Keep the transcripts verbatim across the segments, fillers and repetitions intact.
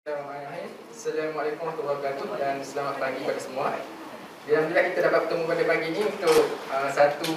Bismillahirrahmanirrahim. Assalamualaikum warahmatullahi wabarakatuh dan selamat pagi kepada semua. Alhamdulillah kita dapat bertemu pada pagi ini untuk uh, satu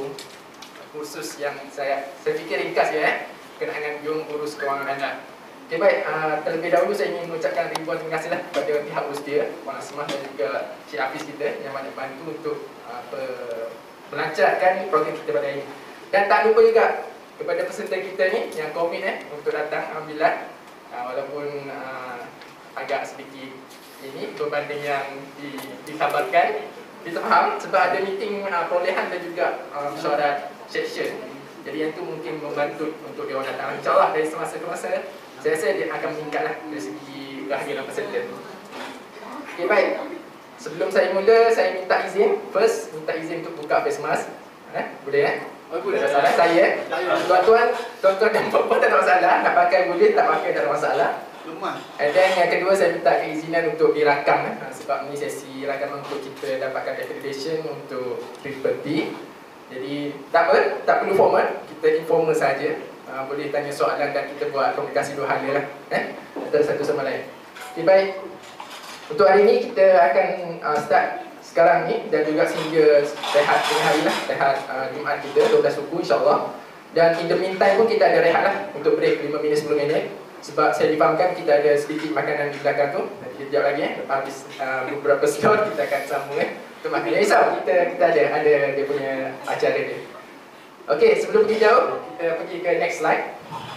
kursus yang saya saya fikir ringkas ya, eh, berkenaan dengan jom urus kewangan anda. Okey, baik, uh, terlebih dahulu saya ingin mengucapkan ribuan terima kasihlah kepada pihak Ustia, Puan Asmah dan juga Cik Hafiz kita yang banyak bantu untuk uh, melancarkan program kita pada hari ini. Dan tak lupa juga kepada peserta kita ni yang komit eh untuk datang, alhamdulillah. Uh, walaupun uh, agak sedikit ini berbanding yang di, dikhabarkan, kita faham sebab ada meeting uh, perolehan dan juga uh, mesyuarat section. Jadi yang tu mungkin membantu untuk dia orang datang. InsyaAllah dari semasa ke masa saya rasa dia akan meningkatlah dari segi kehadiran peserta. Okay, baik. Sebelum saya mula, saya minta izin. First, minta izin untuk buka face mask. Eh, boleh eh? Oh, boleh. Tak salah saya. Tuan-tuan, tuan-tuan dan puan-puan tak ada masalah. Nak pakai boleh, tak pakai tak ada masalah. And then yang kedua, saya minta keizinan untuk dirakam eh? Sebab ni sesi rakaman untuk kita dapatkan accreditation untuk Triple T. Jadi tak apa, tak perlu formal, kita informal saja. Uh, boleh tanya soalan dan kita buat komunikasi dua hala lah, eh? Antara satu sama lain. Okay, baik. Untuk hari ini kita akan uh, start sekarang ni dan juga sehingga rehat tengah hari lah, rehat uh, Jumaat kita dua belas suku insyaAllah. Dan in the meantime pun kita ada rehat lah untuk break lima minit sepuluh minit. Sebab saya difahamkan kita ada sedikit makanan di belakang tu. Nanti kejap lagi eh, lepas habis uh, beberapa slot kita akan sambung eh untuk makan. Jangan risau, kita, kita ada, ada dia punya acara dia. Okey, sebelum pergi jauh, kita pergi ke next slide.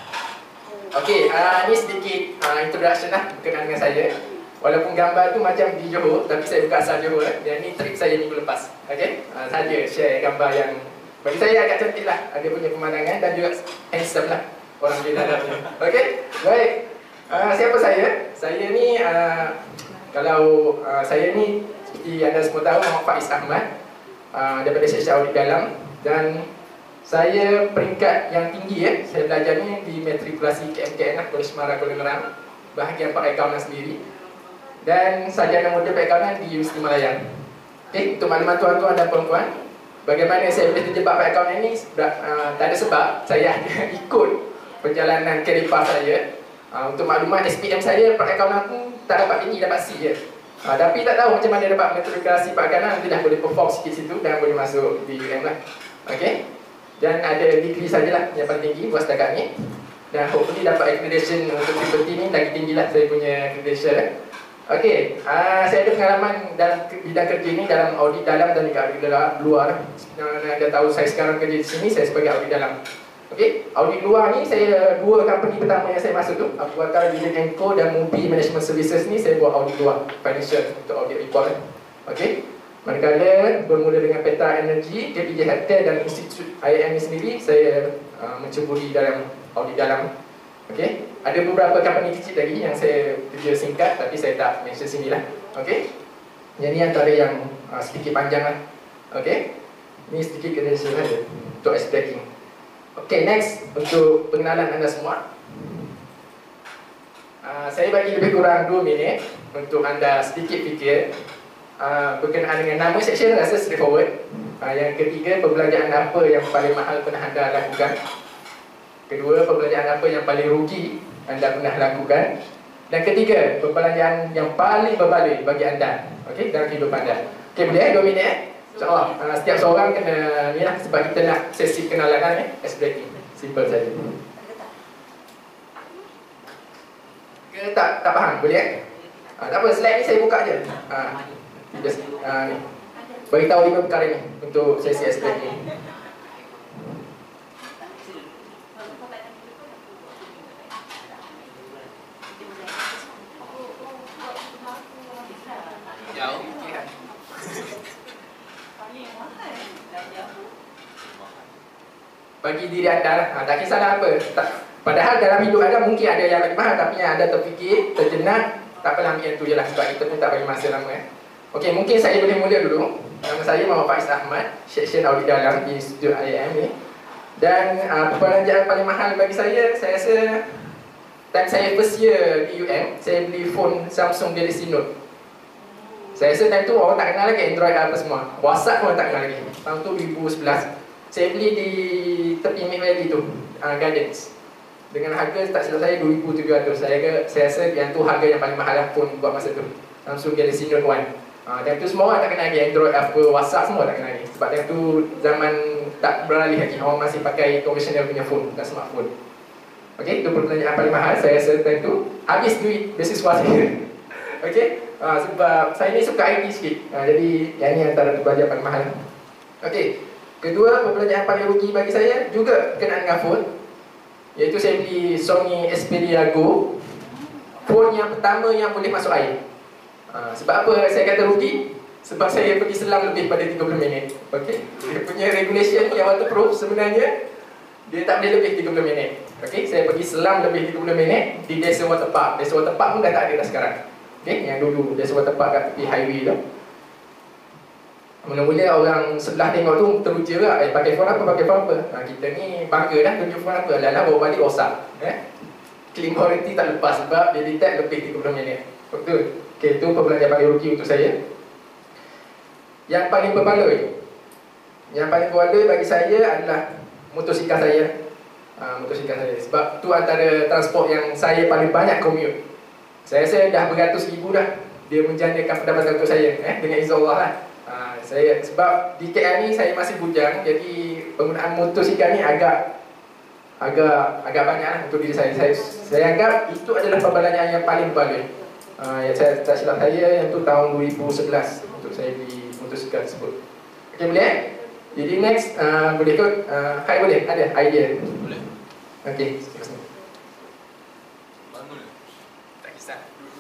Okey, uh, ni sedikit uh, introduction lah berkenaan dengan saya. Walaupun gambar tu macam di Johor, tapi saya bukan asal Johor eh. Yang ni trip saya minggu lepas. Okey, uh, saja share gambar yang bagi saya agak cantik lah. Ada punya pemandangan dan juga handsome lah orang di dalamnya. Okey, baik. Uh, siapa saya? Saya ni, uh, kalau uh, saya ni seperti anda semua tahu, nama Faiz Ahmad, uh, daripada Seksyen Audit Dalam. Dan saya peringkat yang tinggi ya, saya belajar ni di matrikulasi K M K N lah, Kolej Semara Kuala Nerang, bahagian Perakaunan sendiri. Dan sarjana muda perakaunan di Universiti Malayan. Okay, untuk makluman tuan-tuan dan puan-puan, bagaimana saya boleh terjebak perakaunan ini, uh, tak ada sebab, saya ada ikut perjalanan career path saya. uh, Untuk makluman S P M saya, perakaunan pun tak dapat tinggi, dapat C je. uh, Tapi tak tahu macam mana dapat matrikulasi perakaunan, nanti dah boleh perform sikit situ dan boleh masuk di U M lah. Okay, dan ada degree sajalah yang paling tinggi buat setakat ni. Dan hopefully dapat accreditation untuk Triple T ni lagi tinggilah saya punya accreditation. Okey, uh, saya ada pengalaman dalam bidang kerja ni dalam audit dalam dan juga audit luar. Anda tahu saya sekarang kerja di sini, saya sebagai audit dalam. Okey, audit luar ni saya dua company pertama yang saya masuk tu, Abu Bakar Unit Enco dan Mubi Management Services ni saya buat audit luar, financial untuk audit report. Okey. Manakala bermula dengan Petra Energy, J P J Healthcare dan Institut I M ni sendiri, saya uh, menceburi dalam audit dalam. Okey, ada beberapa company kecil lagi yang saya kerja singkat tapi saya tak mention sini lah. Okey, yang ni antara yang uh, sedikit panjang lah. Okey, ni sedikit credential saja untuk ice breaking. Okey, next untuk pengenalan anda semua. Uh, saya bagi lebih kurang dua minit untuk anda sedikit fikir. Uh, berkenaan dengan nama section rasa straightforward. uh, Yang ketiga, perbelanjaan apa yang paling mahal pernah anda lakukan. Kedua, perbelanjaan apa yang paling rugi anda pernah lakukan. Dan ketiga, perbelanjaan yang paling berbaloi bagi anda, okay, dalam hidup anda. Okay, boleh eh? Dua minit eh? InsyaAllah. uh, Setiap seorang kena ni lah, sebab kita nak sesi kenalan eh? Ice breaking. Simple saja. Ke tak, tak faham? Boleh eh? Uh, tak apa, slide ni saya buka je. uh, Just, uh, ni. Beritahu lima perkara ni untuk sesi ice breaking. Jauh fikiran. Bagi diri anda lah, ha, tak kisahlah apa tak, padahal dalam hidup anda mungkin ada yang lebih mahal, tapi yang anda terfikir, terjenak, tak apalah ambil yang tu je lah, sebab kita pun tak bagi masa lama eh. Okey, mungkin saya boleh mula dulu. Nama saya Muhammad Faiz Ahmad, Seksyen Audit Dalam di Institut I M ni. Dan uh, perbelanjaan paling mahal bagi saya, saya rasa time saya first year di U M, saya beli phone Samsung Galaxy Note. Saya rasa time tu orang tak kenal lagi Android apa semua, WhatsApp pun orang tak kenal lagi. Tahun tu dua ribu sebelas. Saya beli di tepi Mid Valley tu, uh, Gardens. dengan harga tak silap saya dua ribu tujuh ratus. Saya saya rasa yang tu harga yang paling mahal lah pun buat masa tu. Samsung Galaxy Note one. Ha, dan tu semua tak kenal lagi, Android apa, WhatsApp semua tak kenal lagi. Sebab yang tu zaman tak beralih lagi, orang masih pakai konvensional punya phone, bukan smartphone. Okey, itu perbelanjaan paling mahal saya rasa time tu. Habis duit beasiswa saya. Okey, ha, sebab saya ni suka I T sikit. Ha, jadi yang ni antara perbelanjaan paling mahal. Okey, kedua perbelanjaan paling rugi bagi saya juga berkenaan dengan phone, iaitu saya beli Sony Xperia Go, phone yang pertama yang boleh masuk air. Ha, sebab apa saya kata rugi? Sebab saya pergi selam lebih pada tiga puluh minit. Okey, dia punya regulation yang waterproof sebenarnya dia tak boleh lebih tiga puluh minit. Okey, saya pergi selam lebih tiga puluh minit di Desa Waterpark. Desa Waterpark pun dah tak ada dah sekarang. Okey, yang dulu Desa Waterpark kat tepi highway tu. Mula-mula orang sebelah tengok tu teruja lah, eh pakai phone apa, pakai phone apa. Ha, kita ni bangga dah tunjuk phone apa, alah-alah bawa balik rosak. Eh? Clean warranty tak lepas sebab dia detect lebih tiga puluh minit. Betul. Okey, itu perbelanjaan paling rugi untuk saya. Yang paling berbaloi, yang paling berbaloi bagi saya adalah motosikal saya. Ha, motosikal saya. Sebab tu antara transport yang saya paling banyak commute. Saya rasa dah beratus ribu dah dia menjanjikan pendapatan untuk saya, eh, dengan izin Allah lah. Ha, saya, sebab di K L ni saya masih bujang, jadi penggunaan motosikal ni agak agak agak banyak lah untuk diri saya. Saya, saya anggap itu adalah perbelanjaan yang paling berbaloi. Uh, yang saya tak silap saya yang tu tahun dua ribu sebelas untuk saya beli motosikal tersebut. Okey, boleh eh? Jadi next, uh, boleh kot? Uh, Kai boleh? Ada idea? Boleh. Okey, terima kasih. Bangun. Tak kisah.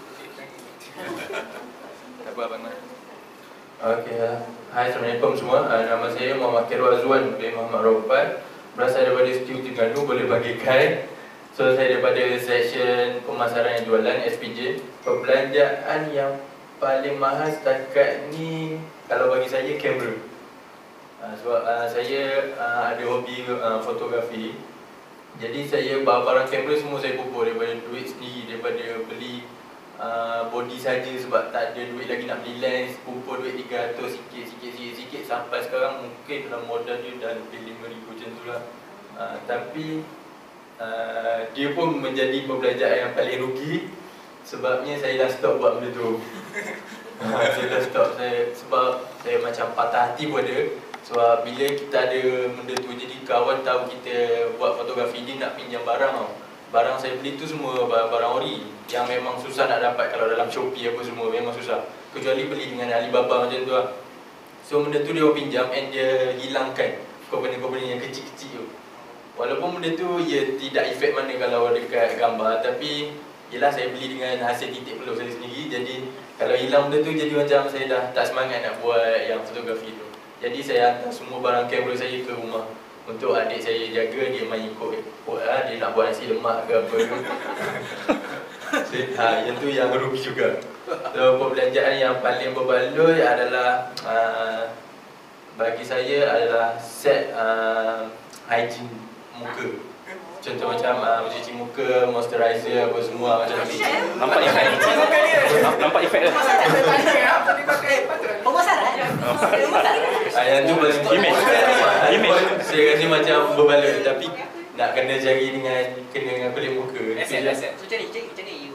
Tak apa Abang Man. Okey, hai, Assalamualaikum semua. Uh, nama saya Muhammad Khairul Azwan bin Muhammad Raufan. Berasal daripada Studio Terengganu, boleh bagi Kai. So saya daripada section pemasaran dan jualan S P J. Perbelanjaan yang paling mahal setakat ni kalau bagi saya kamera. uh, Sebab uh, saya uh, ada hobi uh, fotografi. Jadi saya barang-barang kamera semua saya kubur daripada duit sendiri, daripada beli uh, body saja sebab tak ada duit lagi nak beli lens, kumpul duit tiga ratus sikit sikit sikit sikit sampai sekarang mungkin dalam modal dia dah lebih lima ribu macam tu lah. uh, Tapi Uh, dia pun menjadi perbelanjaan yang paling rugi. Sebabnya saya dah stop buat benda tu. uh, Saya dah stop saya, sebab saya macam patah hati pun ada. Sebab bila kita ada benda tu, jadi kawan tahu kita buat fotografi, dia nak pinjam barang tau. Barang saya beli tu semua barang-barang ori yang memang susah nak dapat kalau dalam Shopee apa semua, memang susah. Kecuali beli dengan Alibaba macam tu lah. So benda tu dia pinjam and dia hilangkan komponen-komponen yang kecil-kecil tu. Walaupun benda tu ia tidak efek mana kalau dekat gambar, tapi yelah saya beli dengan hasil titik peluk saya sendiri. Jadi kalau hilang benda tu, jadi macam saya dah tak semangat nak buat yang fotografi tu. Jadi saya hantar semua barang kamera saya ke rumah untuk adik saya jaga, dia main ikut buat lah, dia nak buat nasi lemak ke apa tu. Ha, yang tu yang rugi juga. So perbelanjaan yang paling berbaloi adalah uh, bagi saya adalah set uh, hygiene muka. Contoh macam uh, mencuci muka, moisturizer apa semua macam tu. Nampak efek. Nampak efek dah. Pemasaran. Ah, yang tu paling Image. Image. Saya rasa macam berbaloi, tapi nak kena cari dengan kena dengan kulit muka. Asal asal. So cari cari cari you.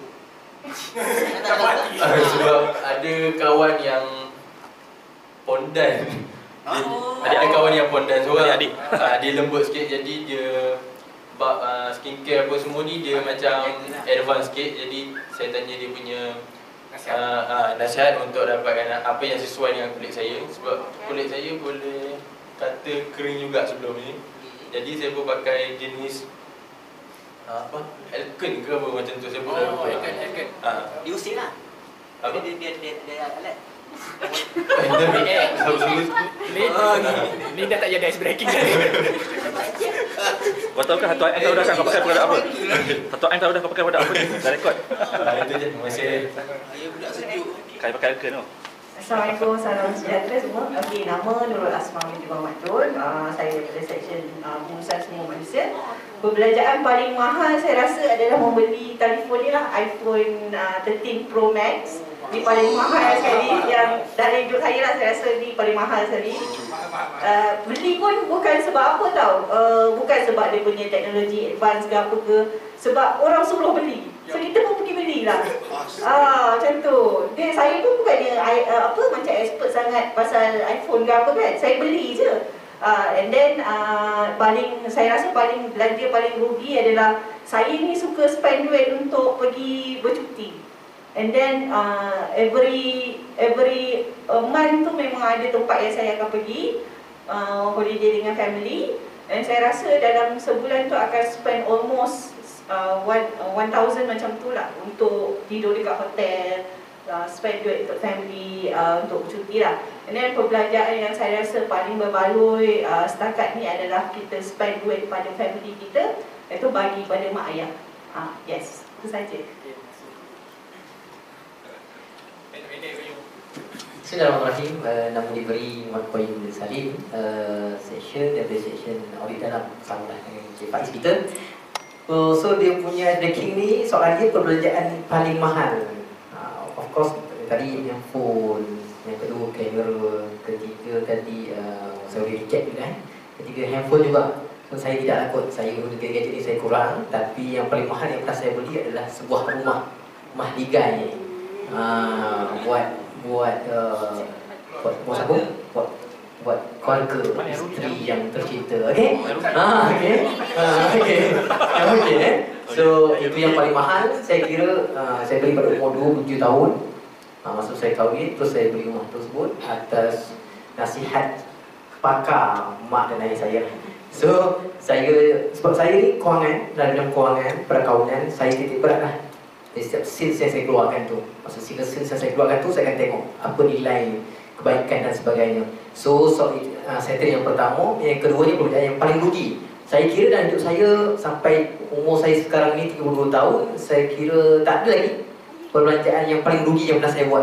Sebab ada kawan yang pondan. Dia, Oh. ada kawan yang pondan seorang. Adik. Uh, dia lembut sikit, jadi dia bab uh, skincare apa semua ni dia macam advance sikit. Jadi saya tanya dia punya uh, uh, nasihat untuk dapatkan apa yang sesuai dengan kulit saya. Sebab kulit saya boleh kata kering juga sebelum ni. Jadi saya pun pakai jenis uh, apa? Elken ke apa macam tu, saya pun dah lupa. Elken, Elken. Ah. Diusir lah. Apa? Dia dia dia dia alat. Dia make Ni, ni dah tak jadi ice breaking dah. Kau tahu kan satu ayat kau dah kau pakai produk apa? Satu ayat kau dah kau pakai produk apa ni? Dah rekod. Ah, itu je. Masih Ya budak sejuk. Kau pakai Elken tu. Assalamualaikum, salam sejahtera semua. Okey, nama Nurul Asma binti Muhammad Tun. Uh, saya daripada section uh, pengurusan semua manusia. Perbelanjaan paling mahal saya rasa adalah membeli telefon ni lah, iPhone uh, thirteen Pro Max. Ni paling mahal sekali, yang dari hidup saya lah, saya rasa ni paling mahal sekali. Uh, beli pun bukan sebab apa tau, uh, bukan sebab dia punya teknologi advance ke apa ke, sebab orang suruh beli. So kita pun pergi belilah. Ah, macam tu. Dia saya pun bukannya uh, apa macam expert sangat pasal iPhone ke apa kan. Saya beli je. Uh, and then uh, paling saya rasa paling belanja paling rugi adalah saya ni suka spend duit untuk pergi bercuti. And then uh, every every uh, month tu memang ada tempat yang saya akan pergi uh, holiday dengan family. Dan saya rasa dalam sebulan tu akan spend almost uh, one, uh, one thousand macam tu lah untuk tidur dekat hotel, uh, spend duit untuk family, uh, untuk bercuti lah. And then perbelanjaan yang saya rasa paling berbaloi uh, setakat ni adalah kita spend duit pada family kita, iaitu bagi pada mak ayah. uh, Yes, itu saja. Bismillahirrahmanirrahim. Uh, nama diberi Muhammad Qayyum bin Salim. uh, Section daripada section audit dalam sama dengan Encik Faiz kita. uh, So dia punya ranking ni, soalan dia perbelanjaan paling mahal. uh, Of course tadi yang phone, yang kedua kamera, ketiga tadi uh, saya boleh check juga eh. Ketiga handphone juga. So saya tidak takut, saya guna gadget ni saya kurang. Tapi yang paling mahal yang pernah saya beli adalah sebuah rumah, rumah ligai. uh, Buat buat uh, buat buat apa? Buat buat keluarga, isteri yang tercinta. Okey? Ah, okey. Ah, okey. Ah, okey eh. So itu yang paling mahal. Saya kira uh, saya beli pada umur dua puluh tujuh tahun. Uh, masa saya kahwin, terus saya beli rumah tersebut atas nasihat pakar mak dan ayah saya. So saya, sebab saya ni kewangan, dalam kewangan, perkahwinan, saya titik berat lah. Setiap sales yang saya keluarkan tu, masa single sales yang saya keluarkan tu, saya akan tengok apa nilai kebaikan dan sebagainya. So, so uh, settle yang pertama. Yang kedua ni perbelanjaan yang paling rugi. Saya kira dalam hidup saya sampai umur saya sekarang ni tiga puluh dua tahun, saya kira tak ada lagi perbelanjaan yang paling rugi yang pernah saya buat.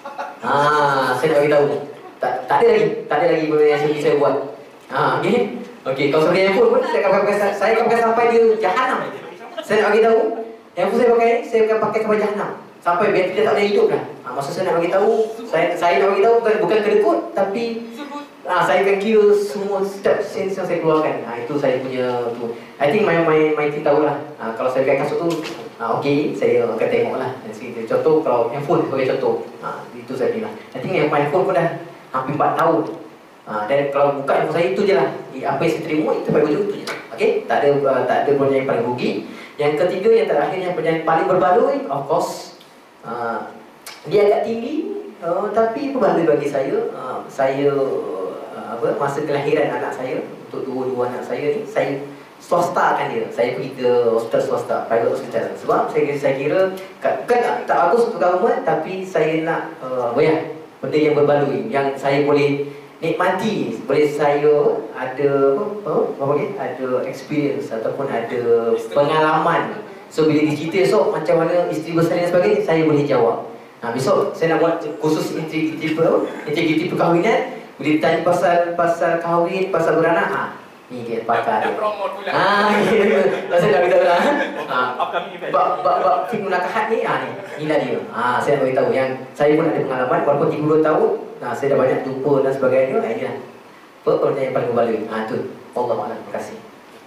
Haa, saya nak beritahu, tak, tak ada lagi, tak ada lagi perbelanjaan yang saya buat. Haa, okey. Okey, kalau sebagai handphone pun saya akan pakai, saya akan pakai sampai dia jahanam. Saya nak beritahu, handphone saya pakai, saya akan pakai sampai jahanam. Sampai bateri dia tak boleh hidup dah. Ha, maksud saya nak beritahu, saya saya nak beritahu bukan, bukan kedekut, tapi ha, saya akan kira semua setiap sense yang saya keluarkan. Ha, itu saya punya tu. I think my my my team tahulah. Ha, kalau saya pakai kasut tu, ha, okey, saya akan tengoklah. Contoh kalau handphone sebagai contoh. Ha, itu saya bilang. I think yang my phone pun dah hampir empat tahun. Ha, dan kalau buka handphone saya itu je lah. Apa yang saya terima itu pada ujung itu je. Okey, tak ada uh, tak ada perbelanjaan yang paling rugi. Yang ketiga, yang terakhir, yang perbelanjaan paling berbaloi, of course, uh, dia agak tinggi, uh, tapi berbaloi bagi saya. Uh, saya uh, apa masa kelahiran anak saya, untuk dua-dua anak saya ni, saya swastakan dia. Saya pergi ke hospital swasta, private hospital. Sebab saya, saya kira kan, kan tak, tak bagus untuk government, tapi saya nak uh, ya, benda yang berbaloi, yang saya boleh nikmati, boleh saya ada apa, apa ni, ada experience ataupun ada pengalaman. So bila dicerita esok macam mana isteri besar dan sebagainya, saya boleh jawab. Nah, besok saya nak buat khusus integriti apa? Integriti perkahwinan. Bila ditanya pasal pasal kahwin, pasal beranak, ha, ni dia pakar dia. Ah, gitu. Saya dah beritahu lah. Ha, bab bab bab film nakahat ni, ha ni. Inilah dia. Ha, saya nak beritahu yang saya pun ada pengalaman walaupun tiga puluh tahun. Nah, saya dah banyak jumpa dan sebagainya. Nah, inilah perbelanjaan yang paling berbaloi. Ha, tu. Wallahualam. Terima kasih.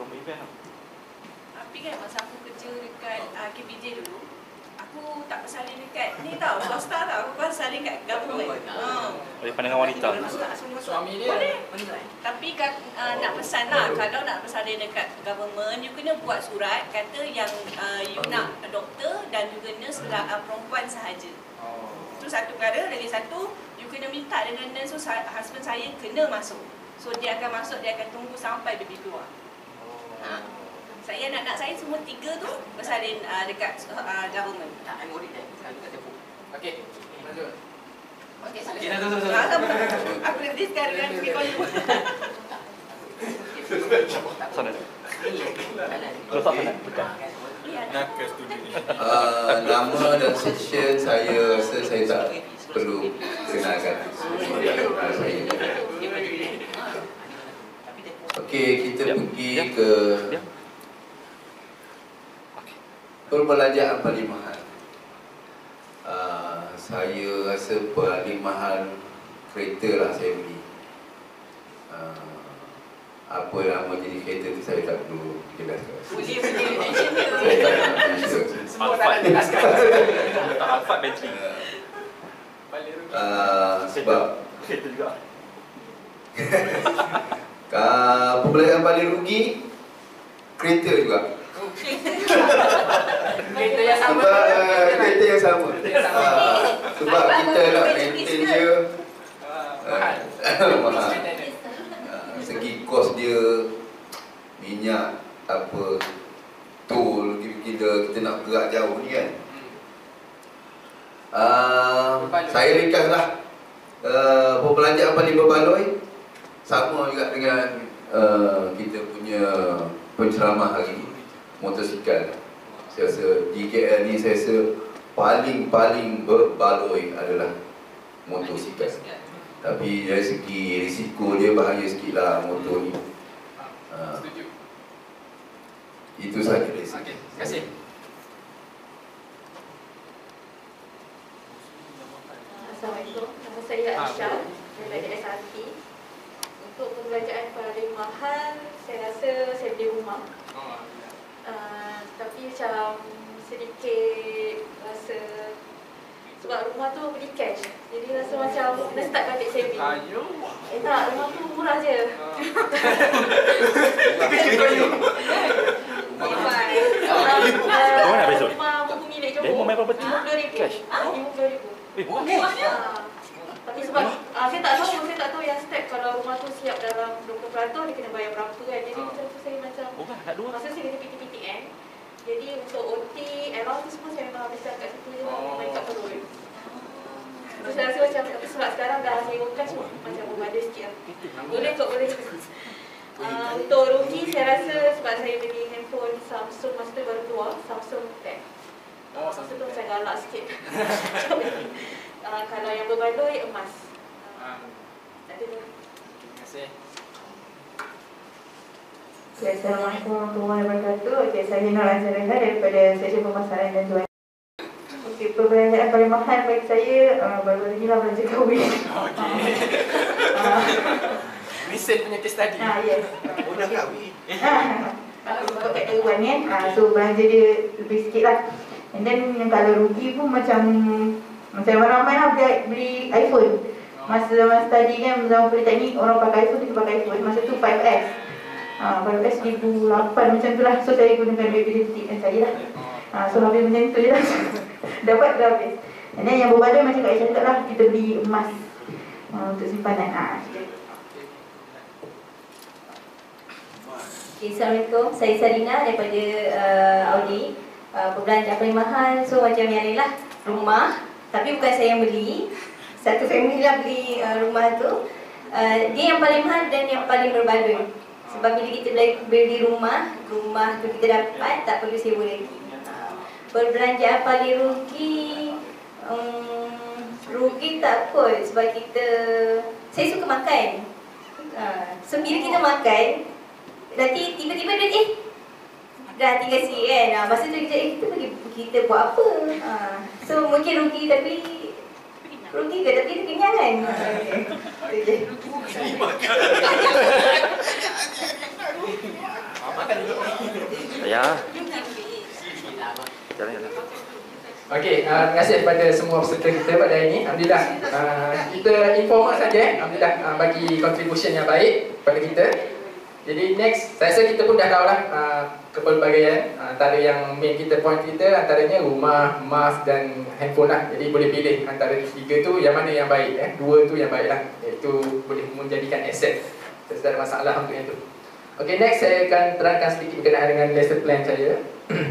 Tapi kan masa aku kerja dekat uh, K P J dulu, aku tak bersalin dekat ni tau, swasta tau. Aku kan salin kat government. Ha. Oleh pandangan wanita. Suami dia boleh. Tapi kan uh, nak pesan lah, kalau nak bersalin dekat government, you kena buat surat kata yang uh, you nak doktor dan juga nurse uh, perempuan sahaja. Itu satu perkara. Lagi satu, you kena minta dengan nurse, so husband saya kena masuk. So dia akan masuk, dia akan tunggu sampai baby keluar. Ha. Saya, anak-anak saya semua tiga tu bersalin uh, dekat uh, government. Tak, I'm worried that saya juga tepuk. okey, lanjut. Okey, Okey, dah, dah, dah, dah. aku nanti sekarang kan pergi call you. Sana. Terus tak sana. Bukan. Nakal studi ni. Uh, nama dan section saya rasa saya tak perlu kenalkan. Saya. Okey, kita pergi ke perbelanjaan paling mahal. Uh, saya rasa paling mahal kereta lah saya beli. Uh, apa nama jadi kereta tu saya tak perlu jelaskan. Boleh boleh mention dia. Saya tak nak mention. Semua tak nak jelaskan. Tak Alphard battery. Uh, sebab Kereta juga. uh, perbelanjaan paling rugi kereta juga. Kereta yang sama. Sebab uh, kereta yang sama. Uh, sebab kita nak maintain dia uh, mahal. Uh, segi kos dia, minyak, apa, tol kita kita nak gerak jauh ni kan. Uh, saya ringkaslah uh, perbelanjaan paling berbaloi sama juga dengan uh, kita punya penceramah hari ni, motosikal. Saya rasa di K L ni saya rasa paling-paling berbaloi adalah motosikal. Tapi dari segi risiko dia bahaya sikit lah motor ni. Uh, itu sahaja dari saya. Okey, terima kasih. Assalamualaikum, nama saya Aisyah daripada S R T. Untuk perbelanjaan paling mahal, saya rasa saya beli rumah. Uh, tapi macam sedikit rasa sebab rumah tu beli cash, jadi rasa macam dah start balik saving. Eh tak, rumah tu murah je. Kau nak besok? Rumah buku milik Johor. Dia mau main property? lima puluh ribu. Cash? lima puluh ribu. Eh, Ah, tapi sebab uh, saya tak tahu, saya tak tahu yang step kalau rumah tu siap dalam dua puluh peratus dia kena bayar berapa kan. Jadi macam tu saya macam oh kan, nak dua. masa saya kena P T P T N. Jadi untuk O T, allowance tu semua saya memang habiskan kat situ je, memang main kat perut. Terus saya rasa macam sebab sekarang dah sewakan semua macam berbanding sikit lah. Boleh kot, boleh. Uh, untuk rugi saya rasa sebab saya beli handphone Samsung masa tu baru keluar, Samsung Tab. Oh, Samsung tu saya galak sikit. uh, kalau yang berbaloi emas. Uh, Ada tu. Terima kasih. Okay, Assalamualaikum warahmatullahi wabarakatuh. Okay, saya Nur Azharah daripada Seksyen Pemasaran dan Jualan. Okay, perbelanjaan paling mahal bagi saya uh, baru-baru ni lah belanja kahwin. Okey. Recent punya case tadi. Ah, yes. Oh, dah kahwin. Untuk kat Taiwan kan, uh, so belanja dia lebih sikit lah. And then yang kalau rugi pun macam macam ramai lah beli, beli iPhone. Masa zaman study kan, zaman politeknik orang pakai iPhone, kita pakai iPhone. Masa tu five S. Uh, five S dua ribu lapan macam tu lah. So saya gunakan duit bilik dan saya lah. Uh, so habis macam tu je lah. Dapat dah habis. And then yang berbaloi macam Kak Aisyah cakap lah, kita beli emas uh, untuk simpanan. Ah, Okay, Assalamualaikum, saya Sarina daripada uh, Audi. uh, Perbelanjaan paling mahal, so macam yang lain lah, rumah. Tapi bukan saya yang beli, satu family lah beli uh, rumah tu. uh, Dia yang paling mahal dan yang paling berbaloi. Sebab bila kita beli, beli rumah, rumah tu kita dapat, tak perlu sewa lagi. uh, Perbelanjaan paling rugi, um, rugi tak kot sebab kita, saya suka makan. uh, So bila kita makan, nanti tiba-tiba dia eh dah tinggal sikit kan. Ha, masa tu kita eh kita pergi kita buat apa? Ha, so mungkin rugi tapi rugi ke tapi kita kenyang kan. Ha, itu je. Ya. Jalan-jalan. Okey, uh, terima kasih kepada semua peserta kita pada hari ini. Alhamdulillah, uh, kita informal saja. Eh. Alhamdulillah uh, bagi contribution yang baik kepada kita. Jadi next, saya rasa kita pun dah tahu lah uh, kepelbagaian uh, antara yang main kita point kita antaranya rumah, emas dan handphone lah. Jadi boleh pilih antara tiga tu yang mana yang baik, eh? Dua tu yang baik lah, iaitu boleh menjadikan aset. Tak ada masalah untuk yang tu. Okay, next saya akan terangkan sedikit berkenaan dengan lesson plan saya.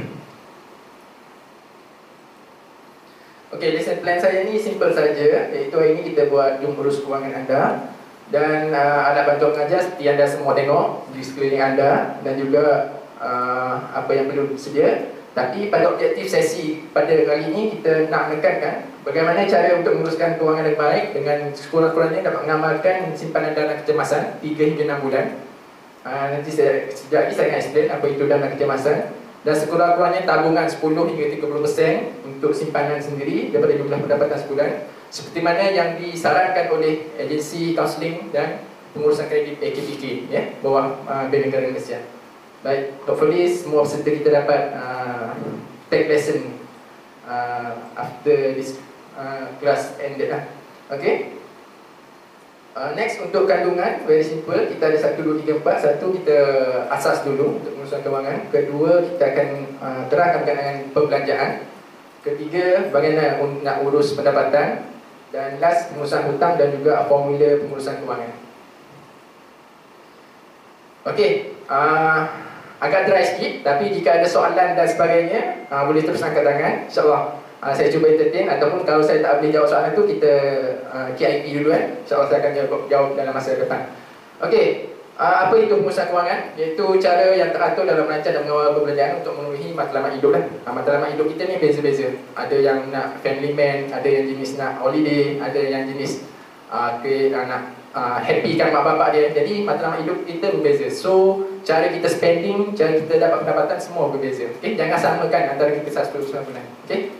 Okay, lesson plan saya ni simple saja, iaitu hari ini kita buat jom urus kewangan anda. Dan uh, alat bantu mengajar seperti anda semua tengok di sekeliling anda, dan juga uh, apa yang perlu sedia. Tapi pada objektif sesi pada kali ini kita nak menekankan bagaimana cara untuk menguruskan kewangan yang baik dengan sekurang-kurangnya dapat mengamalkan simpanan dana kecemasan tiga hingga enam bulan. uh, Nanti saya, sekejap lagi saya akan explain apa itu dana kecemasan. Dan sekurang-kurangnya tabungan sepuluh hingga tiga puluh peratus untuk simpanan sendiri daripada jumlah pendapatan sebulan, seperti mana yang disarankan oleh agensi kaunseling dan pengurusan kredit A K B K ya, bawah uh, Bank Negara Malaysia. Baik, hopefully semua peserta kita dapat uh, take lesson uh, after this uh, class ended lah. Okay. Uh, next untuk kandungan, very simple. Kita ada satu, dua, tiga, empat. Satu, kita asas dulu untuk pengurusan kewangan. Kedua, kita akan uh, terangkan berkenaan perbelanjaan. Ketiga, bagaimana nak urus pendapatan. Dan last, pengurusan hutang dan juga formula pengurusan kewangan. Okey, uh, agak dry sikit, tapi jika ada soalan dan sebagainya, uh, boleh terus angkat tangan. InsyaAllah uh, saya cuba entertain, ataupun kalau saya tak boleh jawab soalan tu, kita uh, K I P dulu kan. InsyaAllah saya akan jawab, jawab dalam masa depan. Okey, uh, apa itu pengurusan kewangan? Iaitu cara yang teratur dalam merancang dan mengawal perbelanjaan untuk memenuhi matlamat hidup lah. Uh, matlamat hidup kita ni beza-beza. Ada yang nak family man, ada yang jenis nak holiday, ada yang jenis uh, ke, uh, nak Uh, happy kan mak bapak dia. Jadi matlamat hidup kita berbeza. So cara kita spending, cara kita dapat pendapatan semua berbeza. Okay? Jangan samakan antara kita satu sama lain. Okay?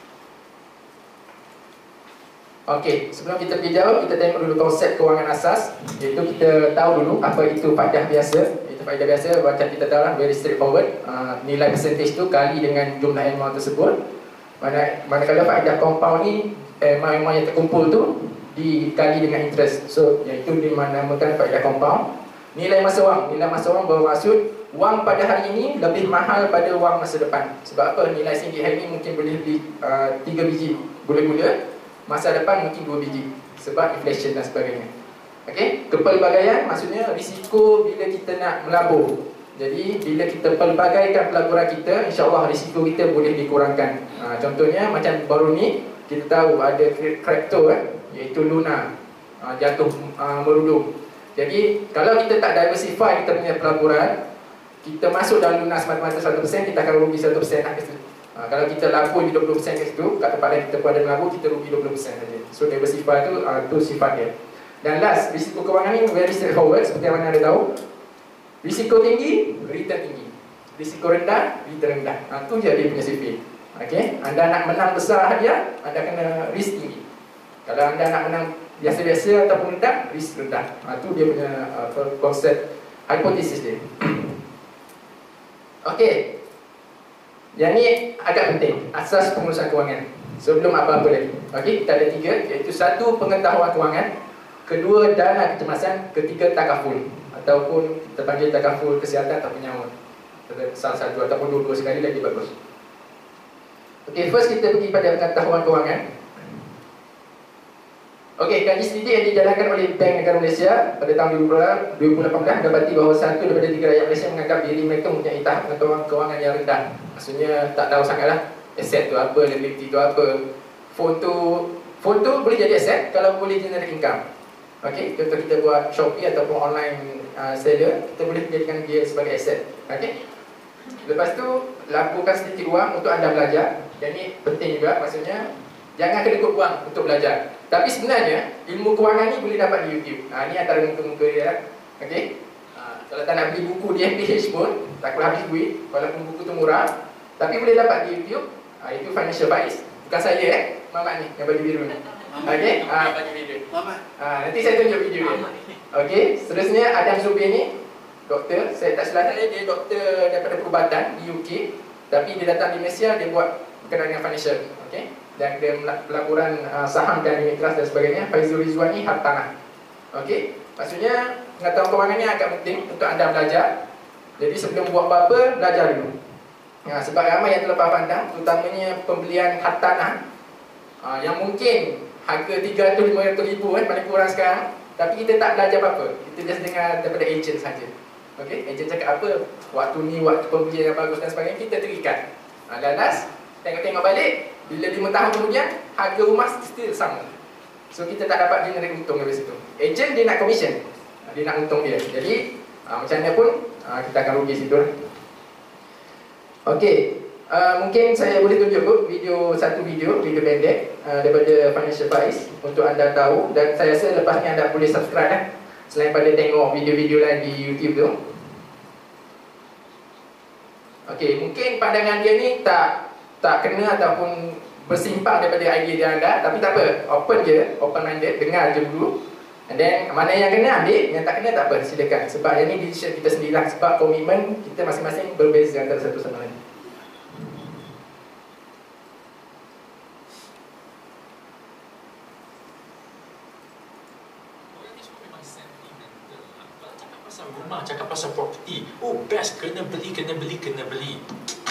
Okay, sebelum kita pergi jauh, kita tengok dulu konsep kewangan asas. Iaitu kita tahu dulu apa itu faedah biasa. Itu faedah biasa macam kita tahu lah, very straightforward. uh, Nilai percentage tu kali dengan jumlah amount tersebut. Mana, manakala faedah compound ni amount yang terkumpul tu dikali dengan interest. So iaitu dinamakan faedah compound. Nilai masa wang, nilai masa wang bermaksud wang pada hari ini lebih mahal pada wang masa depan. Sebab apa? Nilai singgit hari ini mungkin boleh beli uh, tiga biji gula-gula, masa depan mungkin dua biji sebab inflation dan sebagainya. Okey, kepelbagaian maksudnya risiko bila kita nak melabur. Jadi bila kita pelbagaikan pelaburan kita, insya-Allah risiko kita boleh dikurangkan. Uh, contohnya macam baru ni kita tahu ada crypto eh, iaitu Luna uh, jatuh uh, merudum. Jadi kalau kita tak diversify kita punya pelaburan, kita masuk dalam Luna semata-mata seratus peratus, kita akan rugi seratus peratus lah ke situ. Uh, kalau kita labur dua puluh peratus ke situ, kat tempat lain kita pun ada melabur, kita rugi dua puluh peratus saja. So diversify tu uh, tu sifat dia. Dan last, risiko kewangan ni very straightforward seperti yang mana ada tahu. Risiko tinggi, return tinggi. Risiko rendah, return rendah. Uh, tu je dia punya sifat. Okey, anda nak menang besar hadiah, anda kena risk tinggi. Kalau anda nak menang biasa-biasa ataupun rendah, risk rendah. Ha, tu dia punya uh, konsep hipotesis dia. Okey. Yang ni agak penting, asas pengurusan kewangan. Sebelum apa-apa lagi. Okey, kita ada tiga, iaitu satu pengetahuan kewangan, kedua dana kecemasan, ketiga takaful ataupun kita panggil takaful kesihatan atau nyawa. Salah satu ataupun dua-dua sekali lagi bagus. Okey, first kita pergi pada pengetahuan kewangan. Okey, kaji selidik yang dijalankan oleh Bank Negara Malaysia pada tahun dua ribu lapan belas mendapati bahawa satu daripada tiga rakyat Malaysia menganggap diri mereka mempunyai tahap pengetahuan kewangan yang rendah. Maksudnya tak tahu sangatlah aset tu apa, liability tu apa. Phone tu, phone tu boleh jadi aset kalau boleh generate income. Okey, contoh kita buat Shopee ataupun online uh, seller, kita boleh jadikan dia sebagai aset. Okey. Lepas tu lakukan sedikit wang untuk anda belajar. Yang ni penting juga, maksudnya jangan kena ikut wang untuk belajar. Tapi sebenarnya ilmu kewangan ni boleh dapat di YouTube. Ha, ni antara muka-muka dia. Okey. Ha, kalau tak nak beli buku di M P H pun, tak perlu habis duit walaupun buku tu murah, tapi boleh dapat di YouTube. Ha, itu Financial Faiz. Bukan saya eh, Mamat ni yang baju biru ni. Okey. Ha, baju biru. Mamat. Ha, nanti saya tunjuk video dia. Okey, seterusnya Adam Zubir ni doktor, saya tak salah dia, dia doktor daripada perubatan di U K, tapi dia datang di Malaysia, dia buat berkenaan dengan financial. Okey. Dan dia pelaburan uh, saham dan unit trust dan sebagainya. Faizul Rizwan ni hartanah. Okey, maksudnya pengetahuan kewangan ni agak penting untuk anda belajar. Jadi sebelum buat apa-apa, belajar dulu. Ya, sebab ramai yang terlepas pandang, terutamanya pembelian hartanah uh, yang mungkin harga tiga ratus lima ratus ribu kan, paling kurang sekarang, tapi kita tak belajar apa-apa. Kita just dengar daripada ejen saja. Okey, ejen cakap apa, waktu ni waktu pembelian yang bagus dan sebagainya, kita terikat. Uh, dan last, tengok-tengok balik, bila lima tahun kemudian, harga rumah still sama. So kita tak dapat generate untung dari situ. Ejen dia nak commission, dia nak untung dia. Jadi uh, macam mana pun uh, kita akan rugi situ. Okey, uh, mungkin saya boleh tunjuk video, satu video, video pendek uh, daripada Financial Faiz untuk anda tahu. Dan saya rasa lepas ni anda boleh subscribe lah, selain pada tengok video-video lain di YouTube tu. Okey, mungkin pandangan dia ni tak tak kena ataupun bersimpang daripada idea dia anda, tapi tak apa, open je, open minded, dengar je dulu. And then mana yang kena ambil, yang tak kena tak apa, silakan. Sebab yang ni decision kita sendirilah. Sebab komitmen kita masing-masing berbeza antara satu sama lain. Pasal rumah, cakap pasal property. Oh best, kena beli, kena beli, kena beli.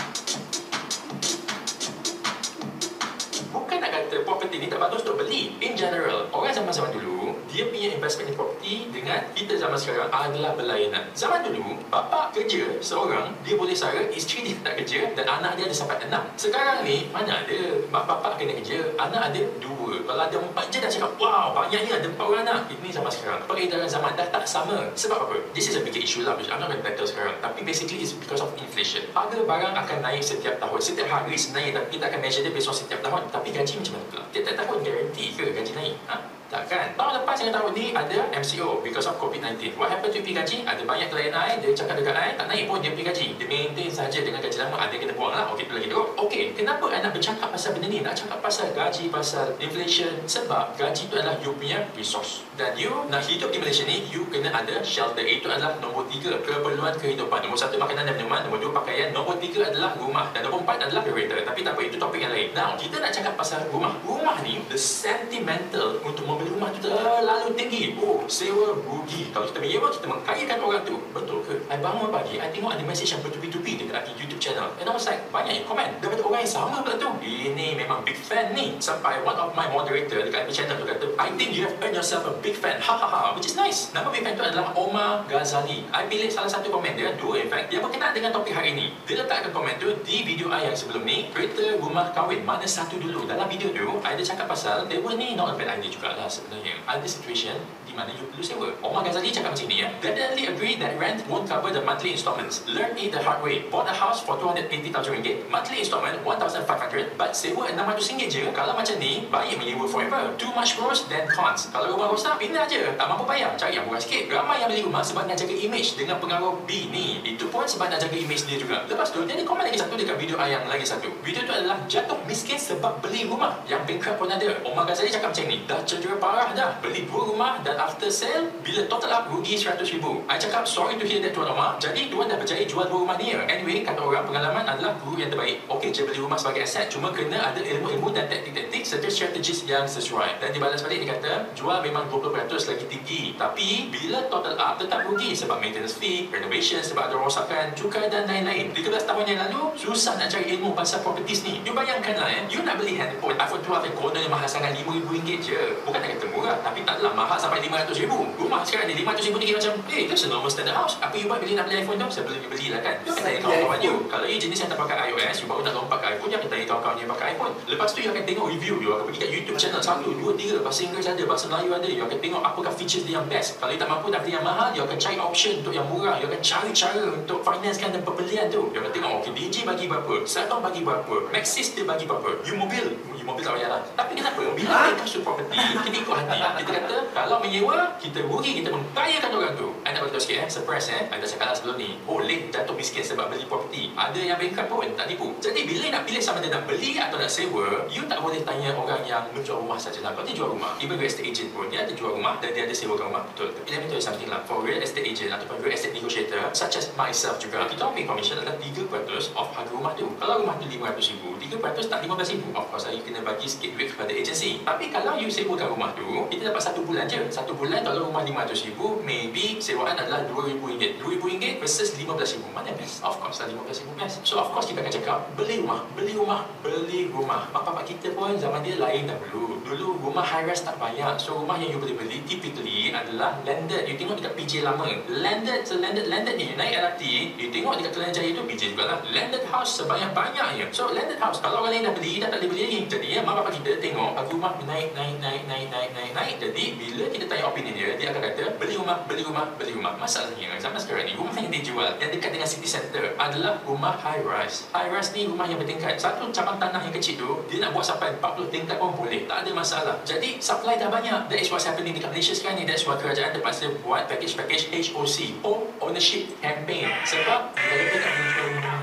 Bukan nak kata property ni tak bagus untuk beli. In general, orang zaman-zaman dulu, dia punya investment in property dengan kita zaman sekarang adalah berlainan. Zaman dulu, bapa kerja seorang, dia boleh sara, isteri dia tak kerja dan anak dia ada sampai enam. Sekarang ni, mana ada bapa kena kerja, anak ada dua. Kalau ada empat je dah cakap, wow, banyaknya ada empat orang anak. Ini zaman sekarang. Peredaran zaman dah tak sama. Sebab apa? This is a big issue lah, which I'm not going to tackle sekarang. Tapi basically it's because of inflation. Harga barang akan naik setiap tahun. Setiap hari naik, tapi kita akan measure dia based on setiap tahun. Tapi gaji macam mana pula? Tiap-tiap tahun guarantee ke gaji naik? Ha? Takkan. Tahun lepas dengan tahun ni ada M C O because of COVID nineteen. What happened to P gaji? Ada banyak klien I, dia cakap dekat I, tak naik pun dia P gaji. Dia maintain saja dengan gaji lama, ada kena buang lah. Okey, tu lagi teruk. Okey, kenapa I nak bercakap pasal benda ni? Nak cakap pasal gaji, pasal inflation. Sebab gaji tu adalah you punya resource. Dan you nak hidup di Malaysia ni, you kena ada shelter. Itu adalah nombor tiga, keperluan kehidupan. Nombor satu, makanan dan minuman. Nombor dua, pakaian. Nombor tiga adalah rumah. Dan nombor empat adalah kereta. Tapi tak apa, itu topik yang lain. Now, kita nak cakap pasal rumah. Rumah ni, the sentimental untuk membeli rumah tu terlalu tinggi. Oh, sewa rugi. Kalau kita menyewa, kita mengkayakan orang tu. Betul ke? I bangun pagi, I tengok ada message yang bertubi-tubi dekat YouTube channel. And I was like, banyak yang komen. Daripada orang yang sama pula tu. Ini memang big fan ni. Sampai one of my moderator dekat channel tu kata, I think you have earned yourself a big fan. Ha ha ha. Which is nice. Nama big fan tu adalah Omar Ghazali. I pilih salah satu komen dia, dua in fact, yang berkenaan dengan topik hari ini. Dia letakkan komen tu di video I yang sebelum ni. Kereta rumah kahwin. Mana satu dulu? Dalam video tu, I ada cakap pasal, sewa ni not a bad idea jugalah sebenarnya. Ada situation di mana you perlu sewa. Omar Ghazali cakap macam ni ya. Definitely agree that rent won't cover the monthly installments. Learn it the hard way. Bought a house for two hundred eighty thousand ringgit. Monthly installment one thousand five hundred. But sewa enam ratus ringgit je. Kalau macam ni, baik menyewa forever. Too much pros then cons. Kalau rumah rosak, pindah je. Tak mampu bayar. Cari yang murah sikit. Ramai yang beli rumah sebab nak jaga image dengan pengaruh B ni. Itu pun sebab nak jaga image dia juga. Lepas tu, dia ada komen lagi satu dekat video I yang lagi satu. Video tu adalah jatuh miskin sebab beli rumah. Yang bankrupt pun ada. Omar Ghazali cakap macam ni. Dah cedera parah dah. Beli dua rumah dan after sale, bila total up rugi seratus ribu. I cakap sorry to hear that Tuan Omar. Jadi Tuan dah berjaya jual dua rumah ni ya. Anyway, kata orang pengalaman adalah guru yang terbaik. Okey, je beli rumah sebagai aset. Cuma kena ada ilmu-ilmu dan taktik-taktik serta strategis yang sesuai. Dan dibalas balik dia kata, jual memang dua puluh peratus lagi tinggi. Tapi bila total up tetap rugi sebab maintenance fee, renovation, sebab ada rosakan, cukai dan lain-lain. tiga belas tahun yang lalu, susah nak cari ilmu pasal properties ni. You bayangkanlah eh, you nak beli handphone iPhone twelve yang kononnya mahal sangat lima ribu ringgit je. Bukan nak kata murah, tapi taklah mahal sampai lima ratus ribu. Rumah sekarang ni lima ratus ribu ni kira macam, eh, that's a normal standard house. Apa you buat bila nak beli iPhone tu? Sebelum you belilah kan. You akan tanya kawan-kawan you. Kalau you jenis yang tak pakai iOS, you baru nak lompat ke iPhone, you akan tanya kawan-kawan yang pakai iPhone. Lepas tu you akan tengok review, you akan pergi kat YouTube channel satu, dua, tiga, bahasa Inggeris ada, bahasa Melayu ada. You akan tengok apakah features dia yang best. Kalau you tak mampu nak beli yang mahal, you akan cari option untuk yang murah. You akan cari cara untuk financekan dan pembelian tu. You akan tengok, okay, D J bagi berapa, Sabang bagi berapa, Maxis dia bagi berapa. You mobil, you mobil tak payah lah. Tapi kenapa? Bila kita comes to property, kita ikut hati. Kita kata, kalau menyewa, kita rugi, kita mengkayakan orang tu. I nak beritahu sikit eh, surprise eh. I dah cakap lah sebelum ni, boleh jatuh miskin sebab beli property. Ada yang bankrupt pun, tak tipu. Jadi bila nak pilih sama dia nak beli atau nak sewa, you tak boleh tanya orang yang menjual rumah sajalah. Kalau dia jual rumah, even real estate agent pun, dia ada jual rumah dan dia ada sewakan rumah, betul. Tapi let me tell you something lah, for real estate agent ataupun real estate negotiator, such as myself juga, kita orang pay commission adalah tiga peratus of harga rumah tu. Kalau rumah tu lima ratus ribu, tiga peratus tak lima belas ribu. Of course, you kena bagi sikit duit kepada agensi. Tapi kalau you sewakan rumah tu, kita dapat satu bulan je. Satu bulan kalau rumah lima ratus ribu, maybe sewaan adalah dua ribu ringgit. dua ribu ringgit versus lima belas ribu. Mana best? Of course lah lima belas ribu best. So of course kita akan cakap, beli rumah, beli rumah, beli rumah. Bapak-bapak kita pun zaman dia lain dahulu. Dulu rumah high rise tak banyak. So rumah yang you boleh beli typically adalah landed. You tengok dekat P J lama. Landed, so landed, landed ni. You naik L R T, you tengok dekat Kelana Jaya tu P J juga lah. Landed house sebanyak-banyaknya. So landed house, kalau orang lain dah beli, dah tak boleh beli lagi. Jadi ya, mak bapak kita tengok harga rumah naik, naik, naik, naik, naik, naik, naik. Jadi bila kita tanya opinion dia, dia akan kata, beli rumah, beli rumah, beli rumah. Masalahnya, zaman sekarang ni, rumah yang dijual, yang dekat dengan city center adalah rumah high rise. High rise ni rumah yang bertingkat. Satu cabang tanah yang kecil tu, dia nak buat sampai empat puluh tingkat pun boleh. Tak ada masalah. Jadi, supply dah banyak. That is what's happening dekat Malaysia sekarang ni. That's why kerajaan terpaksa buat package-package H O C, Home Ownership Campaign. Sebab, developer tak boleh jual rumah dia.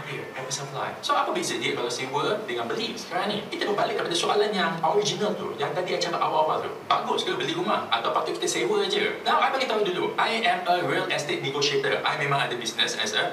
supply. So apa beza dia kalau sewa dengan beli sekarang ni? Kita berbalik kepada soalan yang original tu, yang tadi saya cakap awal-awal tu. Bagus ke beli rumah atau patut kita sewa je? Now, I bagi tahu dulu, I am a real estate negotiator. I memang ada business as a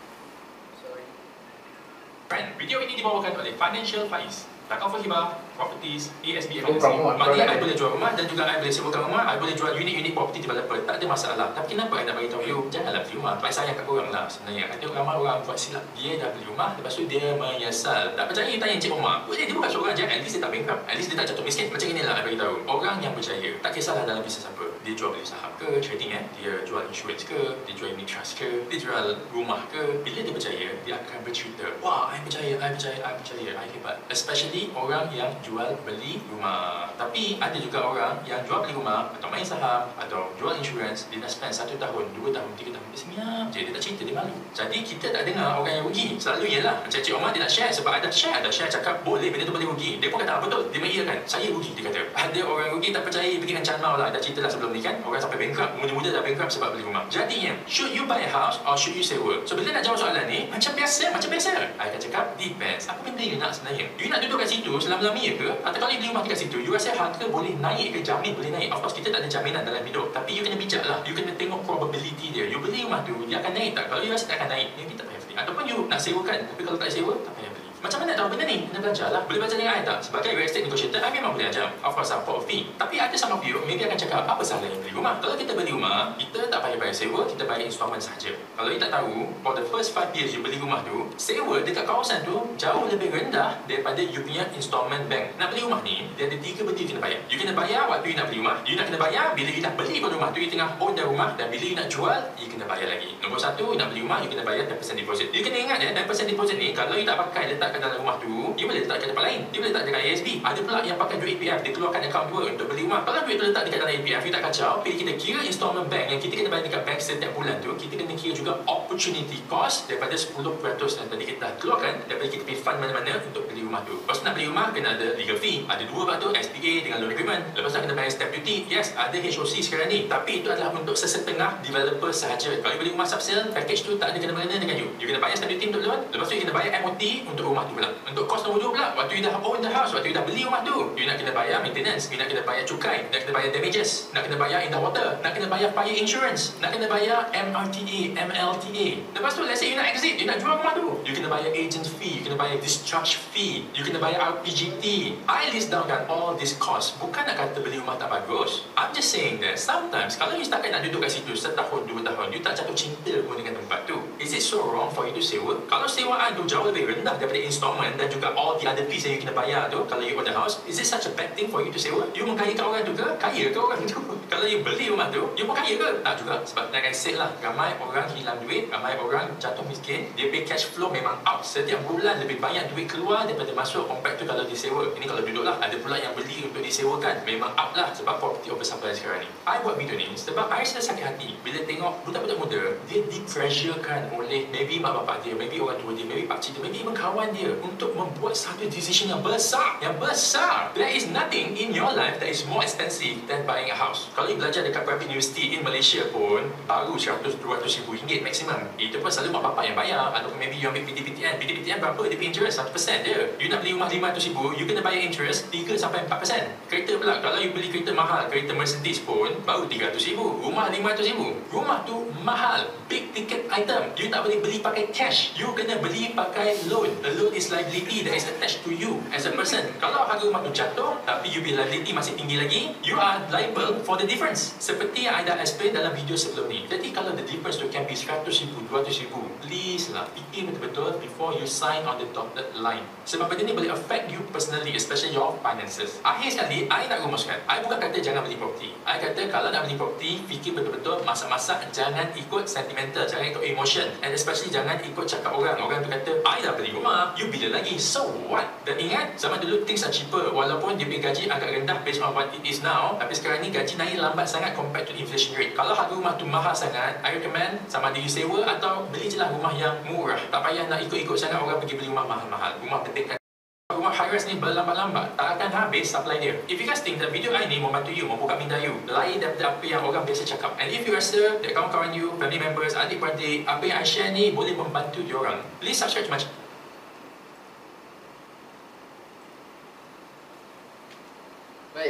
friend. Video ini dibawakan oleh Financial Faiz. Takaful Hibah, Properties, A S B Agency. Maknanya I boleh jual rumah dan juga I boleh sewakan rumah. I boleh jual unit-unit property developer. Tak ada masalah. Tapi kenapa I nak bagi tahu you? Janganlah beli rumah. Sebab sayang kat korang lah sebenarnya. Ada ramai orang buat silap. Dia dah beli rumah, lepas tu dia menyesal. Tak percaya, tanya Encik Omar. Boleh, dia bukan seorang je. At least dia tak bankrupt. At least dia tak jatuh miskin. Macam inilah I bagi tahu. Orang yang percaya, tak kisahlah dalam bisnes apa. Dia jual beli saham ke, trading eh. Dia jual insurance ke, dia jual unit trust ke, dia jual rumah ke. Bila dia percaya, dia akan bercerita. Wah, I percaya, I percaya, I percaya. I hebat. Especially orang yang jual beli rumah. Tapi ada juga orang yang jual beli rumah atau main saham atau jual insurance, dia dah spend satu tahun, dua tahun, tiga tahun, dia senyap je, dia tak cerita, dia malu. Jadi kita tak dengar orang yang rugi. Selalu ialah macam Cik Omar dia nak share sebab ada share, ada share cakap boleh, benda tu boleh rugi. Dia pun kata betul, dia mengiyakan, saya rugi, dia kata. Ada orang rugi tak percaya, pergi dengan Chan Mao lah, dah cerita lah sebelum ni kan, orang sampai bankrupt, muda-muda dah bankrupt sebab beli rumah. Jadinya, should you buy a house or should you sewa? So bila nak jawab soalan ni, macam biasa, macam biasa. I akan cakap, depends. Apa benda you nak sebenarnya? You nak duduk kat situ selama-lamanya ke? Atau kalau you beli rumah dekat situ, you rasa harga boleh naik ke? Jamin boleh naik. Of course, kita tak ada jaminan dalam hidup. Tapi you kena bijak lah. You kena tengok probability dia. You beli rumah tu, dia akan naik tak? Kalau you rasa tak akan naik, maybe tak payah beli. Ataupun you nak sewakan, tapi kalau tak sewa, tak payah beli. Macam mana tahu benda ni? Kena belajar lah. Boleh belajar dengan I tak? Sebagai real estate negotiator, I memang boleh ajar. Of course, I'm for a fee. Tapi ada some of you, maybe akan cakap, apa salahnya beli rumah? Kalau kita beli rumah, kita tak payah bayar sewa, kita bayar installment sahaja. Kalau you tak tahu, for the first five years you beli rumah tu, sewa dekat kawasan tu jauh lebih rendah daripada you punya installment bank. Nak beli rumah ni, dia ada tiga benda you kena bayar. You kena bayar waktu you nak beli rumah. You nak kena bayar bila you dah beli pun rumah tu, you tengah own dah rumah. Dan bila you nak jual, you kena bayar lagi. Nombor satu, you nak beli rumah, you kena bayar ten percent deposit. You kena ingat ya, ten percent deposit ni, kalau you tak pakai letak kat dalam rumah tu, you boleh letak kat tempat lain. You boleh letak dekat A S B. Ada pula yang pakai duit A P F, dia keluarkan akaun dua untuk beli rumah. Kalau duit tu letak dekat dalam A P F, you tak kacau. Bila kita kira installment bank yang kita kena bayar dekat bank setiap bulan tu, kita kena kira juga opportunity cost daripada sepuluh peratus yang tadi kita dah keluarkan daripada kita pay fund mana-mana untuk beli rumah tu. Lepas tu nak beli rumah, kena ada legal fee. Ada dua bab tu, S P A dengan loan agreement. Lepas tu kena bayar stamp duty. Yes, ada H O C sekarang ni. Tapi itu adalah untuk sesetengah developer sahaja. Kalau you beli rumah sub-sale, package tu tak ada kena-mengena dengan you. You kena bayar stamp duty untuk loan. Lepas tu you kena bayar M O T untuk rumah tu pula. Untuk kos nombor dua pula, waktu you dah own the house, waktu you dah beli rumah tu, you nak kena bayar maintenance, you nak kena bayar cukai, nak kena bayar damages, nak kena bayar in the water, nak kena bayar fire insurance, nak kena bayar M R T A, M L T A. Lepas tu, let's say you nak exit, you nak jual rumah tu, you kena bayar agent fee, you kena bayar discharge fee, you kena bayar R P G T. I list down kan all these costs. Bukan nak kata beli rumah tak bagus. I'm just saying that sometimes, kalau you setakat nak duduk kat situ setahun, dua tahun, you tak jatuh cinta pun dengan tempat tu. Is it so wrong for you to sewa? Kalau sewaan tu jauh lebih rendah daripada installment dan juga all the other fees yang you kena bayar tu, kalau you own the house, is it such a bad thing for you to sewa? You mengkayakan orang tu ke? Kaya ke orang tu? Kalau you beli rumah tu, you pun kaya ke? Tak juga. Sebab like I said lah, ramai orang hilang duit, ramai orang jatuh miskin, dia pay cash flow memang up. Setiap bulan lebih banyak duit keluar daripada masuk compared tu kalau disewa. Ini kalau duduk lah, ada pula yang beli untuk disewakan, memang up lah sebab property oversupply sekarang ni. I buat video ni sebab I rasa sakit hati bila tengok budak-budak muda, dia di-pressurekan oleh maybe mak bapak dia, maybe orang tua dia, maybe pakcik dia, maybe even kawan dia untuk membuat satu decision yang besar, yang besar. There is nothing in your life that is more expensive than buying a house. Kalau you belajar dekat private university in Malaysia pun, baru seratus dua ratus ribu ringgit maksimum. Itu pun selalu mak bapak yang bayar, ataupun maybe you ambil P T P T N. P T P T N berapa? Dia pay interest satu peratus je. You nak beli rumah lima ratus ribu, you kena bayar interest tiga sampai empat peratus. Kereta pula, kalau you beli kereta mahal, kereta Mercedes pun baru tiga ratus ribu. Rumah lima ratus ribu. Rumah tu mahal, big ticket item. You tak boleh beli pakai cash. You kena beli pakai loan. A loan is liability that is attached to you as a person. Kalau harga rumah tu jatuh, tapi you punya liability masih tinggi lagi, you are liable for the difference. Seperti yang I dah explain dalam video sebelum ni. Jadi kalau the difference tu can be seratus ribu, dua ratus ribu, please lah, fikir betul-betul before you sign on the dotted line. Sebab benda ni boleh affect you personally, especially your finances. Akhir sekali, I nak rumuskan. I bukan kata jangan beli property. I kata kalau nak beli property, fikir betul-betul masa-masa, jangan ikut sentimental, jangan ikut emotion, and especially jangan ikut cakap orang. Orang tu kata, I dah beli rumah, you bila lagi? So what? Dan ingat, zaman dulu things are cheaper. Walaupun dia punya gaji agak rendah based on what it is now, tapi sekarang ni gaji naik lambat sangat compared to inflation rate. Kalau harga rumah tu mahal sangat, I recommend sama ada you sewa atau beli je lah rumah yang murah. Tak payah nak ikut-ikut sangat orang pergi beli rumah mahal-mahal. Rumah petik rumah high-rise ni berlambat-lambat, tak akan habis supply dia. If you guys think that video I ni membantu you, membuka minda you, lain daripada apa yang orang biasa cakap, and if you rasa that kawan-kawan you, family members, adik-beradik, apa yang I share ni boleh membantu diorang, please subscribe to my channel.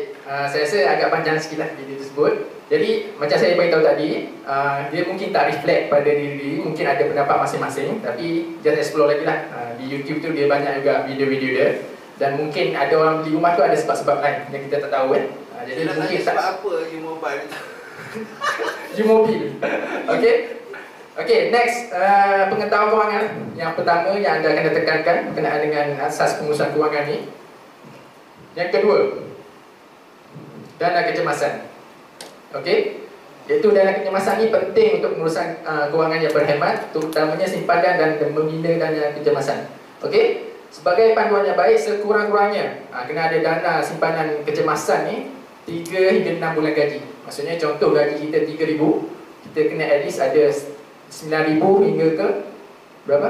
Okey, uh, saya rasa agak panjang sikit lah video tersebut. Jadi macam saya beritahu tadi, uh, dia mungkin tak reflect pada diri diri, mungkin ada pendapat masing-masing. Tapi just explore lagi lah. Uh, di YouTube tu dia banyak juga video-video dia. Dan mungkin ada orang beli rumah tu ada sebab-sebab lain yang kita tak tahu kan. Uh, jadi dia mungkin sebab tak apa je mobile je mobil. Okey. Okey, next uh, pengetahuan kewangan. Yang pertama yang anda akan tekankan berkenaan dengan asas pengurusan kewangan ni. Yang kedua, dana kecemasan. Okey. Iaitu dana kecemasan ni penting untuk pengurusan uh, kewangan yang berhemat, terutamanya simpanan dan membina dana kecemasan. Okey. Sebagai panduan yang baik, sekurang-kurangnya uh, kena ada dana simpanan kecemasan ni tiga hingga enam bulan gaji. Maksudnya contoh gaji kita tiga ribu, kita kena at least ada sembilan ribu hingga ke berapa?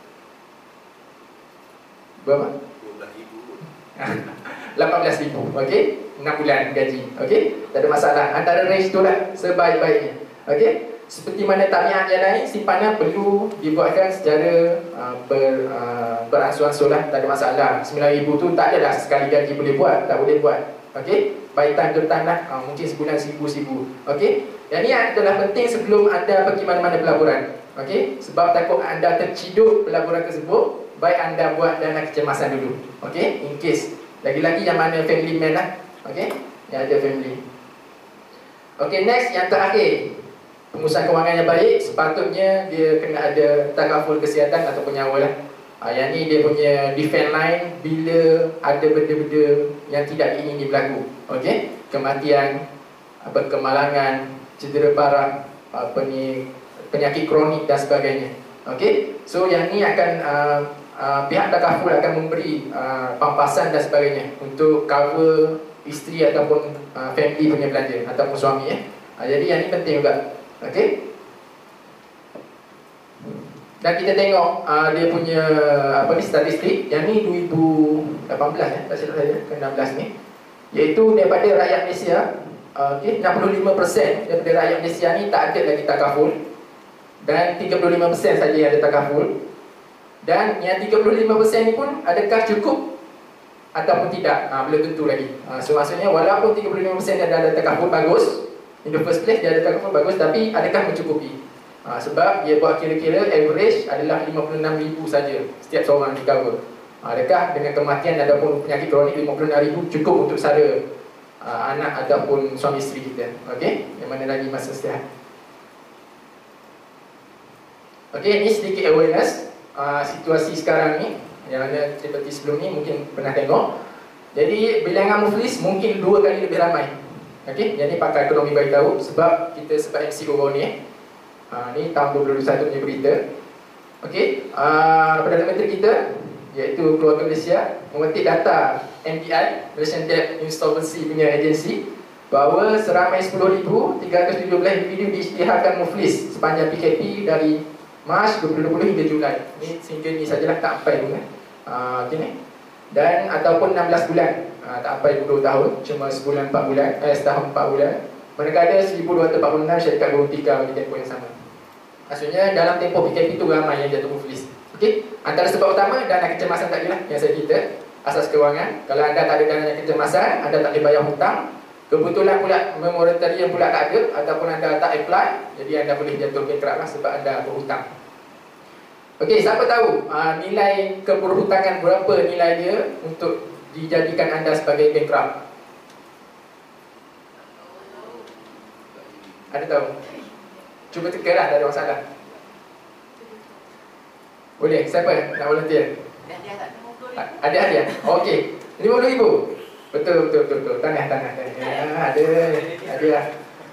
Berapa? dua belas ribu lapan belas ribu, okey? enam bulan gaji, okey? Tak ada masalah. Antara range tu lah sebaik-baiknya. Okey? Seperti mana tabiat yang lain, simpanan perlu dibuatkan secara uh, ber, uh, beransur-ansur lah, tak ada masalah. sembilan ribu tu tak adalah sekali gaji boleh buat, tak boleh buat. Okey? By time to time lah, uh, mungkin sebulan seribu-seribu. Okey? Yang ni adalah penting sebelum anda pergi mana-mana pelaburan. Okey? Sebab takut anda terciduk pelaburan tersebut, baik anda buat dana kecemasan dulu. Okey? In case. Lagi-lagi yang mana family man lah. Okey? Yang ada family. Okey, next yang terakhir. Pengurusan kewangan yang baik, sepatutnya dia kena ada takaful kesihatan ataupun nyawa lah. Ha, yang ni dia punya defense line bila ada benda-benda yang tidak diingini berlaku. Okey? Kematian, apa kemalangan, cedera parah, apa ni, penyakit kronik dan sebagainya. Okey? So yang ni akan uh, uh, pihak takaful akan memberi uh, pampasan dan sebagainya untuk cover isteri ataupun uh, family punya belanja ataupun suami eh. Uh, jadi yang ni penting juga. Okey? Dan kita tengok uh, dia punya apa ni statistik yang ni dua ribu lapan belas eh, tak silap saya ke enam belas ni, iaitu daripada rakyat Malaysia, uh, okay, enam puluh lima peratus daripada rakyat Malaysia ni tak ada lagi takaful, dan tiga puluh lima peratus saja yang ada takaful. Dan yang tiga puluh lima peratus ni pun adakah cukup ataupun tidak, uh, belum tentu lagi. uh, So maksudnya walaupun tiga puluh lima peratus dia ada takaful bagus, in the first place dia ada takaful bagus, tapi adakah mencukupi? Ha, sebab dia buat kira-kira average adalah lima puluh enam ribu saja setiap seorang di cover. Ha, adakah dengan kematian ataupun penyakit kronik lima puluh enam ribu cukup untuk sara uh, anak ataupun suami isteri kita? Okey, yang mana lagi masa sihat. Okey, ini sedikit awareness uh, situasi sekarang ni yang ada seperti sebelum ni mungkin pernah tengok. Jadi bilangan muflis mungkin dua kali lebih ramai. Okey, jadi pakar ekonomi bagi tahu sebab kita sebab M C O ni eh. Ha, ni tahun dua ribu dua puluh satu punya berita. Okey, uh, Perdana Menteri kita iaitu Keluarga Malaysia memetik data M D I, Malaysian Debt Insolvency punya agensi, bahawa seramai sepuluh ribu tiga ratus tujuh belas individu diisytiharkan muflis sepanjang P K P dari Mac dua ribu dua puluh hingga Julai. Ni sehingga ni sajalah tak sampai pun kan. Uh, okay, ni. Dan ataupun enam belas bulan, uh, tak sampai dua tahun, cuma sebulan empat bulan, eh setahun empat bulan. Manakala seribu dua ratus empat puluh enam syarikat berutika di tempoh yang sama. Maksudnya dalam tempoh P K P itu ramai yang jatuh muflis. Okey, antara sebab utama dana kecemasan tadi lah yang saya cerita, asas kewangan. Kalau anda tak ada dana kecemasan, anda tak boleh bayar hutang. Kebetulan pula moratorium pula tak ada ataupun anda tak apply, jadi anda boleh jatuh bankrupt lah sebab anda berhutang. Okey, siapa tahu uh, nilai keberhutangan berapa nilai dia untuk dijadikan anda sebagai bankrupt? Ada tahu? Cuba teka lah, tak ada masalah. Boleh, siapa nak volunteer? Ada hadiah? Oh, okey, lima puluh ribu. Betul, betul, betul, betul. Tanah, tanah, tanah. Ada, ada lah.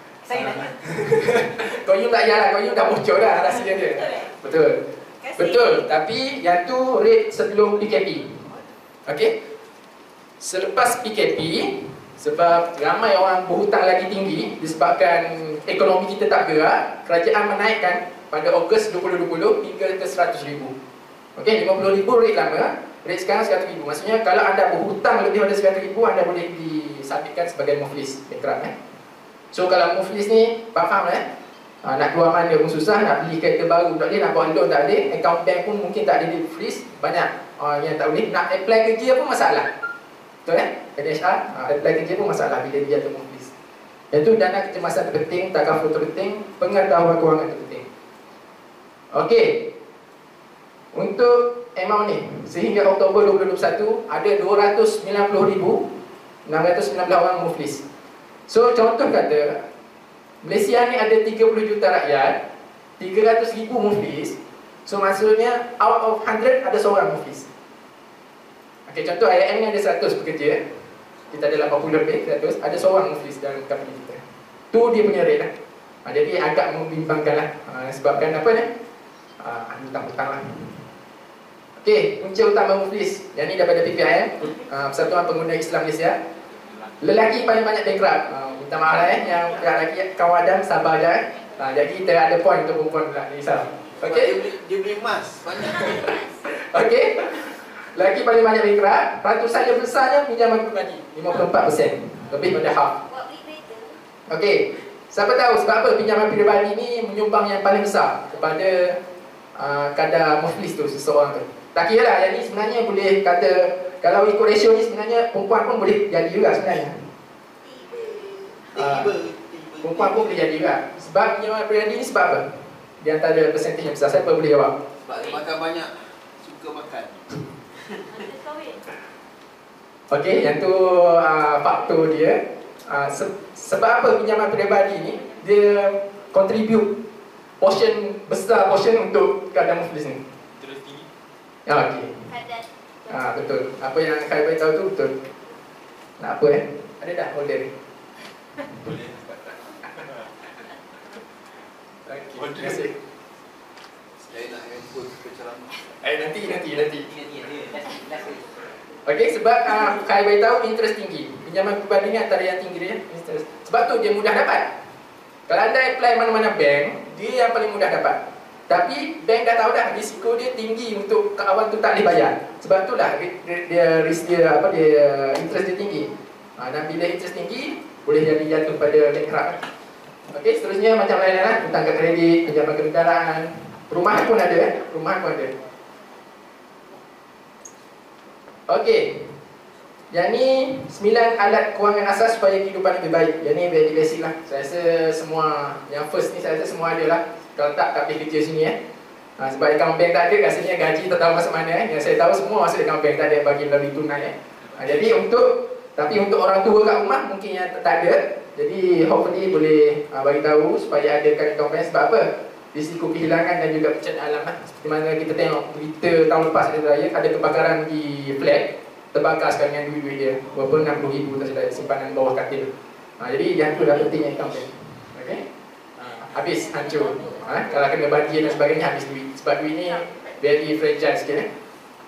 Kau you tak payah lah, kau you dah bocor dah rahsia dia. Betul. Betul, tapi yang tu rate sebelum P K P. Okey? Selepas P K P, sebab ramai orang berhutang lagi tinggi disebabkan ekonomi kita tak gerak, kerajaan menaikkan pada Ogos dua ribu dua puluh hingga ke seratus ribu. Okey, lima puluh ribu rate lama, rate sekarang seratus ribu. Maksudnya kalau anda berhutang lebih daripada seratus ribu, anda boleh disabitkan sebagai muflis, bankrupt eh. So kalau muflis ni, faham eh? Ha, nak keluar mana pun susah, nak beli kereta baru tak boleh, nak buat loan tak boleh, account bank pun mungkin tak ada di freeze, banyak uh, yang tak boleh, nak apply kerja pun masalah. Betul eh? N H R, uh, apply kerja pun masalah bila dia jatuh muflis. Iaitu dana kecemasan penting, takaful penting, pengetahuan kewangan penting. Okey. Untuk amount ni, sehingga Oktober dua ribu dua puluh satu ada dua ratus sembilan puluh ribu enam ratus sembilan belas orang muflis. So contoh kata Malaysia ni ada tiga puluh juta rakyat, tiga ratus ribu muflis. So maksudnya out of one hundred ada seorang muflis. Okey, contoh I M ni ada seratus pekerja, kita ada lapan puluh lebih, seratus, ada seorang muflis dalam company kita. Tu dia punya rate lah. Ha, jadi agak membimbangkan lah. Ha, sebabkan apa ni? Ha, hutang-hutang lah. Okey, punca utama muflis. Yang ni daripada P P I M, uh, Persatuan Pengguna Islam Malaysia. Lelaki paling banyak bankrupt. Uh, minta maaf lah eh, yang lelaki kawan Adam sabar je eh. Uh, jadi kita ada point untuk perempuan pula, risau. Okey. Dia beli, dia beli emas banyak. Okey. Lelaki paling banyak bankrupt, ratusan yang besarnya pinjaman pribadi, lima puluh empat peratus, lebih pada half. Okey. Siapa tahu sebab apa pinjaman pribadi ni menyumbang yang paling besar kepada uh, kadar muflis tu seseorang tu. Tak kira lah, yang ni sebenarnya boleh kata, kalau ikut ratio ni sebenarnya perempuan pun boleh jadi juga sebenarnya. Uh, perempuan pun boleh jadi juga. Sebab pinjaman pribadi ni sebab apa? Di antara persentage yang besar, siapa boleh jawab? Sebab dia makan banyak, suka makan. Okey, yang tu uh, faktor dia. Uh, se sebab apa pinjaman peribadi ni dia contribute portion besar portion untuk kadar muflis ni. Terus tinggi. Ya, okey. Ah, betul. Apa yang saya beritahu tu betul. Nak apa eh? Ada dah holder ni. Boleh. Okey, terima kasih. Saya nak handphone penceramah. Eh nanti nanti nanti. Okey, sebab uh, saya beritahu interest tinggi. Pinjaman peribadi ni antara yang tinggi dia interest. Sebab tu dia mudah dapat. Kalau anda apply mana-mana bank, dia yang paling mudah dapat. Tapi bank dah tahu dah risiko dia tinggi untuk kawan tu tak boleh bayar. Sebab itulah dia, dia risk dia apa dia interest dia tinggi. Ha, dan bila interest tinggi boleh jadi jatuh pada bankrupt. Okey, seterusnya macam lain lah, hutang kredit, pinjaman kenderaan, perumahan pun ada eh, perumahan pun ada. Okey. Yang ni sembilan alat kewangan asas supaya kehidupan lebih baik. Yang ni very basic lah. Saya rasa semua yang first ni saya rasa semua ada lah. Kalau tak, tak boleh kerja sini eh. Ha, sebab account bank tak ada, rasanya gaji tak tahu masuk mana eh. Yang saya tahu semua masuk account bank, tak ada bagi melalui tunai eh. Ha, jadi untuk, tapi untuk orang tua kat rumah mungkin yang tak ada. Jadi hopefully boleh ha, bagi tahu supaya ada kat account bank. Sebab apa? Risiko kehilangan dan juga bencana alam lah. Seperti mana kita tengok berita tahun lepas ada raya, ada kebakaran di flat, terbakar sekarang dengan duit-duit dia berapa enam puluh ribu tak silap simpanan bawah katil. Ha, jadi yang tu dah pentingnya account bank. Okey. Ha, habis hancur. Ha, kalau kena banjir dan sebagainya habis duit. Sebab duit ni very fragile sikit eh.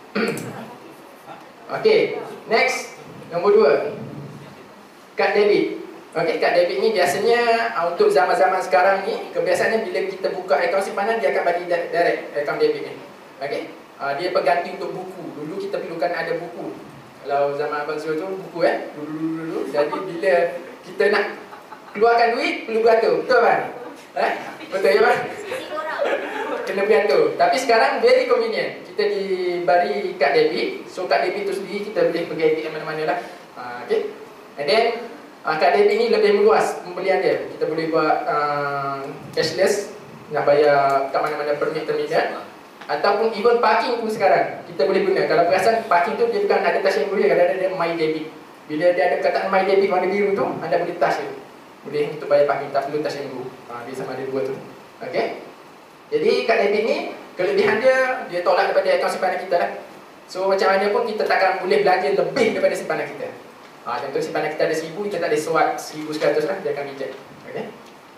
Okey, next nombor dua. Kad debit. Okey, kad debit ni biasanya untuk zaman-zaman sekarang ni kebiasaannya bila kita buka akaun simpanan dia akan bagi direct akaun debit ni. Okey. Uh, dia pengganti untuk buku. Dulu kita perlukan ada buku. Kalau zaman Abang Zul tu buku eh. Dulu-dulu. Jadi bila kita nak keluarkan duit perlu beratur. Betul kan? Eh? Betul ya bang? Kena beratur. Tapi sekarang very convenient. Kita diberi kad debit. So kad debit tu sendiri kita boleh pergi A T M mana-mana lah. Uh, okay. And then uh, kad debit ni lebih meluas pembelian dia. Kita boleh buat uh, cashless. Nak bayar kat mana-mana permit terminal. Ataupun even parking pun sekarang kita boleh guna. Kalau perasan parking tu dia bukan ada touch and go dia, kadang-kadang dia my debit. Bila dia ada kataan my debit warna biru tu, anda boleh touch dia. Boleh untuk bayar parking, tak perlu touch and go. Ha, dia sama ada dua tu. Okey. Jadi kad debit ni kelebihan dia dia tolak daripada akaun simpanan kita lah. So macam mana pun kita takkan boleh belanja lebih daripada simpanan kita. Ha, contoh simpanan kita ada seribu, kita tak boleh swap seribu seratus lah, dia akan reject. Okey.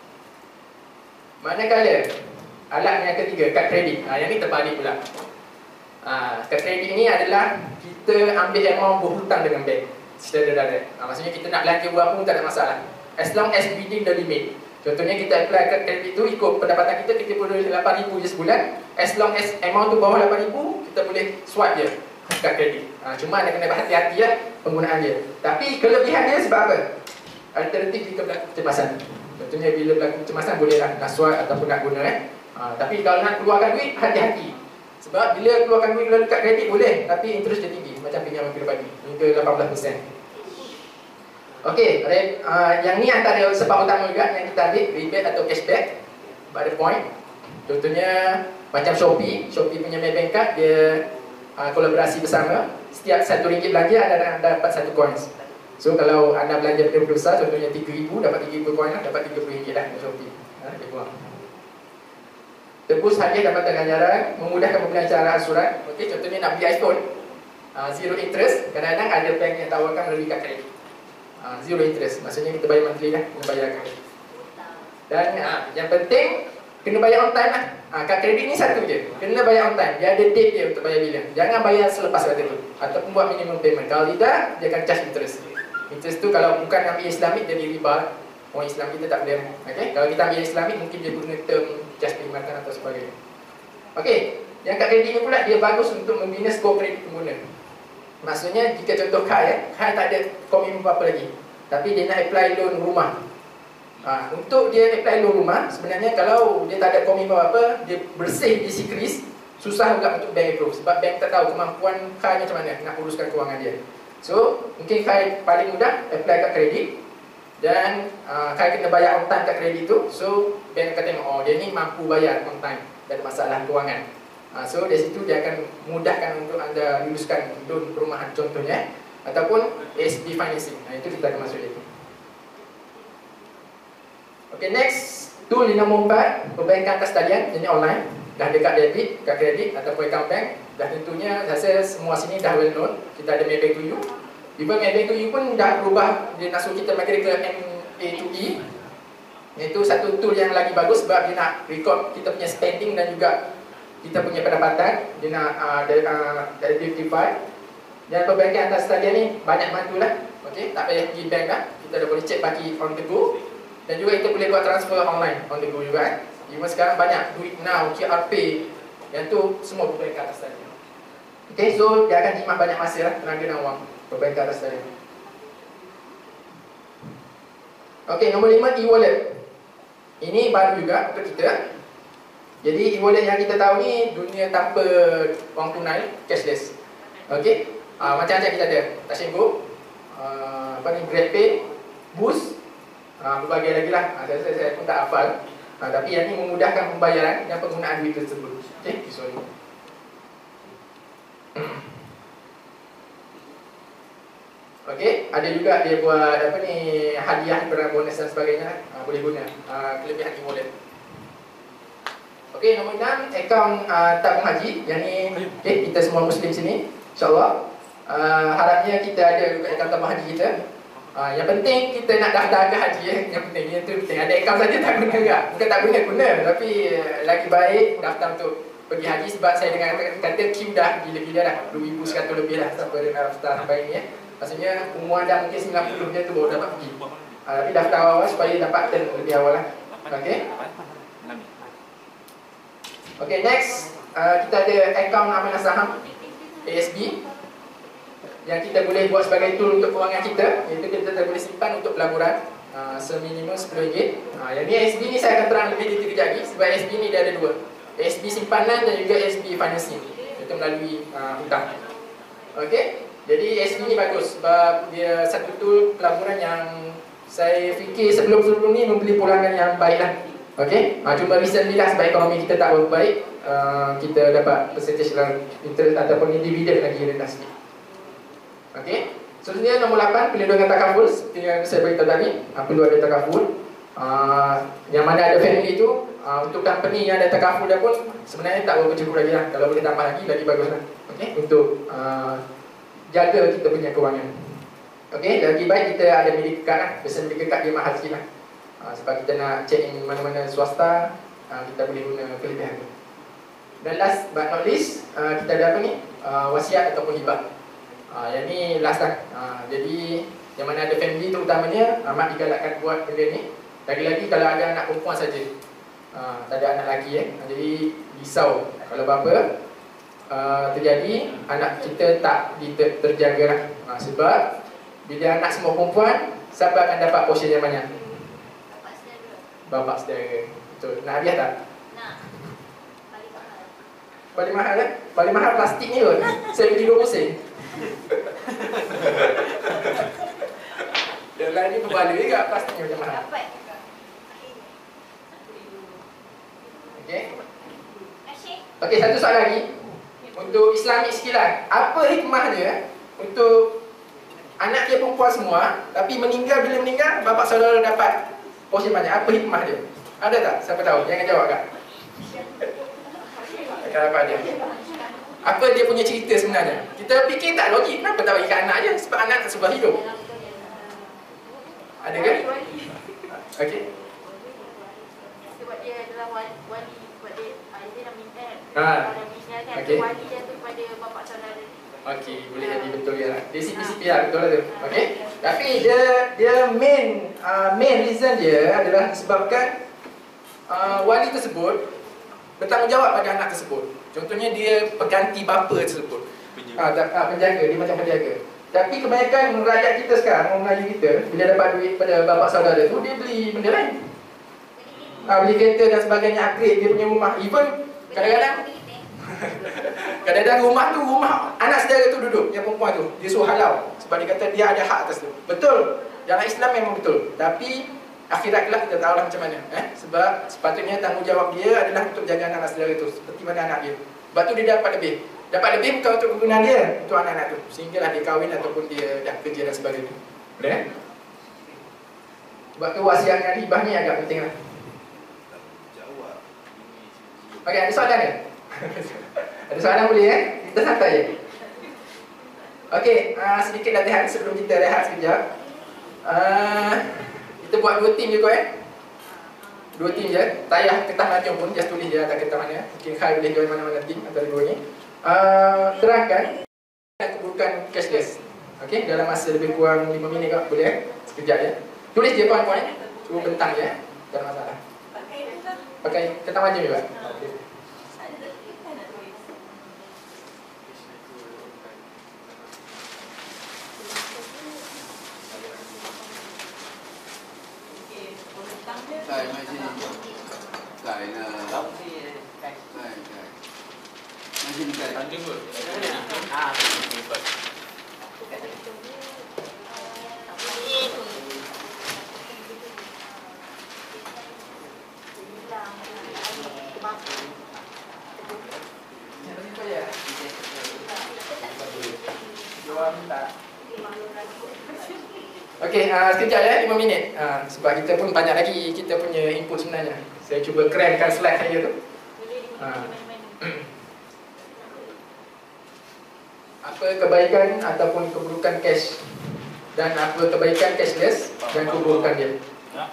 Manakala alat yang ketiga, kad kredit. Ha, yang ni terbalik pula. Ha, kad kredit ni adalah kita ambil amount berhutang dengan bank secara direct. Ha, maksudnya kita nak belanja berapa pun tak ada masalah. As long as within the limit. Contohnya kita apply kad kredit tu ikut pendapatan kita, kita boleh lapan ribu je sebulan. As long as amount tu bawah lapan ribu, kita boleh swipe je kad kredit. Ha, cuma anda kena berhati-hati lah penggunaan dia. Tapi kelebihan dia sebab apa? Alternatif jika berlaku kecemasan. Contohnya bila berlaku kecemasan bolehlah nak swipe ataupun nak guna eh. Ha, tapi kalau nak keluarkan duit, hati-hati. Sebab bila keluarkan duit melalui kad kredit boleh, tapi interest dia tinggi. Macam pinjaman peribadi, hingga lapan belas peratus. Okey, uh, yang ni antara sebab utama juga yang kita ambil rebate atau cashback pada point. Contohnya macam Shopee, Shopee punya Maybank card dia uh, kolaborasi bersama. Setiap satu ringgit belanja anda dapat satu coins. So kalau anda belanja benda besar, contohnya tiga ribu dapat tiga ribu coin lah, dapat tiga puluh ringgit lah di Shopee. Ha, lebih kurang. Tebus hadiah dapatan ganjaran, memudahkan pembelanjaan asuran. Okey, contohnya nak beli iPhone, uh, zero interest, kadang-kadang ada bank yang tawarkan melalui kad kredit. Uh, zero interest, maksudnya kita bayar monthly lah, kena bayar kad. Dan uh, yang penting kena bayar on time lah. Uh, kad kredit ni satu je, kena bayar on time. Dia ada date dia untuk bayar bila. Jangan bayar selepas kata tu, ataupun buat minimum payment. Kalau tidak, dia akan charge interest. Interest tu kalau bukan ambil Islamik jadi riba. Orang Islam kita tak boleh. Okay? Kalau kita ambil Islamik mungkin dia guna term just perkhidmatan atau sebagainya. Okey, yang kad kredit ni pula dia bagus untuk membina skor kredit pengguna. Maksudnya jika contoh Kai, ya, Kai tak ada komitmen apa-apa lagi, tapi dia nak apply loan rumah. Ha, untuk dia apply loan rumah, sebenarnya kalau dia tak ada komitmen apa-apa, dia bersih di si kris, susah juga untuk bank approve. Sebab bank tak tahu kemampuan Kai macam mana nak uruskan kewangan dia. So, mungkin Kai paling mudah apply kad kredit. Dan uh, Kai kena bayar on time kad kredit tu. So, bank akan tengok, oh dia ni mampu bayar on time, tak ada masalah kewangan. Uh, so, dari situ dia akan mudahkan untuk anda luluskan loan perumahan contohnya, ataupun A S B financing. Nah, itu kita akan masuk lagi. Okay, next tool di nombor empat, perbankan atas talian, ini online. Dah ada kad debit, kad kredit ataupun account bank. Dah tentunya saya semua sini dah well known. Kita ada Maybank to You. Even Maybank to You pun dah berubah, dia nak suruh kita migrate ke M A to E. Itu satu tool yang lagi bagus sebab dia nak record kita punya spending dan juga kita punya pendapatan. Dia nak uh, identify. Dan perbankan atas talian ni banyak bantulah. Okey, tak payah pergi bank dah. Kita dah boleh check bagi on the go. Dan juga kita boleh buat transfer online on the go juga kan. Even sekarang banyak duit now, Q R Pay. Yang tu semua perbankan atas talian. Okey, so dia akan jimat banyak masa lah, tenaga dan wang perbankan atas talian. Okey, nombor lima, e-wallet. Ini baru juga untuk kita. Jadi e-wallet yang kita tahu ni dunia tanpa wang tunai, cashless. Okey, uh, macam-macam kita ada. Touch and Go, uh, apa ni, GrabPay, Boost, uh, berbagai lagi lah. Uh, saya, saya, saya pun tak hafal. Uh, tapi yang ni memudahkan pembayaran dan penggunaan duit tersebut. Okey, sorry. Okey, ada juga dia buat apa ni, hadiah daripada bonus dan sebagainya, uh, boleh guna uh, kelebihan e-wallet. Okey, nombor enam, akaun uh, tabung haji. Yang ni okay, kita semua Muslim sini, insya-Allah. Uh, harapnya kita ada juga akaun tabung haji kita. Uh, yang penting kita nak daftar ke haji eh. Yang penting itu penting. Ada akaun saja tak guna enggak? Bukan tak guna guna, tapi uh, lagi baik daftar untuk pergi haji sebab saya dengar kata queue dah gila-gila dah, dua ribu seratus lebih dah sampai dengan daftar sampai ni eh. Maksudnya umur anda mungkin sembilan puluh je tu baru dapat pergi. Uh, tapi daftar awal supaya dapat turn lebih awal lah. Okey. Okey, next uh, kita ada akaun amanah saham A S B yang kita boleh buat sebagai tool untuk kewangan kita, iaitu kita boleh simpan untuk pelaburan uh, seminimum sepuluh ringgit. Uh, yang ni A S B ni saya akan terang lebih detail kejap lagi sebab A S B ni dia ada dua. A S B simpanan dan juga A S B financing, iaitu melalui uh, hutang. Okey. Jadi A S B ni bagus sebab dia satu tool pelaburan yang saya fikir sebelum-sebelum ni membeli pulangan yang baik lah. Okey, uh, cuma recently lah sebab ekonomi kita tak berapa baik, uh, kita dapat percentage dalam interest ataupun dividen lagi rendah sikit. Okey, seterusnya nombor lapan, pelindungan takaful. Seperti yang saya beritahu tadi, uh, perlu ada takaful. Uh, yang mana ada family tu, uh, untuk company yang ada takaful dah pun sebenarnya tak berapa cukup lagi lah. Kalau boleh tambah lagi, lagi bagus lah. Okey, untuk uh, jaga kita punya kewangan. Okey, lagi baik kita ada medical card lah. Biasanya medical card dia mahal sikit lah. Uh, sebab kita nak check in mana-mana swasta, uh, kita boleh guna kelebihan tu. Dan last but not least, uh, kita ada apa ni? Uh, wasiat ataupun hibah. Uh, yang ni last lah. Uh, jadi yang mana ada family tu utamanya, amat digalakkan buat benda ni. Lagi-lagi kalau ada anak perempuan saja, uh, tak ada anak lelaki eh. Uh, jadi risau kalau apa-apa uh, terjadi, anak kita tak ter terjaga lah. Uh, sebab bila anak semua perempuan, siapa akan dapat portion yang banyak? Bapak saudara. Betul. Nak hadiah tak? Nak. Paling mahal. Paling mahal kan? Paling mahal plastik ni kot. Saya beli dua sen. Yang lain ni berbaloi juga pastinya macam mana. Dapat. Okey. Okey, satu soalan lagi. Untuk Islamic sekilas, apa hikmah dia untuk anak dia perempuan semua, tapi meninggal, bila meninggal, bapa saudara dapat porsi banyak? Apa hikmah dia? Ada tak? Siapa tahu? Jangan jawab kan? Akan dapat dia. Apa dia punya cerita sebenarnya? Kita fikir tak logik. Kenapa tak bagi kat anak je? Sebab anak tak sebuah hidup. Ada kan? Okey. Sebab dia adalah wali, wali sebab dia, uh, dia dah minta kan. Ha. Dah minta kan. Okey. Wali dia tu pada bapak saudara. Okey, boleh jadi betul ya. Dia C P C P lah, betul lah tu. Okey. Tapi dia dia main uh, main reason dia adalah disebabkan uh, wali tersebut bertanggungjawab pada anak tersebut. Contohnya dia pengganti bapa tersebut. Ah, tak, ah, penjaga, dia macam penjaga. Tapi kebanyakan rakyat kita sekarang, orang Melayu kita, bila dapat duit pada bapa saudara tu, dia beli benda lain. Ah, beli kereta dan sebagainya, upgrade dia punya rumah. Even kadang-kadang kadang-kadang rumah tu, rumah anak saudara tu duduk, yang perempuan tu, dia suruh halau sebab dia kata dia ada hak atas tu. Betul, dalam Islam memang betul. Tapi akhirat kelak kita tahulah macam mana, eh? Sebab sepatutnya tanggungjawab dia adalah untuk jaga anak saudara tu seperti mana anak dia. Sebab tu dia dapat lebih. Dapat lebih bukan untuk kegunaan dia, untuk anak-anak tu, sehinggalah dia kahwin ataupun dia dah kerja dan sebagainya. Boleh eh? Sebab tu wasiat dengan hibah ni agak penting lah. Okey, ada soalan ke? Ada soalan boleh eh? Kita santai je. Okey, uh, sedikit latihan sebelum kita rehat sekejap. Uh, kita buat dua tim je kau eh. Dua tim je. Tak payah kertas melancong pun, just tulis je atas kertas mana. Mungkin Khai boleh join mana-mana tim antara dua ni. Uh, terangkan keburukan cashless. Okey, dalam masa lebih kurang lima minit kau boleh eh? Sekejap je. Tulis je poin-poin. Cuba bentang je eh. Tak ada masalah. Pakai kertas melancong juga. Sai mai sini. Sai na. Sai sai. Mai sini kai. Tanding pun. Ah. Okey, uh, sekejap ya, lima minit. Uh, sebab kita pun banyak lagi kita punya input sebenarnya. Saya cuba kerenkan slide saya tu. Uh. Apa kebaikan ataupun keburukan cash dan apa kebaikan cashless dan keburukan dia.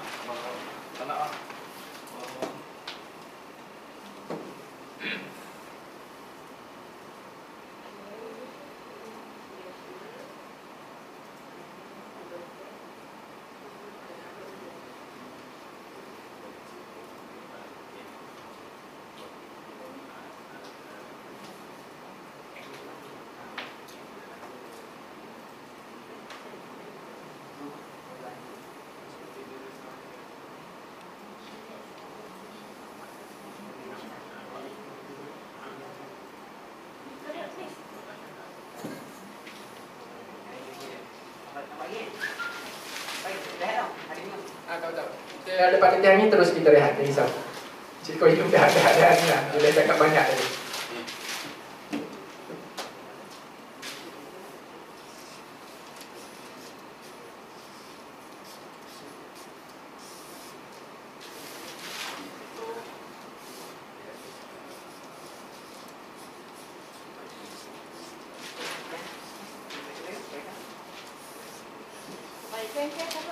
Ah, tahu tahu. Kita ada panitia ni terus kita rehat, jangan risau. Cikgu hidup dah ada ada ni lah. Dia dah cakap banyak tadi. Baik, kan apa?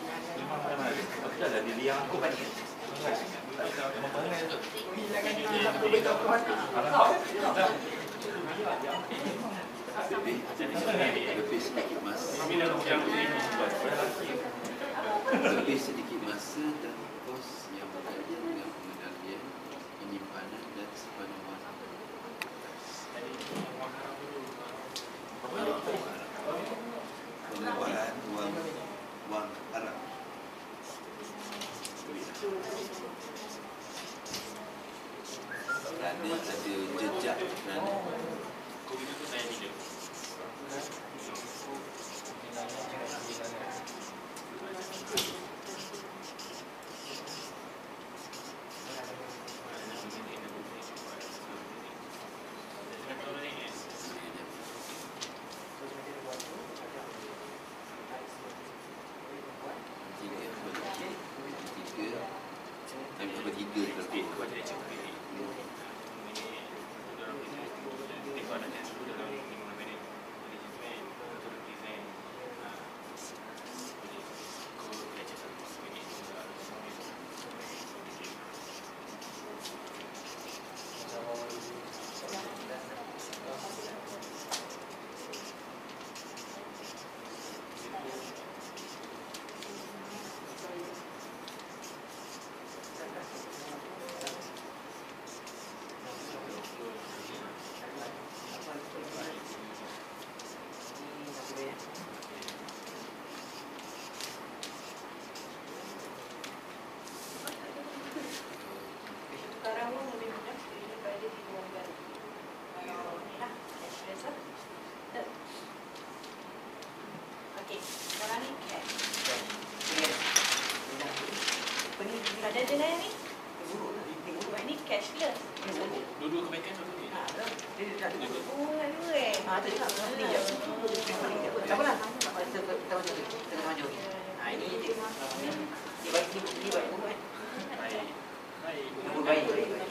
Lebih sedikit masa Lebih sedikit masa dan kos yang berkaitan dengan pengendalian, penyimpanan dan sepanjang waktu. Pengeluaran wang wang Arab. Kerana ada jejak kerana ada dengan ni? Ni cashless. Dua-dua kebaikan tu ni. Oh, ada eh. Ah, tu juga. Ni je. Tak apalah. Kita kita maju. Kita maju. Ah, ini je. Ni baik ni ni baik buat. Baik. Baik.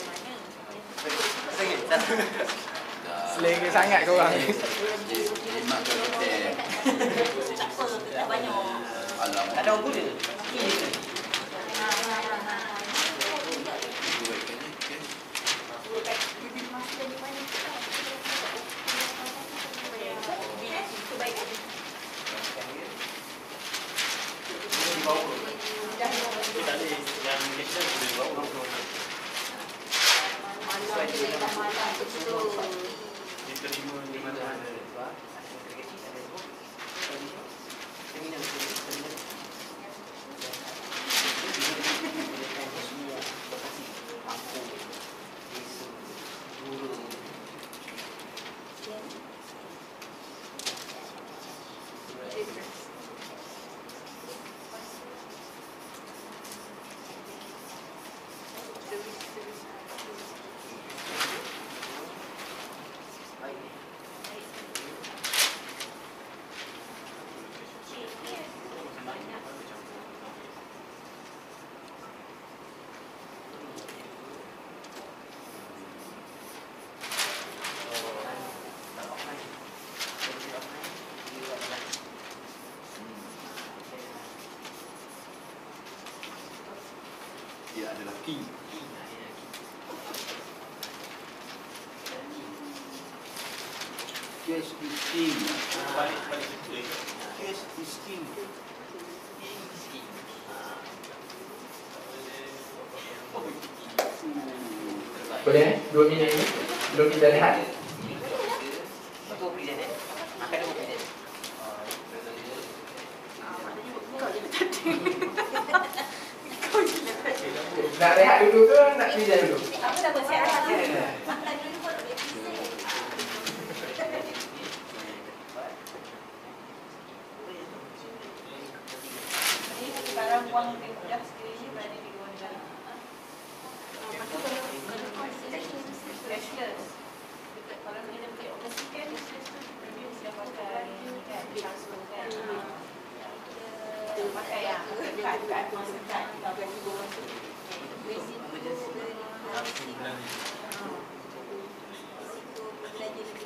Baik. Selenge sangat kau orang. Lima kali Tak banyak. Alamak. Tak ada apa dia. Ni je. Dia adalah king. Cash is king. Balik balik tu. Cash is king. Boleh eh? Dua minit ni belum kita lihat. Betul present eh. Akan ada present. Nak rehat dulu ke nak present dulu? Apa dah bersiap? Sekarang wang dah sekiranya berada di luar negara. Cashless. Kalau kita pergi overseas kan, dia mesti pakai ni kan, transfer kan. Kita pakai yang kad, kad, kad, kita bagi borang tu. Risiko belanja lebih.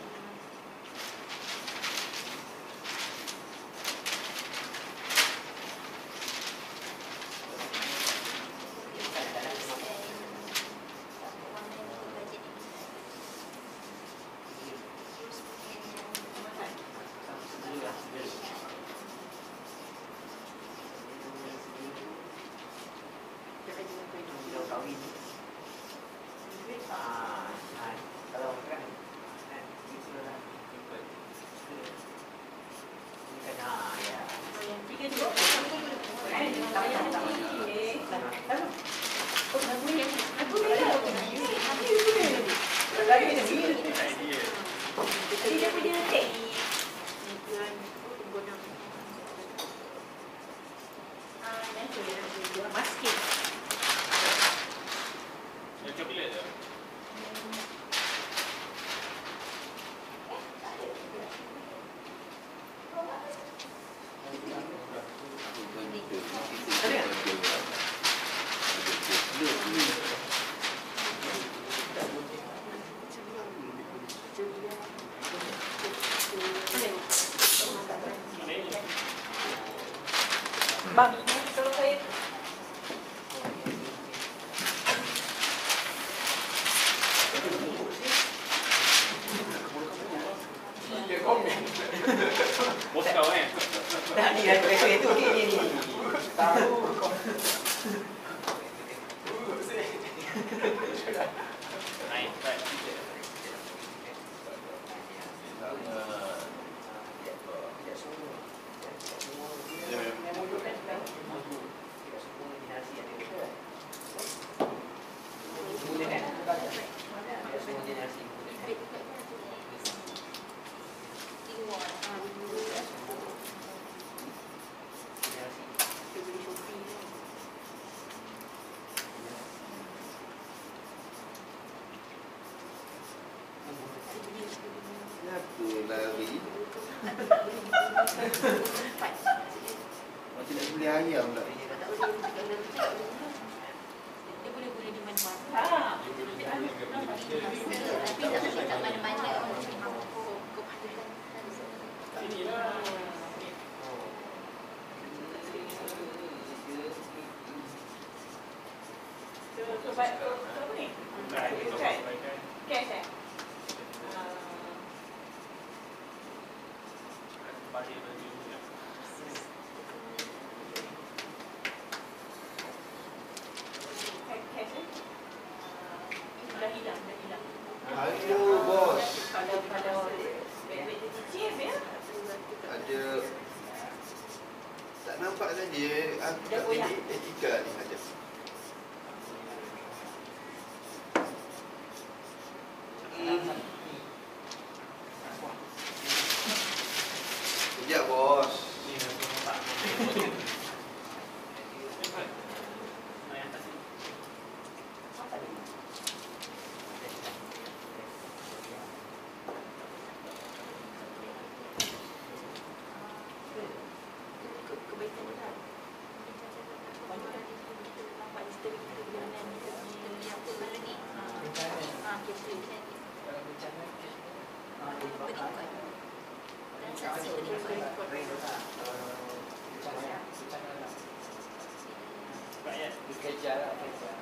Ah, kalau kan itulah simple. Ini kan ah ya. Yang tiga dua. Eh, tak payah tak payah. Oh, aku ni, aku ni lah. Aku ni lah. Lagi ni. Jadi dia punya tek. Ah, nanti dia masking. Yang coklat tu. Bang, tolong saya. Dia komen. Bos kau kan? Tak ni kan kereta itu ni ni ni. Tahu. Naik, naik. Aku lari. Macam nak beli ayam tak? Dia boleh boleh di mana-mana. Tapi tak boleh tak mana-mana. Sebab apa ni? Cash eh? Dah hilang, dah hilang. Aduh bos. Kalau kalau beg-beg dia cicip ya. Ada tak nampak saja. Aku Dah tak goyang. pilih etika ni saja. Sekejap bos. Kebaikan dia lah. Nampak di story kita perjalanan kita pergi yang tu mana ni? Ah, kita berikut. Dan saksi berikut. Kejar lah, kejar.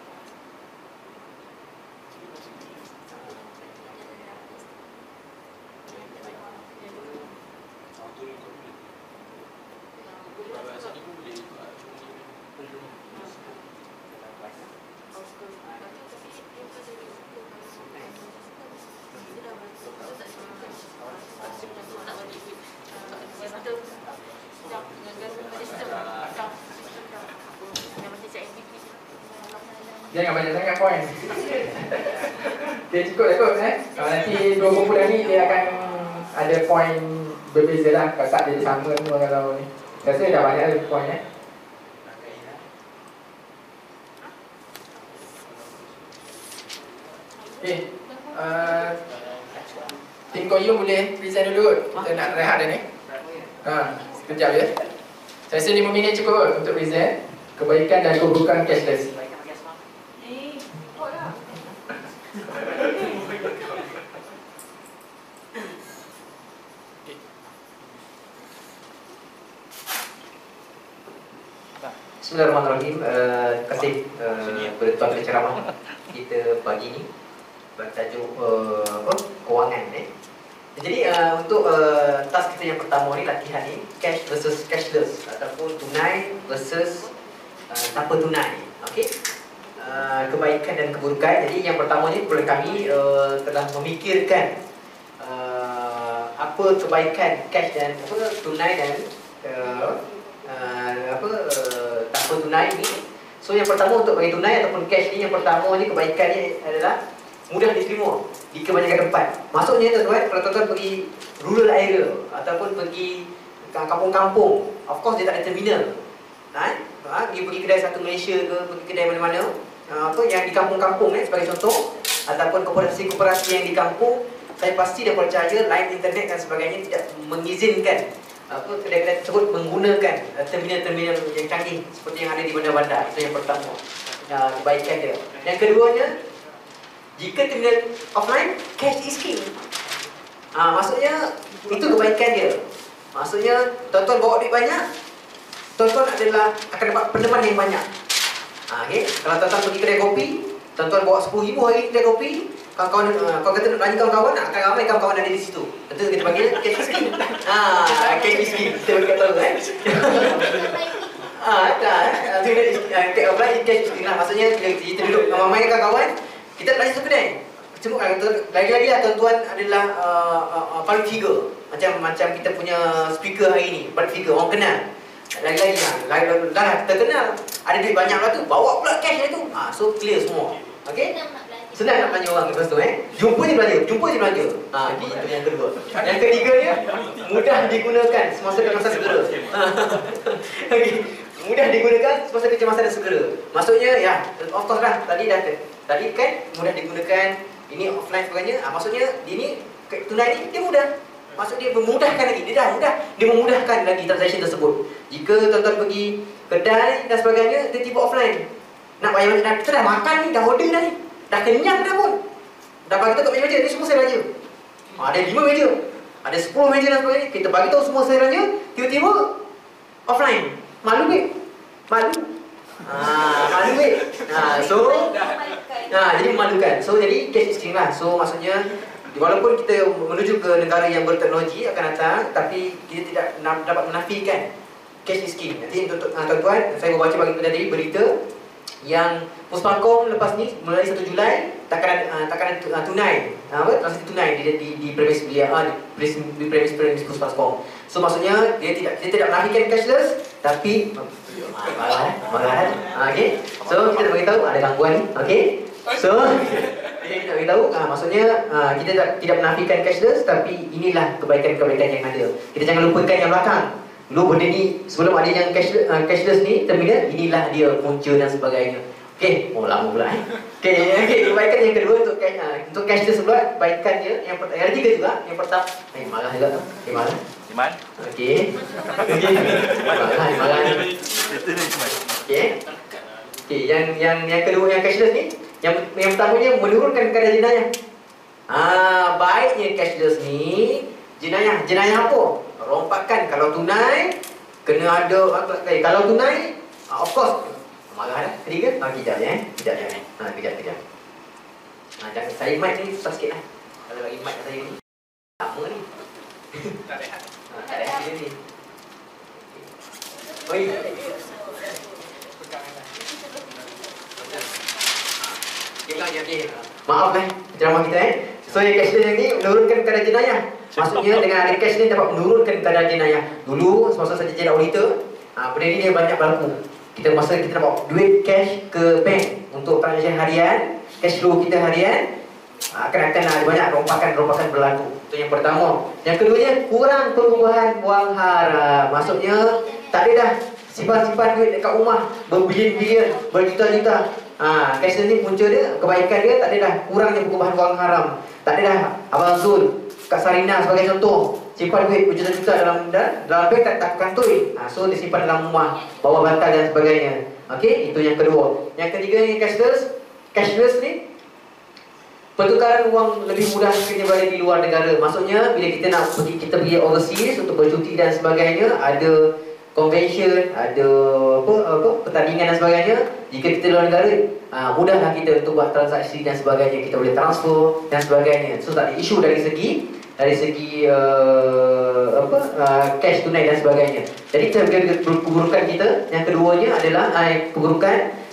Jangan banyak sangat poin. Dia cukup lah kot eh. Kalau nanti dua kumpulan ni dia akan ada poin berbeza lah. Kalau tak dia sama semua kalau ni. Saya rasa dah banyak ada poin eh. Okay. Uh, Tim Koyu boleh present dulu. Kita nak rehat dah ni. Ha, sekejap ya. Saya rasa lima minit cukup kot untuk present kebaikan dan keburukan cashless. Bismillahirrahmanirrahim. Uh, terima kasih uh, kepada tuan penceramah kita pagi ini bertajuk uh, apa? Kewangan eh. Jadi uh, untuk uh, task kita yang pertama ni, latihan ni, cash versus cashless ataupun tunai versus uh, tanpa tunai. Okey. uh, kebaikan dan keburukan. Jadi yang pertama ni kepada kami uh, telah memikirkan uh, apa kebaikan cash dan apa tunai dan uh, uh, apa uh, tanpa tunai ni. So yang pertama untuk bagi tunai ataupun cash ni, yang pertama ni kebaikannya adalah mudah diterima di kebanyakan tempat. Maksudnya tuan-tuan, kalau tuan-tuan pergi rural area ataupun pergi kampung-kampung, of course dia tak ada terminal. Kan? Ha, pergi pergi kedai satu Malaysia ke, pergi kedai mana-mana, ha, apa yang di kampung-kampung eh, sebagai contoh, ataupun koperasi-koperasi yang di kampung, saya pasti dan percaya line internet dan sebagainya tidak mengizinkan apa kedai-kedai tersebut menggunakan uh, terminal-terminal yang canggih seperti yang ada di bandar-bandar. Itu yang pertama, uh, kebaikan dia. Yang keduanya, jika terminal offline, cash is king. Uh, maksudnya itu kebaikan dia. Maksudnya tuan-tuan bawa duit banyak, tuan-tuan adalah akan dapat pendepan yang banyak. Uh, okay? Kalau tuan-tuan pergi kedai kopi, tuan-tuan bawa sepuluh ribu hari kedai kopi, kawan-kawan, uh, kalau kata nak belanja kawan-kawan, akan ramai kawan-kawan ada di situ. Tentu kita panggil cash is king. Ah, cash is king. Kita bagi tahu kan. Ah, tak. Itu dia offline cash is king lah. Maksudnya kita duduk ramai kawan-kawan, kita belanja satu kedai. Cuma lagi-lagi lah tuan-tuan adalah uh, uh, uh, public figure. Macam macam kita punya speaker hari ni, public figure, orang kenal. Lagi-lagi lah, lagi-lagi lah terkenal. Ada duit banyak lah tu, bawa pula cash dia tu. Ah, so clear semua. Okay? Senang nak belanja orang lepas tu eh. Jumpa je belanja, jumpa je belanja. Ha, itu yang kedua. Yang ketiganya, mudah digunakan semasa kecemasan segera. Okay. Mudah digunakan semasa kecemasan dan segera. Maksudnya ya, of course lah, tadi dah tadi kan mudah digunakan, ini offline sebagainya. Ha, maksudnya ini tunai ni dia mudah. Maksud dia memudahkan lagi, dia dah mudah, dia memudahkan lagi transaction tersebut. Jika tuan-tuan pergi kedai dan sebagainya, tiba-tiba offline. Nak bayar macam kita dah makan ni, dah order dah ni. Dah kenyang dah pun. Dah bagi tahu kat meja, ni semua saya belanja. Ha, ada lima meja, ada sepuluh meja dan sebagainya. Kita bagi tahu semua saya belanja, tiba-tiba offline. Malu weh. Malu. Ha, malu weh. Ha, so ha, jadi memalukan. So jadi cash is king lah. So maksudnya walaupun kita menuju ke negara yang berteknologi akan datang, tapi kita tidak dapat menafikan cash is king. Nanti tuan-tuan, saya baca bagi tadi berita yang Puspakom lepas ni mulai satu Julai takkan uh, takkan uh, tunai uh, apa transaksi tunai di di di premis beliau uh, di di premis premis Puspakom. So maksudnya dia tidak dia tidak menafikan cashless, tapi marah eh marah eh. Okey. So kita bagi tahu ada gangguan ni. Okey. So kita bagi tahu uh, maksudnya uh, kita tidak tidak menafikan cashless, tapi inilah kebaikan-kebaikan yang ada. Kita jangan lupakan yang belakang. Dulu benda ni sebelum ada yang cashless, uh, cashless ni terminal, inilah dia punca dan sebagainya. Okey, oh lama pula eh. Okey, okey, kebaikan yang kedua untuk cash, uh, untuk cashless pula, kebaikan dia yang pertama, yang ketiga juga, yang pertama, eh marah juga tu. Okey, marah. Iman. Okey. Okey. Marah, marah. Okey. Okey, yang yang yang kedua yang cashless ni, yang yang pertamanya menurunkan kadar jenayah. Ah, baiknya cashless ni jenayah, jenayah apa? Rompakan. Kalau tunai kena ada, okay, kalau tunai uh, of course marah dah. Ketiga, ah, kejap je eh. Kejap je eh. Ha, kejap, kejap. Ha, jangan saya mic ni susah sikit lah. Kalau bagi mic saya ni lama ni. Tak rehat. Ha, tak rehat dia ni. Oi. Okay, okay. Maaf eh, ceramah kita eh. So yang cashless ni menurunkan kadar jenayah. Maksudnya dengan ada cash ni dapat menurunkan kadar jenayah. Dulu semasa saya jadi auditor, ha, benda ni dia banyak berlaku. Kita masa kita dapat duit cash ke bank untuk transaksi harian, cash flow kita harian, akan-akan ada banyak rompakan-rompakan berlaku. Itu yang pertama. Yang keduanya, kurang perubahan wang haram. Maksudnya tak ada dah simpan-simpan duit dekat rumah berbilion-bilion, berjuta-juta. Ha, cash ni punca dia, kebaikan dia tak ada dah kurangnya perubahan wang haram. Tak ada dah Abang Zul, Kak Sarina sebagai contoh, simpan duit berjuta-juta dalam dalam bank tak tak kantoi. Ha, so disimpan dalam rumah, bawa bantal dan sebagainya. Okey, itu yang kedua. Yang ketiga ni cashless. Cashless ni pertukaran wang lebih mudah kena berada di luar negara. Maksudnya bila kita nak pergi kita pergi overseas untuk bercuti dan sebagainya, ada convention, ada apa apa pertandingan dan sebagainya, jika kita luar negara, aa, mudahlah kita untuk buat transaksi dan sebagainya, kita boleh transfer dan sebagainya. So tak ada isu dari segi dari segi uh, apa uh, cash tunai dan sebagainya. Jadi keburukan kita yang keduanya adalah uh, keburukan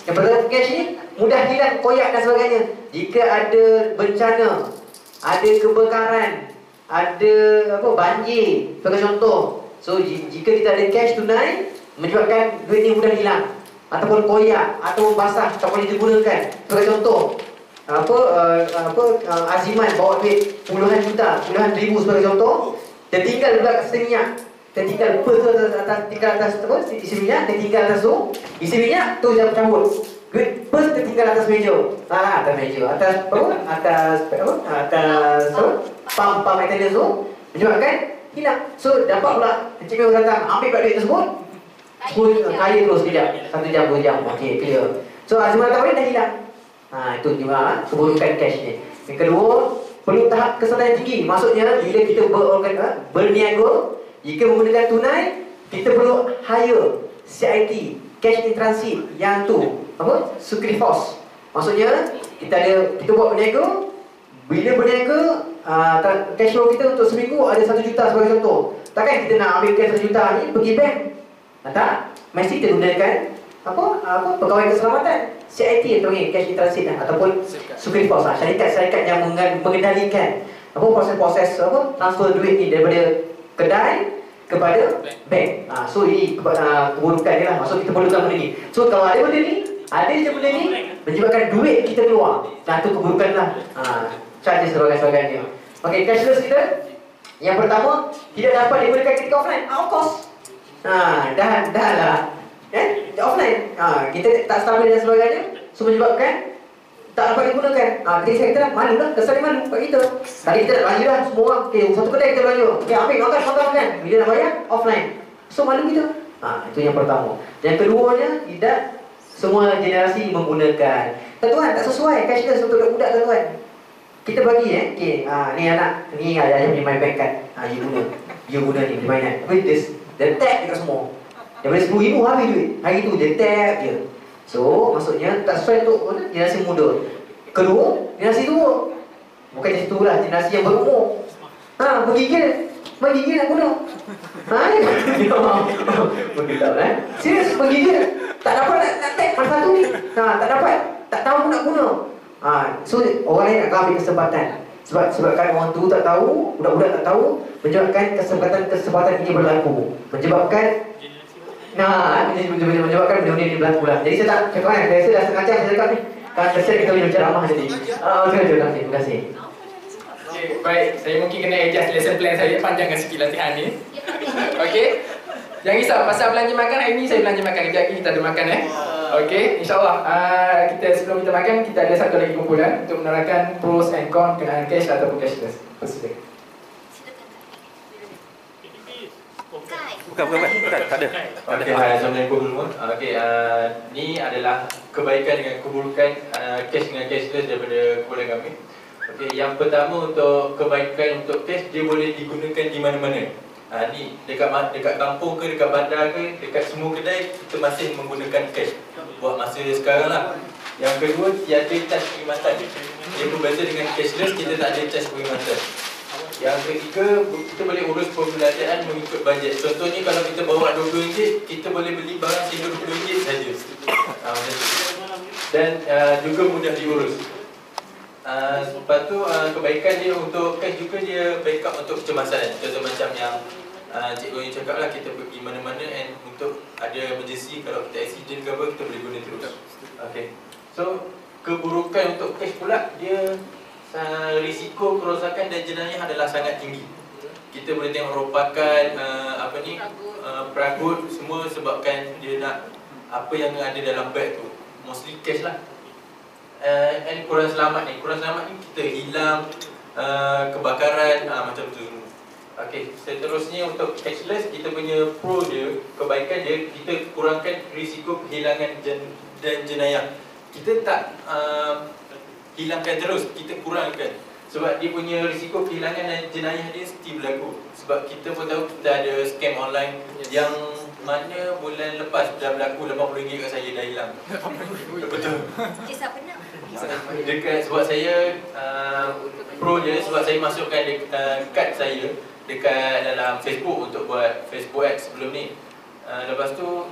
Yang pertama cash ni mudah hilang, koyak dan sebagainya. Jika ada bencana, ada kebakaran, ada apa banjir sebagai contoh. So jika kita ada cash tunai menyebabkan duit ni mudah hilang ataupun koyak ataupun basah tak boleh digunakan. Sebagai contoh apa uh, apa uh, aziman bawa duit puluhan juta, puluhan ribu sebagai contoh, tertinggal pula isi minyak, tertinggal pers tu atas, atas tinggal atas apa isi minyak, tertinggal atas tu isi minyak tu dah cabut. Duit pers tertinggal atas meja. Ah, atas meja, atas apa? Atas apa? Atas apa? Pam pam maintenance tu menyebabkan hilang. So dapat pula Encik Mel datang ambil pula duit tersebut. Sepuluh kali terus sekejap, satu jam, dua jam, okey clear. So aziman tak boleh dah hilang. Ha, itu juga keburukan cash ni. Yang kedua, perlu tahap kesedaran yang tinggi. Maksudnya bila kita berorgan, berniaga, jika menggunakan tunai, kita perlu hire C I T, cash in transit, yang tu apa? Security force. Maksudnya kita ada kita buat berniaga, bila berniaga uh, cash flow kita untuk seminggu ada satu juta sebagai contoh. Takkan kita nak ambil cash satu juta ni pergi bank? Tak, mesti kita gunakan apa apa pegawai keselamatan C I T atau ni cash in transit lah, ataupun security force lah, syarikat-syarikat yang mengendalikan apa proses-proses apa transfer duit ni daripada kedai kepada bank. Ha, so ini uh, keburukan dia lah. Maksud kita perlukan benda ni. So kalau ada benda ni, ada je benda ni menyebabkan duit kita keluar. Nah tu keburukan lah. Ha, charges dan sebagainya. Okey, cashless kita yang pertama tidak dapat digunakan ketika offline. Of course. Ha, dah dah lah. Eh, offline. Ha, kita tak stabil dan sebagainya. So menyebabkan tak dapat digunakan. Ha, ketika saya kata malu lah, kesan malu kat kita. Tadi kita nak belanja dah semua orang. Okey, satu kedai kita belanja. Okey, ambil makan makan kan. Bila nak bayar offline. So malu kita. Ha, itu yang pertama. Yang keduanya tidak semua generasi menggunakan. Tuan-tuan tak sesuai cashless untuk budak-budak tuan-tuan. Kita bagi eh. Okey, ha, ni anak, ni ayah yang punya main bank kan. Ha, you guna. You guna ni dia mainan. With this, dia tap dekat semua. Daripada sepuluh ribu habis duit. Hari tu dia tap je. So, maksudnya tak sesuai untuk mana? Generasi muda. Kedua, generasi tua. Bukan generasi tua lah, generasi yang berumur. Ha, menggigil. Menggigil nak guna. Ha, ni betul tak eh? Serius, menggigil. Tak dapat nak, nak tap masa tu ni. Ha, tak dapat. Tak tahu nak guna. Ha, so, orang lain akan ambil kesempatan. Sebab sebabkan orang tu tak tahu, budak-budak tak tahu, menyebabkan kesempatan-kesempatan ini berlaku. Menyebabkan Nah, menyebabkan benda-benda ini berlaku lah. Jadi saya tak cakap kan, saya dah sengaja saya cakap ni. Kan tersiap kita boleh berceramah jadi. Ah, terima kasih, terima kasih. Okay, baik. Saya mungkin kena adjust lesson plan saya, panjangkan sikit latihan ni. Okey. Jangan risau, pasal belanja makan hari ni saya belanja makan. Kejap lagi kita ada makan eh. Okey, insyaAllah uh, kita sebelum kita makan, kita ada satu lagi kumpulan untuk menerangkan pros and cons kenaan cash ataupun cashless. Persilakan. Bukan, bukan, bukan, bukan, tak ada. Okey, hai, Assalamualaikum semua. Okey, uh, ni adalah kebaikan dengan keburukan uh, cash dengan cashless daripada kumpulan kami. Okey, yang pertama untuk kebaikan untuk cash, dia boleh digunakan di mana-mana. Uh, ni dekat dekat kampung ke, dekat bandar ke, dekat semua kedai kita masih menggunakan cash. Buat masa sekarang lah. Yang kedua, tiada cas perkhidmatan. Dia berbeza dengan cashless, kita tak ada cas perkhidmatan. Yang ketiga, kita boleh urus pembelanjaan mengikut bajet. Contohnya kalau kita bawa dua puluh ringgit, kita boleh beli barang sehingga dua puluh ringgit saja. Uh, Dan uh, juga mudah diurus. Uh, lepas tu uh, kebaikan dia untuk cash juga, dia backup untuk kecemasan. Contoh macam yang uh, Cik Goyin cakap lah, kita pergi mana-mana and untuk ada emergency, kalau kita accident ke apa, kita boleh guna terus. Okay. So keburukan untuk cash pula, dia Uh, risiko kerosakan dan jenayah adalah sangat tinggi. Kita boleh tengok rompakan, uh, apa ni, uh, peragut, semua sebabkan dia nak apa yang ada dalam beg tu, mostly cash lah. uh, And kurang selamat ni, kurang selamat ni kita hilang, uh, kebakaran, uh, macam tu. Okay, seterusnya untuk cashless, kita punya pro dia, kebaikan dia, kita kurangkan risiko kehilangan jen, dan jenayah. Kita tak uh, hilangkan terus, kita kurangkan. Sebab dia punya risiko kehilangan dan jenayah dia mesti berlaku. Sebab kita pun tahu kita ada scam online yang mana bulan lepas dah berlaku lapan puluh ringgit kat saya dah hilang. Betul. Kisah pernah. Dekat sebab saya uh, pro dia, sebab saya masukkan dekat, uh, kad saya dekat dalam Facebook untuk buat Facebook ads sebelum ni. Uh, lepas tu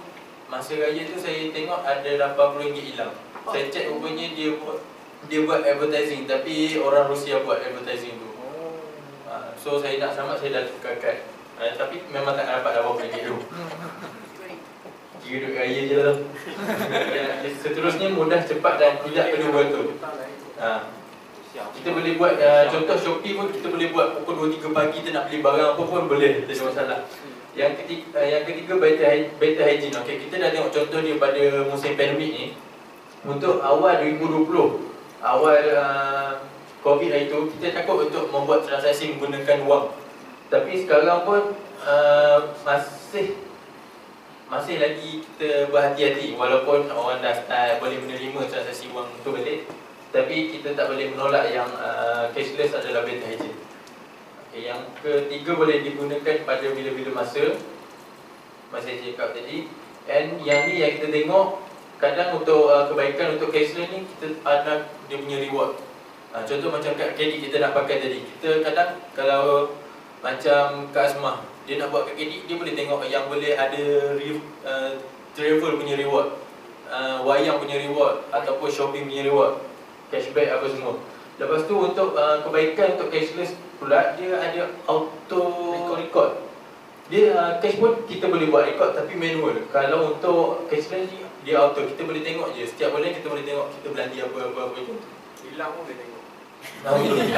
masa raya tu saya tengok ada lapan puluh ringgit hilang. Saya check rupanya dia buat dia buat advertising, tapi orang Rusia buat advertising tu. uh, So saya nak selamat, saya dah tukar kad. uh, Tapi memang tak dapat lapan puluh ringgit tu. Kira duit raya je lah. Seterusnya mudah, cepat dan tidak perlu beratur. uh, Kita boleh buat, uh, contoh Shopee pun kita boleh buat pukul dua tiga pagi kita nak beli barang apa pun boleh, tak ada masalah. Yang ketiga, uh, yang ketiga better, better hygiene. Okay, kita dah tengok contoh dia pada musim pandemik ni. Untuk awal dua ribu dua puluh, awal uh, COVID hari tu, kita takut untuk membuat transaksi menggunakan wang. Tapi sekarang pun uh, masih Masih lagi kita berhati-hati. Walaupun orang dah start boleh menerima transaksi wang tu balik, tapi kita tak boleh menolak yang uh, cashless adalah better hygiene. Okay, yang ketiga boleh digunakan pada bila-bila masa, masa saya cakap tadi. And yang ni yang kita tengok, kadang untuk uh, kebaikan untuk cashless ni kita ada dia punya reward. uh, Contoh macam kad kredit kita nak pakai tadi, kita kadang kalau macam Kak Asmah, dia nak buat kad kredit, dia boleh tengok yang boleh ada uh, travel punya reward, uh, wayang punya reward, ataupun shopping punya reward, cashback apa semua. Lepas tu untuk uh, kebaikan untuk cashless pula, dia ada auto record. Dia uh, cash pun kita boleh buat record tapi manual. Kalau untuk cashless ni dia auto, kita boleh tengok je. Setiap bulan kita boleh tengok kita belanja apa-apa apa tu. Hilang pun boleh tengok. Nah,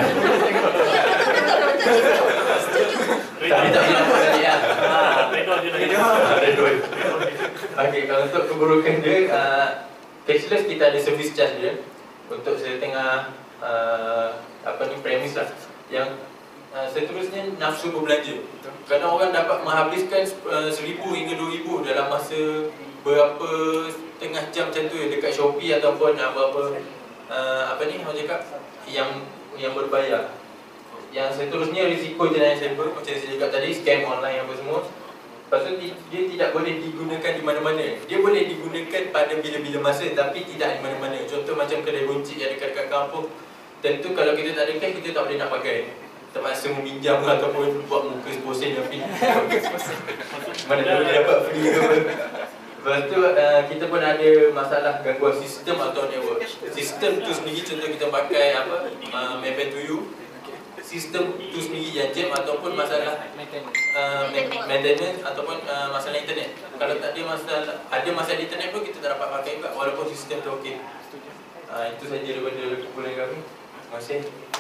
tapi tak boleh nampak tadi lah. Redor je lah. Redor. Okay, kalau untuk keburukan dia, uh, cashless kita ada service charge dia untuk setengah uh, apa ni premis lah. Yang uh, seterusnya nafsu berbelanja. Kadang orang dapat menghabiskan uh, seribu hingga dua ribu dalam masa berapa setengah jam macam tu dekat Shopee ataupun apa-apa uh, apa ni orang cakap yang yang berbayar. Yang seterusnya risiko jenayah cyber, macam saya cakap tadi, scam online apa semua. Lepas tu dia tidak boleh digunakan di mana-mana. Dia boleh digunakan pada bila-bila masa tapi tidak di mana-mana. Contoh macam kedai buncit yang dekat-dekat kampung, tentu kalau kita tak ada cash, kita tak boleh nak pakai. Terpaksa meminjam ataupun buat muka seposen yang free. Mana tahu dia dapat free ke apa. Lepas tu uh, kita pun ada masalah gangguan sistem atau network. Sistem tu sendiri, contoh kita pakai apa, uh, Maybank to you, sistem tu sendiri yang jam ataupun masalah uh, maintenance ataupun uh, masalah internet. Kalau tak ada masalah, ada masalah internet pun kita tak dapat pakai juga walaupun sistem tu okey. Uh, itu saja daripada kumpulan kami. Terima kasih.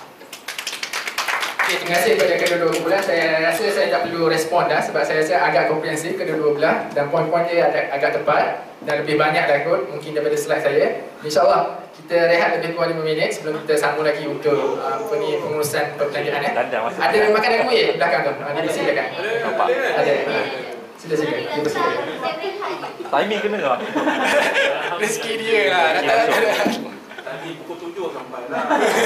Okay, terima kasih kepada kedua-dua kumpulan. Saya rasa saya tak perlu respon dah sebab saya rasa agak komprehensif kedua-dua belah dan poin-poin dia agak, agak tepat dan lebih banyak dah kot mungkin daripada slide saya. InsyaAllah kita rehat lebih kurang lima minit sebelum kita sambung lagi untuk uh, apa ni pengurusan perbelanjaan eh. Ada makanan kuih belakang tu. Ada di sini kan? Ada. Sila-sila. Kita sila. Timing kena tak? Rezeki dia lah. Datang-datang. Tadi pukul tujuh sampai lah.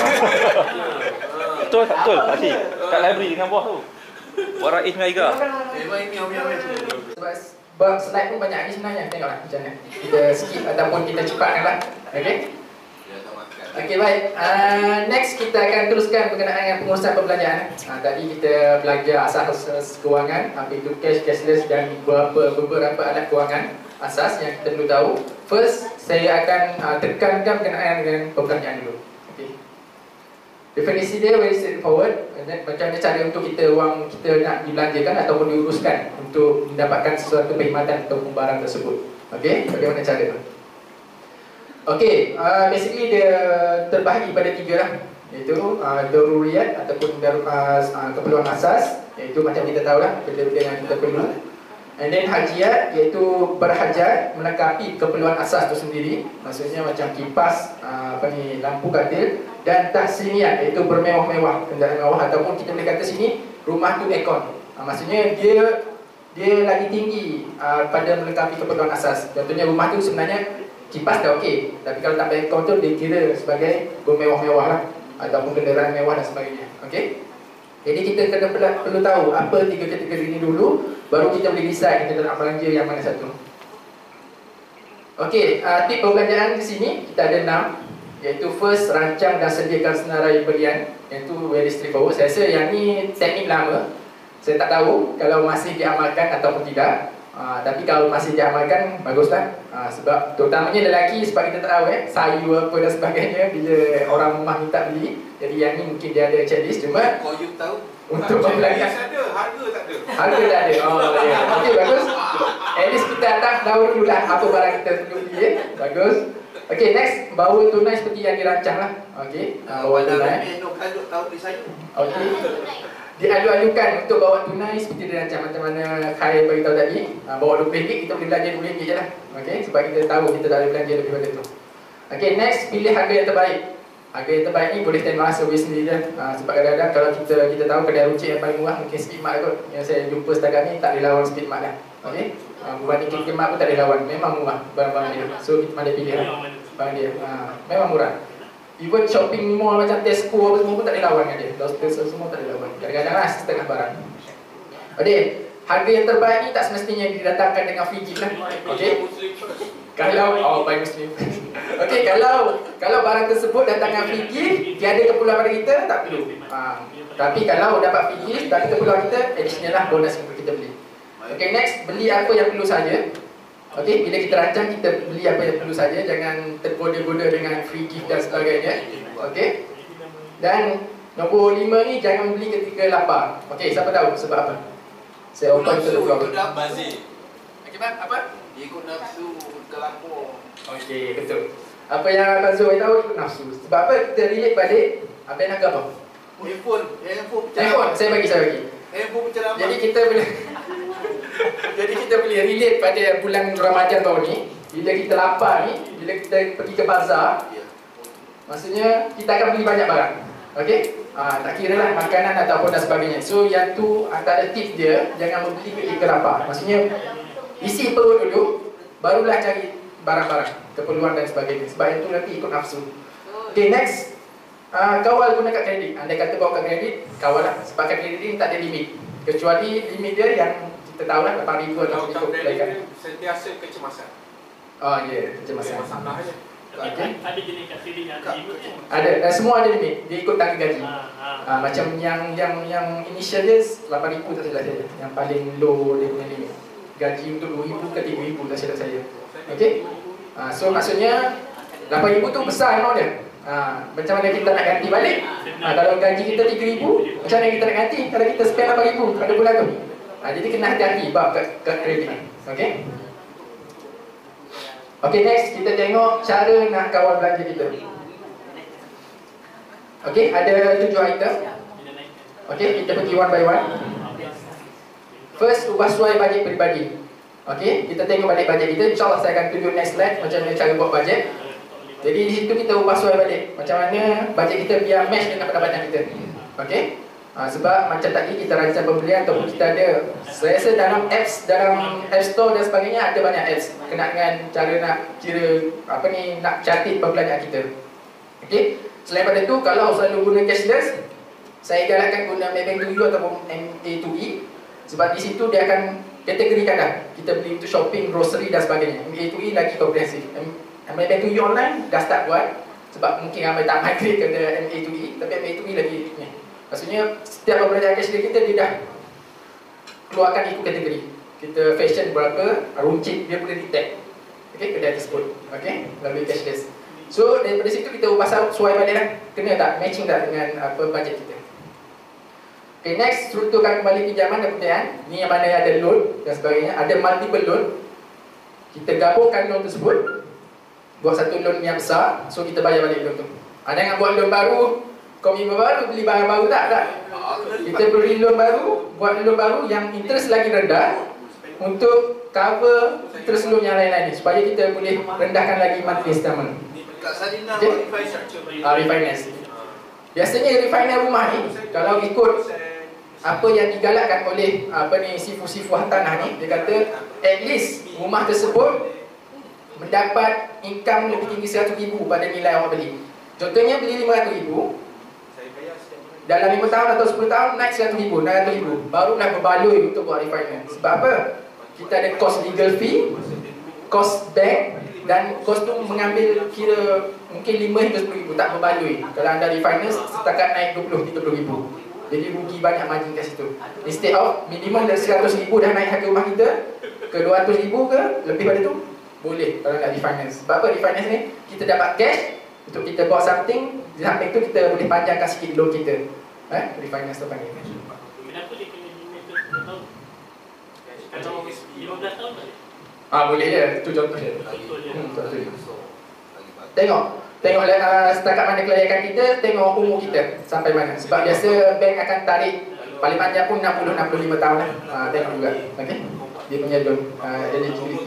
Betul, betul. Tadi kat library dengan bawah tu. Buat Rais dengan Iga. Sebab sebab slide pun banyak lagi sebenarnya. Tengoklah macam mana. Kita skip ataupun kita cepatkan lah. Okay? Okay, baik. Uh, next kita akan teruskan berkenaan dengan pengurusan perbelanjaan. Uh, tadi kita belajar asas kewangan, apa itu cash, cashless dan beberapa, beberapa alat kewangan asas yang kita perlu tahu. First, saya akan uh, tekankan berkenaan dengan perbelanjaan dulu. Okay. Definisi dia very straightforward. Macam mana cara untuk kita wang kita nak dibelanjakan ataupun diuruskan untuk mendapatkan sesuatu perkhidmatan atau barang tersebut. Okay, bagaimana cara? Okey, uh, basically dia terbahagi pada tiga lah, iaitu uh, daruriyat ataupun darur, uh, keperluan asas, iaitu macam kita tahu lah benda-benda yang kita perlu. And then hajiyat, iaitu berhajat melengkapi keperluan asas itu sendiri, maksudnya macam kipas, uh, apa ni, lampu katil. Dan tahsiniyat, iaitu bermewah-mewah, kenderaan mewah ataupun kita boleh kata sini rumah tu aircon. uh, Maksudnya dia dia lagi tinggi uh, pada melengkapi keperluan asas. Contohnya rumah tu sebenarnya kipas dah okey, tapi kalau tak aircon tu dia kira sebagai bermewah-mewah lah ataupun kenderaan mewah dan sebagainya. Okey. Jadi kita kena perlu tahu apa tiga kategori ini dulu, baru kita boleh decide kita nak belanja yang mana satu. Okey, uh, tip perbelanjaan di sini kita ada enam, iaitu first, rancang dan sediakan senarai belian, iaitu very straightforward. Saya rasa yang ni teknik lama, saya tak tahu kalau masih diamalkan ataupun tidak. Uh, tapi kalau masih diamalkan, baguslah. Uh, sebab terutamanya lelaki, sebab kita tak tahu eh, sayu apa dan sebagainya bila orang rumah minta beli. Jadi yang ni mungkin dia ada checklist, cuma Kau you tahu? untuk membelanja. ada, harga tak ada. Harga tak ada. Oh ya. Okey, bagus. At least kita datang tahu dulu lah apa barang kita perlu beli eh. Bagus. Okey, next, bawa tunai seperti yang dirancang lah. Okey, uh, bawa tunai. Okey. Dialu-alukan untuk bawa tunai seperti dirancang. Macam mana Khair beritahu tadi, uh, bawa dua puluh ringgit, kita boleh belanja dua puluh ringgit je lah. Okey, sebab kita tahu kita tak boleh belanja lebih daripada tu. Okey, next, pilih harga yang terbaik. Harga yang terbaik ni boleh tengok survey sendiri je. Uh, sebab kadang-kadang kalau kita kita tahu kedai runcit yang paling murah mungkin Speedmart kot. Yang saya jumpa setakat ni tak boleh lawan Speedmart lah. Okey, uh, berbanding Speedmart pun tak boleh lawan. Memang murah barang-barang dia. So kita pandai pilih lah barang dia. Uh, memang murah. Even shopping mall macam Tesco apa semua pun tak boleh lawan dengan dia. Lotus semua tak boleh lawan. Kadang-kadang lah setengah barang. Okey, harga yang terbaik ni tak semestinya didatangkan dengan free gift lah. Okey. Kalau oh by Muslim. Okey, kalau kalau barang tersebut datang dengan free gift, tiada keperluan pada kita, tak perlu. Ha, tapi kalau dapat free gift, tapi keperluan kita, additional lah bonus untuk kita beli. Okey, next, beli apa yang perlu saja. Okey, bila kita rancang, kita beli apa yang perlu saja, jangan tergoda-goda dengan free gift dan sebagainya. Okey. Dan nombor lima ni, jangan beli ketika lapar. Okey, siapa tahu sebab apa? Saya open to the floor. Okey, bang, apa? Ikut nafsu kelapar. Okey, betul. Apa yang Abang Zul tahu ikut nafsu. Sebab apa? Kita relate balik, apa yang nak ke apa? Handphone, handphone penceramah. Handphone, saya bagi, saya bagi. Handphone penceramah. Jadi kita boleh Jadi kita boleh relate pada bulan Ramadan tahun ni. Bila kita lapar ni, bila kita pergi ke bazar, maksudnya kita akan beli banyak barang. Okey? Ha, tak kira lah makanan ataupun dan sebagainya. So yang tu antara tips dia, jangan membeli ketika lapar. Maksudnya isi perut dulu, barulah cari barang-barang, keperluan dan sebagainya. Sebab yang tu nanti ikut nafsu. Okay, next, uh, kawal guna kad kredit. Andai kata bawa kad kredit, kawal lah. Sebab kad kredit ni tak ada limit. Kecuali limit dia yang kita tahu lah, lapan ribu atau ikut kebaikan. Sentiasa kecemasan. Oh ya, yeah, kecemasan. Masalah je. Okay. Ada jenis kad kredit yang ada limit kan? Ada, dan semua ada limit. Dia ikut tangga gaji. Ha, ha. Uh, macam yang yang yang initial dia lapan ribu tak silap saya. Yang paling low dia punya limit. Gaji untuk dua ribu ke tiga ribu tak silap saya. Okey. Uh, so maksudnya lapan ribu tu besar amount dia. Uh, macam mana kita nak ganti balik? Uh, kalau gaji kita tiga ribu, macam mana kita nak ganti kalau kita spend lapan ribu pada bulan tu? Uh, jadi kena hati-hati bab kad kredit ni. Okey. Okey, next kita tengok cara nak kawal belanja kita. Okey, ada tujuh item. Okey, kita pergi one by one. First, ubah suai bajet peribadi. Okey, kita tengok balik bajet kita. InsyaAllah saya akan tunjuk next slide macam mana cara buat bajet. Jadi di situ kita ubah suai bajet. Macam mana bajet kita biar match dengan pendapatan kita. Okey. Ha, sebab macam tadi kita rancang pembelian ataupun kita ada, saya rasa dalam apps, dalam App Store dan sebagainya ada banyak apps kena dengan cara nak kira apa ni, nak catat perbelanjaan kita. Okey. Selain pada tu, kalau selalu guna cashless, saya galakkan guna Maybank to You ataupun M A two E. Sebab di situ dia akan kategorikan dah. Kita beli untuk shopping, grocery dan sebagainya. M A two E lagi komprehensif. Maybank to You online dah start buat. Sebab mungkin ramai tak migrate ke M A two E, tapi M A two E lagi ni. Maksudnya setiap perbelanjaan cashless kita dia dah keluarkan ikut kategori. Kita fashion berapa, runcit dia boleh detect. Okey, kedai tersebut. Okey, melalui cashless. So daripada situ kita ubah suai balik lah. Kena tak, matching tak dengan apa bajet kita. Okay, next, strukturkan kembali pinjaman dan pembiayaan. Ni yang mana ada loan dan sebagainya. Ada multiple loan. Kita gabungkan loan tersebut, buat satu loan yang besar. So kita bayar balik loan tu. Ada yang buat loan baru, komitmen baru, beli barang baru, tak, tak. Kita beli loan baru, buat loan baru yang interest lagi rendah untuk cover interest loan yang lain-lain ni, supaya kita boleh rendahkan lagi monthly installment. Kak Sarina Okay. refinance. Uh, refinance. Biasanya refinance rumah ni, kalau ikut apa yang digalakkan oleh apa ni sifu-sifu tanah ni, dia kata at least rumah tersebut mendapat income lebih tinggi seratus ribu pada nilai awak beli. Contohnya beli lima ratus ribu, dalam lima tahun atau sepuluh tahun naik seratus ribu, enam ratus ribu, barulah berbaloi untuk buat refinance. Sebab apa? Kita ada cost legal fee, cost bank, dan kos tu mengambil kira mungkin lima hingga sepuluh ribu, tak berbaloi. Kalau anda refinance setakat naik dua puluh tiga puluh ribu, jadi rugi banyak margin kat situ. Instead of minimum dari seratus ribu dah naik harga rumah kita, ke dua ratus ribu ke lebih pada tu boleh kalau nak refinance. Sebab apa refinance ni? Kita dapat cash untuk kita buat something, di samping tu kita boleh panjangkan sikit loan kita. Eh, refinance tu panggil. Kenapa dia kena limit ke sepuluh tahun? Kalau lima belas tahun boleh? Ah boleh je, tu contoh dia. Contoh dia. Hmm, contoh dia. Tengok, tengok uh, setakat mana kelayakan kita, tengok umur kita sampai mana. Sebab biasa bank akan tarik paling panjang pun enam puluh enam puluh lima tahun lah. Uh, tengok juga, okey. Dia punya loan, uh, eligibility.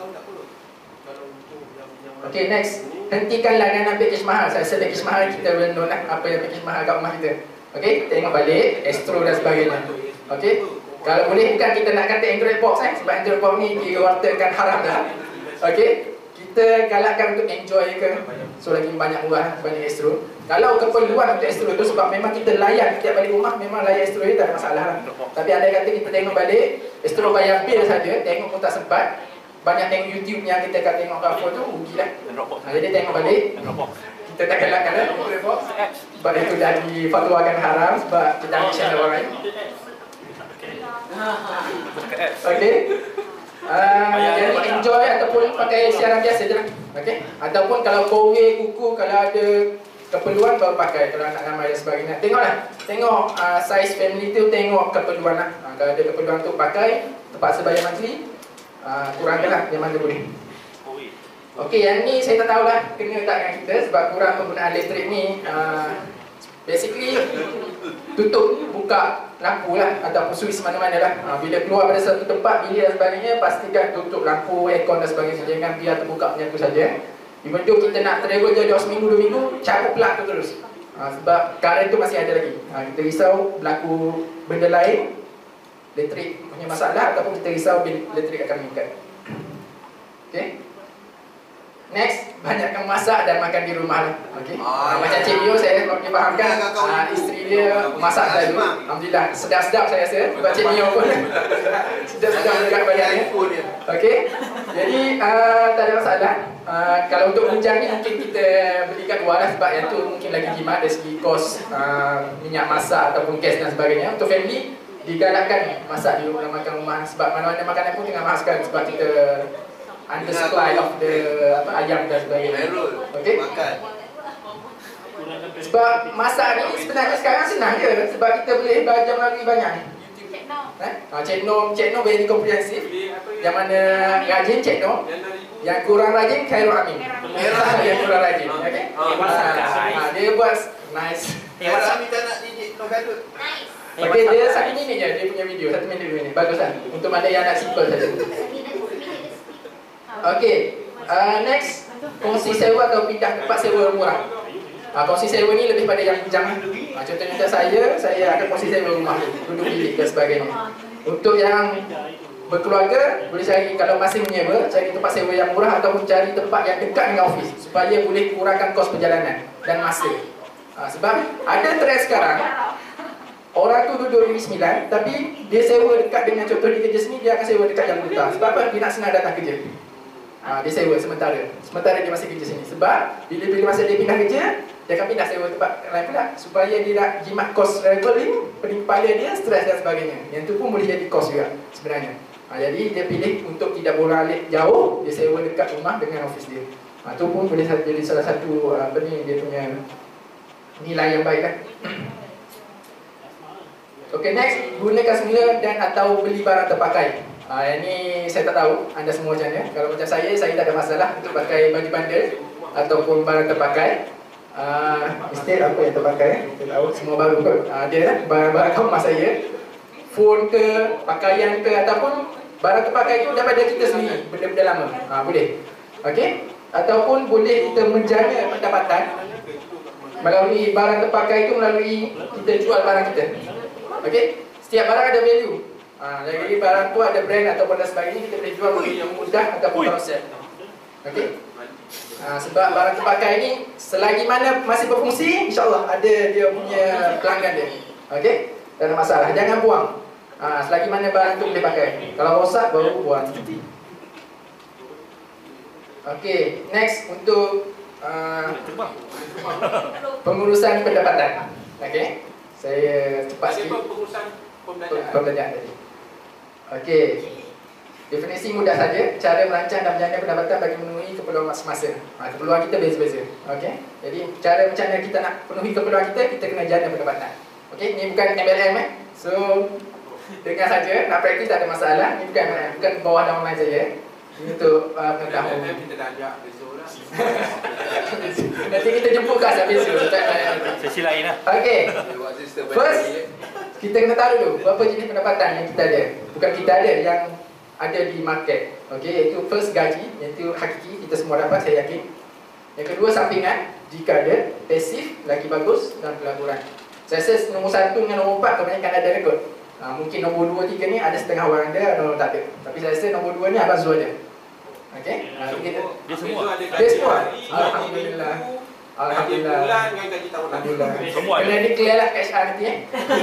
Okey, next. Hentikan langganan package mahal. Saya rasa package mahal kita boleh know lah apa yang package mahal kat rumah kita. Okey, tengok balik, Astro dan sebagainya. Okey. Kalau boleh bukan kita nak kata Android box eh, sebab Android box ni diwakilkan haram dah. Okey. Kita galakkan untuk enjoy ke. So lagi banyak murah dibanding Astro. Kalau keperluan untuk Astro tu sebab memang kita layan setiap balik rumah, memang layan Astro ni tak ada masalah lah. Tapi ada kata kita tengok balik, Astro bayar bil saja, tengok pun tak sempat. Banyak tengok YouTube yang kita akan tengok cover tu, rugilah. Ha, jadi tengok balik. Kita tak galakkan lah Android box. Sebab itu dah difatwakan haram sebab kita ambil channel orang lain. Okey. Uh, jadi enjoy ataupun pakai siaran biasa je lah. Okay? Ataupun kalau kowe, kuku, kalau ada keperluan baru pakai. Kalau nak ramai dan sebagainya. Tengoklah. Tengok uh, size family tu, tengok keperluan lah. Uh, kalau ada keperluan tu pakai, terpaksa bayar monthly, uh, kurangkan lah yang mana boleh. Okey, yang ni saya tak tahulah kena tak dengan kita sebab kurang penggunaan elektrik ni. Uh, basically tutup, buka lampu lah ataupun switch mana-mana lah. Ha, bila keluar pada satu tempat, bilik dan sebagainya, pastikan tutup lampu, aircon dan sebagainya. Jangan biar terbuka macam tu saja. Even though kita nak travel jauh-jauh seminggu, dua minggu, cabut plug tu terus. Ha, sebab current tu masih ada lagi. Ha, kita risau berlaku benda lain, elektrik punya masalah ataupun kita risau bil elektrik akan meningkat. Okay. Next, banyakkan masak dan makan di rumah lah. Okay. Ah, macam Cik Bio saya boleh fahamkan, ah, isteri dia masak selalu. Alhamdulillah, sedap-sedap saya rasa. Sebab Cik Bio pun sedap-sedap dekat badannya. Okay. Jadi, uh, tak ada masalah. Uh, kalau untuk hujan ni mungkin kita beli kat luar lah. Sebab yang tu mungkin lagi jimat dari segi kos uh, minyak masak ataupun gas dan sebagainya. Untuk family, digalakkan masak di rumah, makan rumah. Sebab mana-mana makanan pun tengah mahal sekali. Sebab kita under supply of the apa ayam dan sebagainya. Okey. Sebab masak ni sebenarnya sekarang senang je sebab kita boleh belajar melalui banyak ni. Eh? Ha, Cik Nom, Cik Nom very comprehensive. Yang mana rajin Cik Nom, yang kurang rajin Khairul Amin. Yang kurang rajin, okey. Ha, dia buat nice. Khairul Amin tak nak didik Noh Gadut. Okey, dia satu minit je dia punya video, satu minit dua minit. Bagus kan? Untuk mana yang nak simple saja. Okey, uh, next, kongsi sewa atau pindah tempat sewa murah. Uh, kongsi sewa ni lebih pada yang bujang. Uh, contohnya saya, saya akan kongsi sewa rumah, duduk bilik dan sebagainya. Untuk yang berkeluarga, boleh cari, kalau masih menyewa, cari tempat sewa yang murah ataupun cari tempat yang dekat dengan office supaya boleh kurangkan kos perjalanan dan masa. Uh, sebab ada trend sekarang, orang tu duduk di sembilan, tapi dia sewa dekat dengan contoh di kerja sini, dia akan sewa dekat Jalan Buta. Sebab apa? Dia nak senang datang kerja. Ha, dia sewa sementara. Sementara dia masih kerja sini. Sebab bila-bila masa dia pindah kerja, dia akan pindah sewa tempat lain pula supaya dia nak jimat kos travelling, pening kepala dia, stres dan sebagainya. Yang tu pun boleh jadi kos juga sebenarnya. Ha, jadi dia pilih untuk tidak beralih jauh, dia sewa dekat rumah dengan office dia. Ha, tu pun boleh jadi salah satu apa ni dia punya nilai yang baik kan. Okay, next, gunakan semula dan atau beli barang terpakai. Uh, yang ni saya tak tahu anda semua macam mana. Kalau macam saya, saya tak ada masalah untuk pakai baju bandel ataupun barang terpakai. Uh, instead apa yang terpakai, saya tahu semua baru kot. Uh, dia lah barang-barang rumah saya, phone ke, pakaian ke ataupun barang terpakai itu daripada kita sendiri, benda-benda lama. Uh, boleh. Okey? Ataupun boleh kita menjana pendapatan melalui barang terpakai itu melalui kita jual barang kita. Okey? Setiap barang ada value. Ha, jadi barang tu ada brand ataupun dan sebagainya, kita boleh jual lebih mudah ataupun cross-sell. Okey? Ha, sebab barang terpakai ni selagi mana masih berfungsi, insya-Allah ada dia punya pelanggan dia. Okey? Tak ada masalah, jangan buang. Ha, selagi mana barang tu boleh pakai. Kalau rosak baru buang. Okey, next untuk uh, pengurusan pendapatan. Okey? Saya cepat sikit. Pengurusan pembelajaran. Pembelajaran tadi. Okey. Definisi mudah saja, cara merancang dan menjana pendapatan bagi memenuhi keperluan semasa. Ha, keperluan kita beza-beza. Okey. Jadi cara macam mana kita nak penuhi keperluan kita, kita kena jana pendapatan. Okey, ni bukan M L M eh. So dengar saja, nak praktis tak ada masalah. Ni bukan M L M, bukan bawah dan online saja. Ini untuk uh, pengetahuan. Kita dah ajak besok lah. Nanti kita jemput kat asal besok. Sesi lain lah. Okey. First, kita kena tahu dulu berapa jenis pendapatan yang kita ada. Bukan kita ada, yang ada di market. Okey, iaitu first gaji, iaitu hakiki, kita semua dapat, saya yakin. Yang kedua sampingan, jika ada. Pasif, lagi bagus, dan pelaburan. Saya rasa nombor satu dengan nombor empat kebanyakan ada rekod. Ha, mungkin nombor dua, tiga ni ada setengah orang ada, atau tak ada. Tapi saya rasa nombor dua ni Abang Zul ada. Okey? Ha, kita, dia semua. Dia semua. Alhamdulillah. Alhamdulillah. Alhamdulillah. Semua ada. Kena declare lah kat H R nanti eh.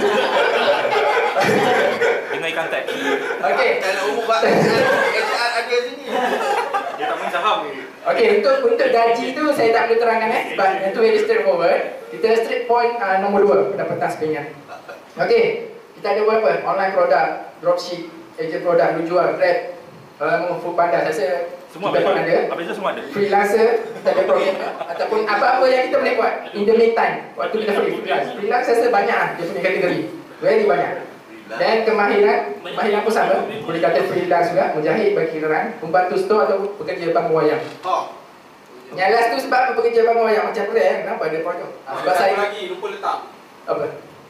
Dengan ikan tag. Okey. Kalau umur Pak H R ada sini. Dia tak main saham ni. Okey, untuk untuk gaji tu saya tak boleh terangkan eh sebab itu very straightforward. Kita straight point uh, nombor dua, pendapatan sampingan. Okey, kita ada berapa? Online produk, dropship, agent produk, lu jual, Grab, uh, Foodpanda. Saya rasa semua kita pun ada. Apa itu semua ada? Freelancer, kita ada program ataupun apa-apa yang kita boleh buat in the meantime. Waktu kita free freelance. Freelance saya rasa banyak lah, dia punya kategori. Very banyak. Dan kemahiran, kemahiran pun sama. Boleh kata freelance juga, menjahit, berkiraran, pembantu store atau pekerja panggung wayang. Oh. Yang last tu sebab apa pekerja panggung wayang macam rare, kenapa ada point tu? Ah, sebab saya lagi lupa letak. apa?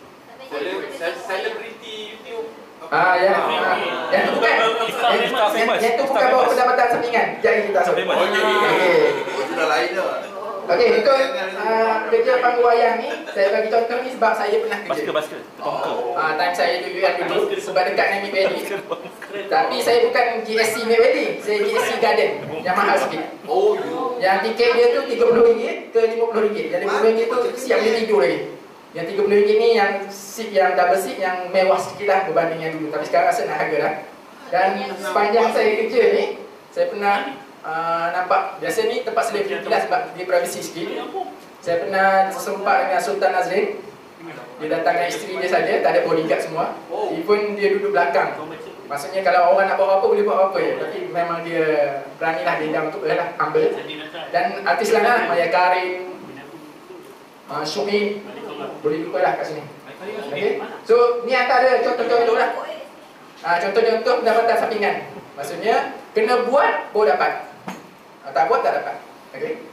Celebrity YouTube. Ah ya. Ah. Yang tu bukan. Yang, yang, yang tu bukan bawa pendapatan sampingan. Jadi kita sebut. Okey. Oh, sudah lain dah. Okey, untuk uh, kerja panggung wayang ni, saya bagi contoh ni sebab saya pernah kerja. Basker, basker. Oh. Ah, time saya dulu yang dulu sebab dekat dengan Mid Valley. Tapi saya bukan G S C Mid Valley, saya G S C Garden yang mahal sikit. Oh, you. Yang tiket dia tu tiga puluh ringgit ke lima puluh ringgit. Yang lima puluh ringgit tu siap boleh tidur lagi. Yang tiga puluh ringgit ni yang seat yang double seat yang mewah sikit lah berbanding yang dulu. Tapi sekarang rasa nak harga lah. Dan sepanjang saya kerja ni, saya pernah uh, nampak, biasa ni tempat selebriti lah sebab dia privacy sikit. Saya pernah sempat dengan Sultan Nazrin. Dia datang dengan isteri dia saja, tak ada bodyguard semua. Even dia duduk belakang. Maksudnya kalau orang nak buat apa boleh buat apa je. Tapi memang dia beranilah, dia down to earth lah, humble. Dan artis lain lah, Maya Karim, uh, Syuib, boleh jumpa lah kat sini. Okay. So ni antara contoh-contoh lah. uh, Contoh-contoh pendapatan sampingan. Maksudnya kena buat baru dapat. uh, Tak buat tak dapat. Okay.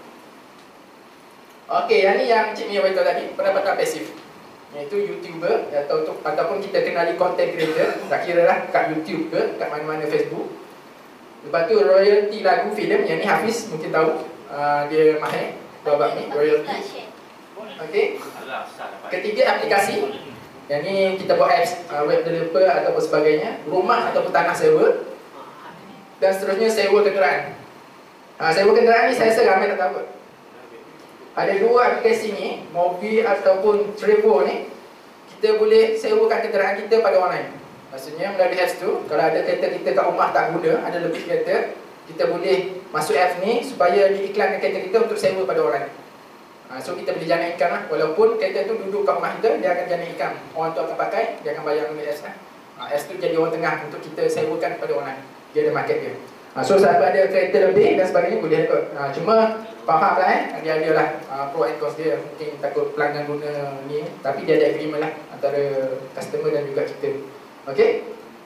Okey, yang ni yang Cik Mia beritahu tadi, pendapatan pasif, iaitu YouTuber atau untuk, ataupun kita kenali content creator. Tak kira lah kat YouTube ke, kat mana-mana Facebook. Lepas tu royalty lagu, filem. Yang ni Hafiz mungkin tahu, uh, dia mahir babak ni, royalty. Okey. Ketiga, aplikasi. Yang ni kita buat apps, uh, web developer ataupun sebagainya. Rumah ataupun tanah sewa. Dan seterusnya sewa kenderaan. uh, Sewa kenderaan ni saya rasa ramai tak tahu. Ada dua aplikasi ni, Mobi ataupun Trevo ni. Kita boleh sewakan kenderaan kita pada online. Maksudnya melalui apps tu, kalau ada kereta kita kat rumah tak guna, ada lebih kereta, kita boleh masuk apps ni supaya diiklankan kereta kita untuk sewa pada orang. ha, So kita boleh jana income lah. Walaupun kereta tu duduk kat rumah kita, dia akan jana income. Orang tu akan pakai, dia akan bayar melalui apps lah. ha, Apps tu jadi orang tengah untuk kita sewakan kepada orang. Dia ada market dia. ha, So siapa ada kereta lebih dan sebagainya boleh rekod. ha, Cuma faham lah eh, dia ada lah uh, pro and cons dia. Mungkin takut pelanggan guna ni, tapi dia ada agreement lah antara customer dan juga kita. Okey.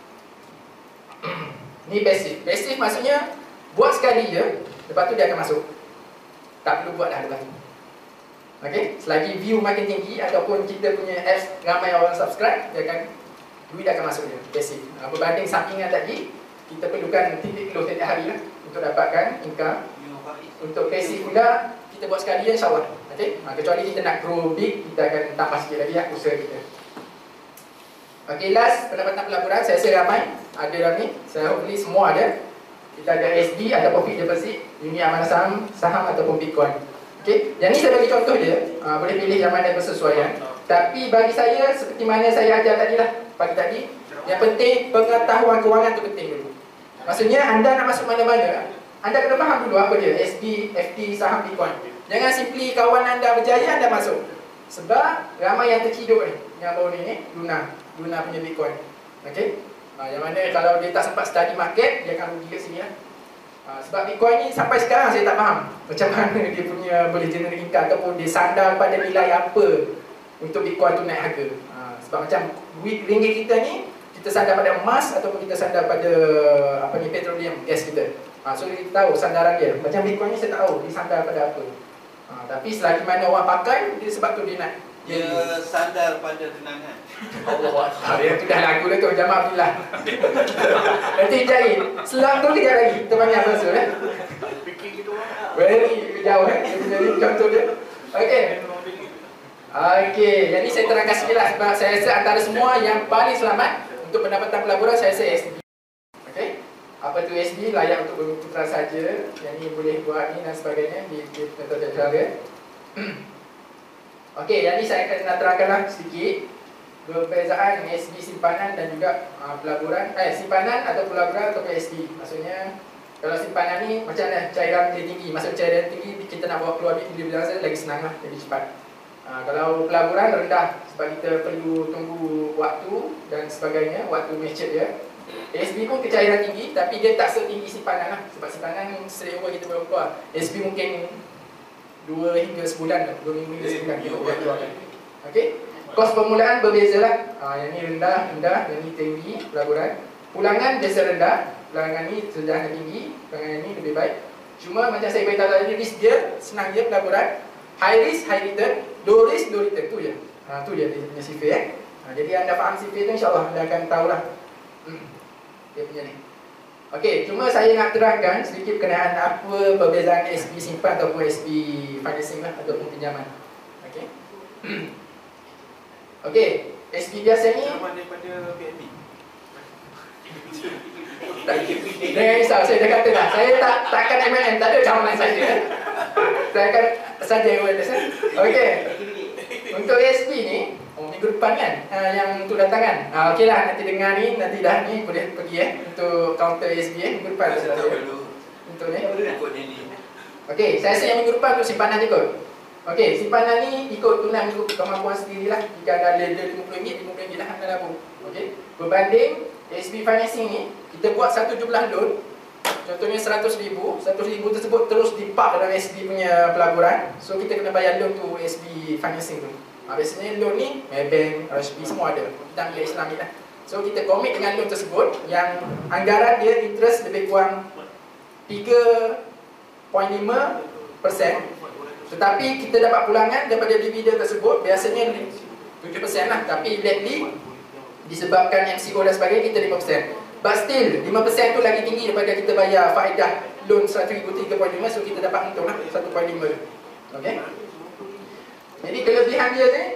Ni basic. Basic maksudnya buat sekali je, lepas tu dia akan masuk. Tak perlu buat dah lepas tu. Okey, selagi view makin tinggi ataupun kita punya apps ramai orang subscribe, dia akan, duit akan masuk dia. Basic. uh, Berbanding sampingan tadi, kita perlukan titik close setiap hari lah untuk dapatkan income. Untuk basic pula, kita buat sekali je insyaAllah. Okay? Ha, kecuali kita nak grow big, kita akan tambah sikit lagi lah usaha kita. Okay, last, pendapatan pelaburan. Saya rasa ramai ada dalam ni. Saya hopefully semua ada. Kita ada S D ataupun fixed deposit, unit amanah saham, saham ataupun Bitcoin. Okay? Yang ni saya bagi contoh je. ha, Boleh pilih yang mana bersesuaian. Tapi bagi saya, seperti mana saya ajar tadi lah pagi tadi, yang penting pengetahuan kewangan tu penting dulu. Maksudnya anda nak masuk mana-mana, anda kena faham dulu apa dia, S D, F D, saham, Bitcoin. Jangan simply kawan anda berjaya, anda masuk. Sebab ramai yang terciduk ni. Yang baru ni, ni Luna Luna punya Bitcoin. Okay. Uh, yang mana kalau dia tak sempat study market, dia akan rugi kat sini lah. Uh, sebab Bitcoin ni sampai sekarang saya tak faham macam mana dia punya boleh generate income ataupun dia sandar pada nilai apa untuk Bitcoin tu naik harga. Uh, sebab macam duit ringgit kita ni, kita sandar pada emas ataupun kita sandar pada apa ni, petroleum, gas kita. Uh, so kita tahu sandaran dia. Macam Bitcoin ni saya tak tahu dia sandar pada apa. Uh, tapi selagi mana orang pakai, dia sebab tu dia naik. Dia sandar pada kenangan. Allah Allah, yang tu dah lagu dah tu, jamaah billah. Nanti jahit, selang tu kejap lagi, kita panggil apa tu eh? Very jauh eh, jadi contoh dia. Okey. Okey, jadi saya terangkan sikit lah sebab saya rasa antara semua yang paling selamat untuk pendapatan pelaburan saya rasa S B. Okey. Apa tu S B, layak untuk bertukar saja. Yang ni boleh buat ni dan sebagainya di metode cara. Okey, yang ni saya akan nak terangkanlah sedikit perbezaan S B simpanan dan juga uh, pelaburan, eh simpanan atau pelaburan atau S B. Maksudnya kalau simpanan ni macam mana cairan dia tinggi, maksud cairan tinggi kita nak bawa keluar bila bila lagi senang lah, lebih cepat. Uh, kalau pelaburan rendah sebab kita perlu tunggu waktu dan sebagainya, waktu mature dia. S B pun kecairan tinggi tapi dia tak setinggi simpanan lah, sebab simpanan straight over kita bawa keluar. S B mungkin dua hingga sebulan, dua minggu hingga sebulan kita boleh keluarkan. Okey. Kos permulaan berbeza lah. Ha, yang ni rendah, rendah, yang ni tinggi, pelaburan. Pulangan biasa rendah, pulangan ni sedang tinggi, pulangan ni lebih baik. Cuma macam saya beritahu tadi, risk dia senang je pelaburan. High risk, high return, low risk, low return, tu je. Ha, tu je dia punya sifir eh. Ha, jadi anda faham sifir tu insyaAllah anda akan tahulah. Hmm, dia punya ni. Okey, cuma saya nak terangkan sedikit berkenaan apa perbezaan S B simpan ataupun S B financing lah, ataupun pinjaman. Okey. Okey, S B biasa ni sama daripada P N B. Jangan risau, saya dah kata dah. Saya tak takkan M L M, tak ada cawangan saya. Saya akan saja awareness. Okey. Untuk S B ni, oh minggu depan kan, uh, yang untuk datang kan. Uh, Okey lah, nanti dengar ni, nanti dah ni boleh pergi eh untuk counter S B eh minggu depan saya rasa. Untuk ni. Okey, saya rasa yang minggu depan untuk simpanan je kot. Okey, simpanan ni ikut tunang ikut kemampuan sendirilah. Jika anda ada lima puluh ringgit, lima puluh ringgit lah anda nabung. Okey. Berbanding S B financing ni, kita buat satu jumlah loan. Contohnya seratus ribu, seratus ribu tersebut terus dipark dalam S B punya pelaburan. So kita kena bayar loan tu S B financing tu. Ha, biasanya loan ni, Maybank, R H B semua ada. Kita ambil Islamic lah. So kita komit dengan loan tersebut yang anggaran dia interest lebih kurang tiga perpuluhan lima persen. Tetapi kita dapat pulangan daripada dividen tersebut biasanya tujuh persen lah. Tapi lately disebabkan M C O dan sebagainya kita lima persen. But still lima persen tu lagi tinggi daripada kita bayar faedah loan seratus ribu tiga perpuluhan lima. So kita dapat untung lah satu perpuluhan lima tu. Okay. Jadi kelebihan dia ni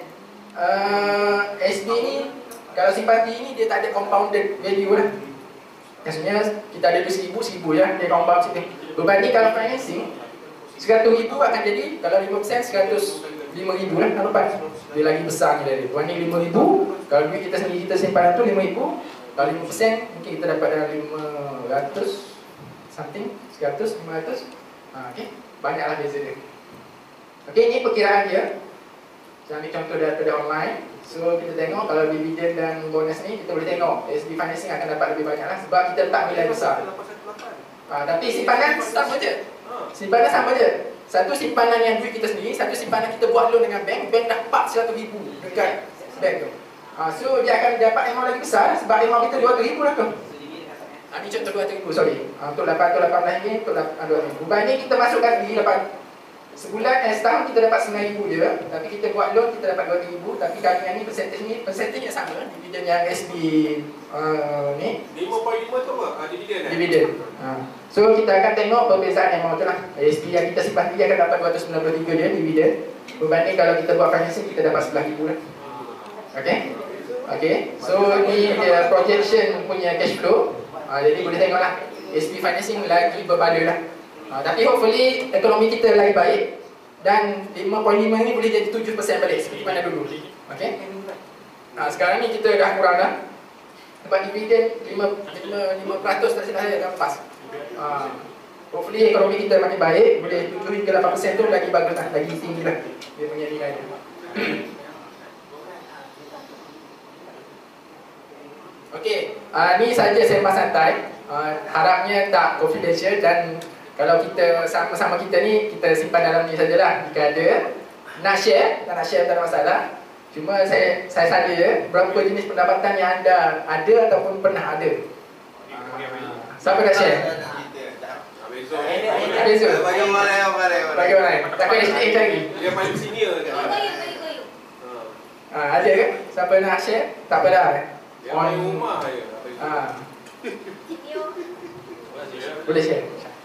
uh, S B ni, kalau simpati ni dia tak ada compounded value lah. Maksudnya kita ada dua ribu, seribu je dia compound situ. Berbanding kalau financing seratus ribu akan jadi, kalau lima persen seratus lima ribu lah, tak lepas. Dia lagi besar nilai dia. Berbanding lima ribu, kalau duit kita sendiri kita simpan tu lima ribu, kalau lima persen mungkin kita dapat dalam lima ratus something, seratus, lima ratus. Ha, okay. Banyaklah beza dia. Okey, ini perkiraan dia. Saya ambil contoh daripada online. So kita tengok kalau dividen dan bonus ni kita boleh tengok S B financing akan dapat lebih banyak lah sebab kita letak nilai besar. Ha, tapi simpanan sama je. Simpanan sama je. Satu simpanan yang duit kita sendiri, satu simpanan kita buat loan dengan bank, bank dah park seratus ribu dekat bank tu. Ha, so dia akan dapat amount lagi besar sebab amount kita dua ratus ribu lah tu. Ha, ni contoh dua ratus ribu, sorry. Ha, untuk lapan ratus lapan belas ringgit, untuk dua ratus ribu. Berbanding kita masukkan sendiri lapan sebulan, eh setahun kita dapat sembilan ribu je. Tapi kita buat loan kita dapat dua ratus ribu. Tapi kali yang ni percentage ni, percentage yang sama. Dividen yang S B uh, ni lima perpuluhan lima tu apa? Ha, dividen eh? Dividen. Ha. So kita akan tengok perbezaan amount tu lah. S B yang kita simpan sendiri akan dapat dua ratus sembilan puluh tiga je dividen. Berbanding kalau kita buat financing kita dapat sebelas ribu lah. Okay. Okay. So ni dia projection punya cash flow. Ha, jadi boleh tengok lah S B financing lagi berbaloi lah. Ha, tapi hopefully ekonomi kita lagi baik dan lima perpuluhan lima ni boleh jadi tujuh persen balik seperti mana dulu. Okay. Ha, sekarang ni kita dah kurang dah. Dapat dividen lima peratus tak silap saya dah lepas. Ha, hopefully ekonomi kita makin baik, boleh tujuh hingga lapan persen tu lagi bagus lah, lagi tinggi lah dia punya nilai dia. Okey, uh, ni saja sembang santai. Uh, harapnya tak confidential dan kalau kita sama-sama kita ni, kita simpan dalam ni sajalah. Jika ada nak share, tak nak share tak ada masalah. Cuma saya saya saja berapa jenis pendapatan yang anda ada ataupun pernah ada. Uh, siapa nak share? Beza. Bagaimana? Bagaimana? Takkan S D A lagi? Dia paling senior kan? Ha, ada ke? Siapa nak share? Tak apa dah. Dia paling rumah je. Ha. Boleh share.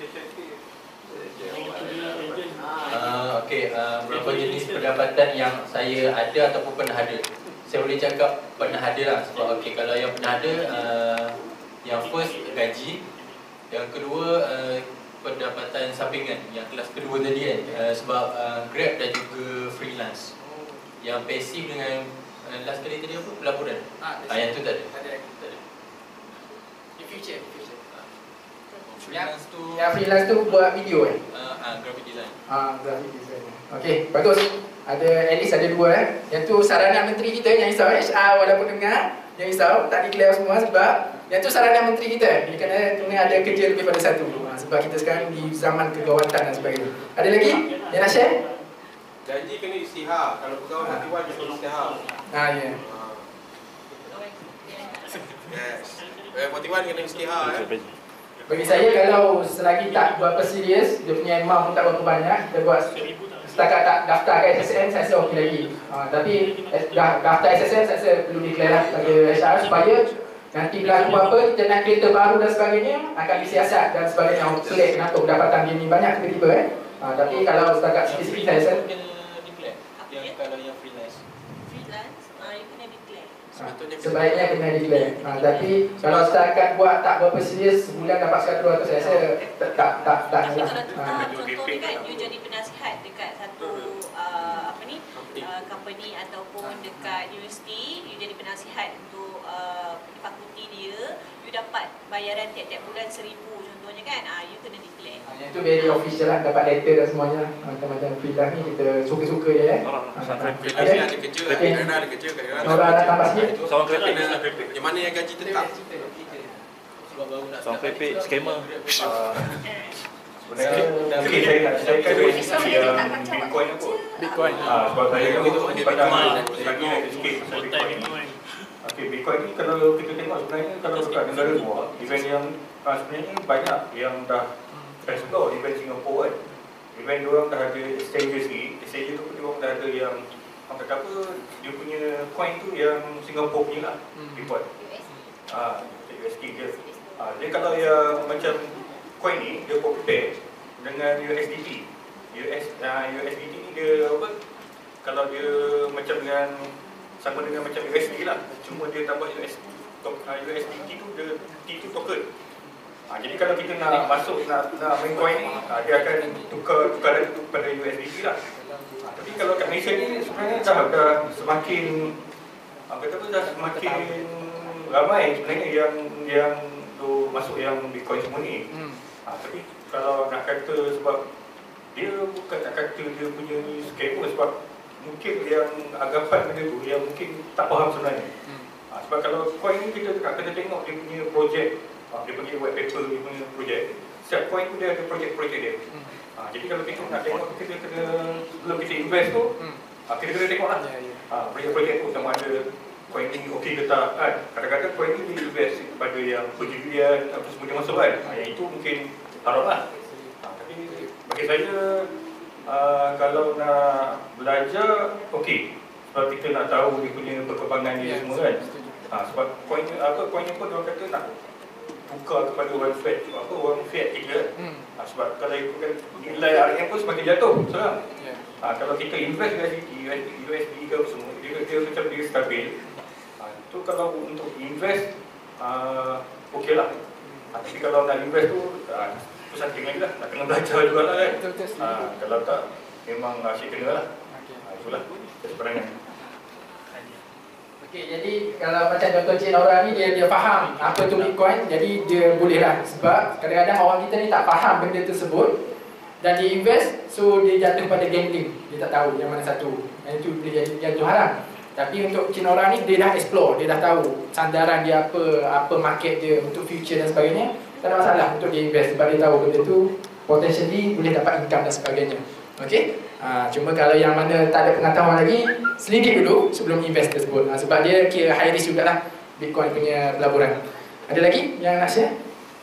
Uh, Okey, uh, berapa jenis pendapatan yang saya ada ataupun pernah ada? Saya boleh cakap pernah ada lah. Sebab okey, kalau yang pernah ada, uh, yang first gaji, yang kedua uh, pendapatan sampingan, yang kelas kedua tadi kan, uh, sebab uh, Grab dan juga freelance. Yang pasif dengan uh, last kali tadi apa? Pelaburan. Ah, uh, yang tu tak ada. Tak ada. Tak ada. In future, in future. Freelance tu, yang freelance tu buat video eh? Uh, uh, graphic design. Ah, graphic design. Okey, bagus. Ada at least ada dua eh. Yang tu saranan menteri kita yang risau H R walaupun dengar, yang risau tak declare semua sebab yang tu saranan menteri kita. Dia kena kena ada kerja lebih pada satu. Ha, sebab kita sekarang di zaman kegawatan dan sebagainya. Ada lagi yang nak share? Janji kena istihar. Kalau pegawai nanti wajib istihar. Ah, ya. Yes. Eh, motivan kena istihar eh. Bagi saya kalau selagi tak berapa serius, dia punya amount pun tak berapa banyak, kita buat setakat tak daftar ke S S M, saya rasa okey lagi. Ha, tapi eh, dah, daftar S S M saya rasa perlu declare lah pada H R supaya nanti berlaku apa, kita nak kereta baru dan sebagainya akan disiasat dan sebagainya. Pelik kenapa pendapatan dia ni banyak tiba-tiba eh. Ha, tapi kalau setakat sikit-sikit saya rasa yang kalau yang freelance. Freelance, ah, you kena declare. Ha, sebaiknya kena declare. Ha, tapi kalau setakat buat tak berapa serius, sebulan dapat seratus dua ratus saya rasa tak tak tak tak Tapi lah. kalau Ha. uh, contohnya kan, you jadi penasihat dekat satu uh, apa ni uh, company ataupun dekat universiti, you jadi penasihat untuk uh, fakulti dia, you dapat bayaran tiap-tiap bulan seribu contohnya kan, ah, you kena declare. Yang tu very official lah, dapat letter dan semuanya. Macam-macam freelance ni kita suka-suka je eh. Ada ada kerja, kadang-kadang ada kerja, kadang-kadang Nora nak tambah sikit? Seorang keripik. Yang mana yang gaji tetap? Seorang keripik, skema. Sebenarnya mungkin saya nak ceritakan dari sisi yang Bitcoin apa. Bitcoin. Ah, sebab saya kan pandangan saya sikit pasal Bitcoin. Okey, Bitcoin ni kalau kita tengok sebenarnya kalau dekat negara luar, event yang ah, sebenarnya banyak yang dah explore event Singapura kan. Event diorang dah ada exchanges ni, exchanges tu diorang dah ada yang orang kata apa, dia punya coin tu yang Singapura punya lah, Bitcoin. Ah, U S D dia. Ah, dia kalau yang macam coin ni dia compare dengan U S D T. US uh, U S D T ni dia apa? Kalau dia macam dengan sama dengan macam U S D lah, cuma dia tambah U S uh, U S D T tu dia T tu token. Ha, jadi kalau kita nak masuk nak, nak main coin ni, ha, dia akan tukar tukaran tu pada U S D T lah. Ha, tapi kalau kat Malaysia ni sebenarnya dah, dah semakin apa kata dah semakin ramai sebenarnya yang yang tu masuk yang Bitcoin semua ni. Hmm. Ha, tapi kalau nak kata sebab dia bukan nak kata dia punya scammer sebab mungkin yang anggapan benda tu yang mungkin tak faham sebenarnya. Hmm. Ha, sebab kalau coin ni kita tak kena tengok dia punya projek, ha, dia punya white paper dia punya projek. Setiap coin tu dia ada projek-projek dia. Hmm. Ha, jadi kalau kita nak tengok kita kena sebelum kita invest tu, hmm. ha, kita kena tengoklah. Ya, ya. Ha, projek-projek tu sama ada coin ni okey ke tak kan. Kadang-kadang coin ni dia invest kepada yang perjudian apa semua dia masuk kan. Ha, yang itu mungkin haram lah. Ha, tapi bagi saya uh, kalau nak belajar okey. Sebab kita nak tahu dia punya perkembangan dia semua kan. Ha, sebab coin apa coin ni pun dia orang kata nak tukar kepada orang fiat apa orang fiat juga. Hmm. Ha, sebab kalau ikutkan nilai R M pun semakin jatuh sekarang. Yeah. Ha, kalau kita invest dari U S D ke semua dia, dia macam dia stabil. Ha, tu kalau untuk invest uh, okeylah. Ha, tapi kalau nak invest tu uh, tu something lagi lah. Nak kena belajar juga lah kan. Ha, kalau tak memang asyik kena lah. Ha, itulah sebenarnya. Okey, jadi kalau macam contoh Cik Nora ni dia dia faham apa tu Bitcoin, jadi dia boleh lah. Sebab kadang-kadang orang kita ni tak faham benda tersebut dan dia invest, so dia jatuh pada gambling. Dia tak tahu yang mana satu. Yang itu dia jadi jatuh haram. Tapi untuk Kinora ni dia dah explore, dia dah tahu sandaran dia apa, apa market dia untuk future dan sebagainya. Tak ada masalah untuk dia invest sebab dia tahu benda tu potentially boleh dapat income dan sebagainya. Okey. Ha, cuma kalau yang mana tak ada pengetahuan lagi, selidik dulu sebelum invest tersebut. Ha, sebab dia kira high risk jugalah Bitcoin punya pelaburan. Ada lagi yang nak share?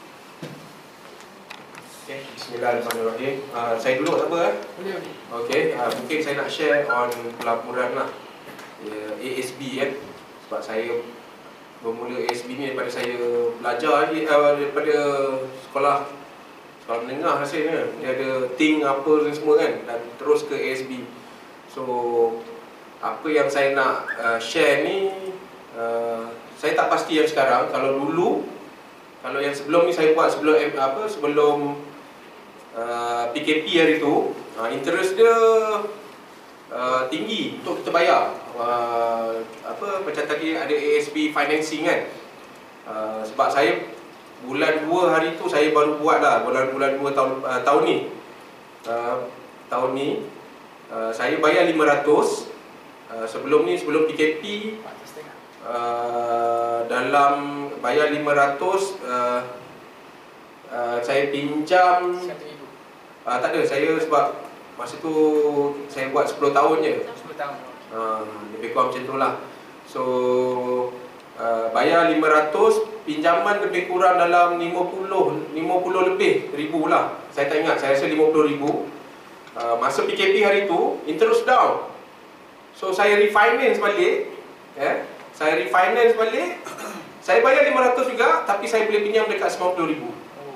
Okay, bismillahirrahmanirrahim. Uh, saya dulu tak apa eh? Boleh, boleh. Okay, uh, mungkin saya nak share on pelaburan lah. Yeah, A S B kan. Sebab saya bermula A S B ni daripada saya belajar uh, daripada sekolah sekolah menengah rasanya. Dia ada Think apa dan semua kan, dan terus ke A S B. So apa yang saya nak uh, share ni, uh, saya tak pasti yang sekarang. Kalau dulu, kalau yang sebelum ni saya buat sebelum apa sebelum uh, P K P hari tu, uh, interest dia uh, tinggi untuk kita bayar. Uh, apa macam tadi ada A S B financing kan. Uh, sebab saya bulan dua hari tu saya baru buat lah, bulan-bulan dua tahun uh, tahun ni. Uh, tahun ni uh, saya bayar lima ratus. Uh, sebelum ni sebelum P K P uh, dalam bayar lima ratus, uh, uh, saya pinjam uh, tak ada, saya sebab masa tu saya buat sepuluh tahun je. sepuluh tahun. Uh, lebih kurang macam tu lah. So uh, bayar lima ratus, pinjaman lebih kurang dalam lima puluh lebih ribu lah. Saya tak ingat, saya rasa lima puluh ribu. uh, Masa P K P hari tu, interest down. So saya refinance balik, eh? Saya refinance balik. Saya bayar lima ratus juga, tapi saya boleh pinjam dekat sembilan puluh ribu.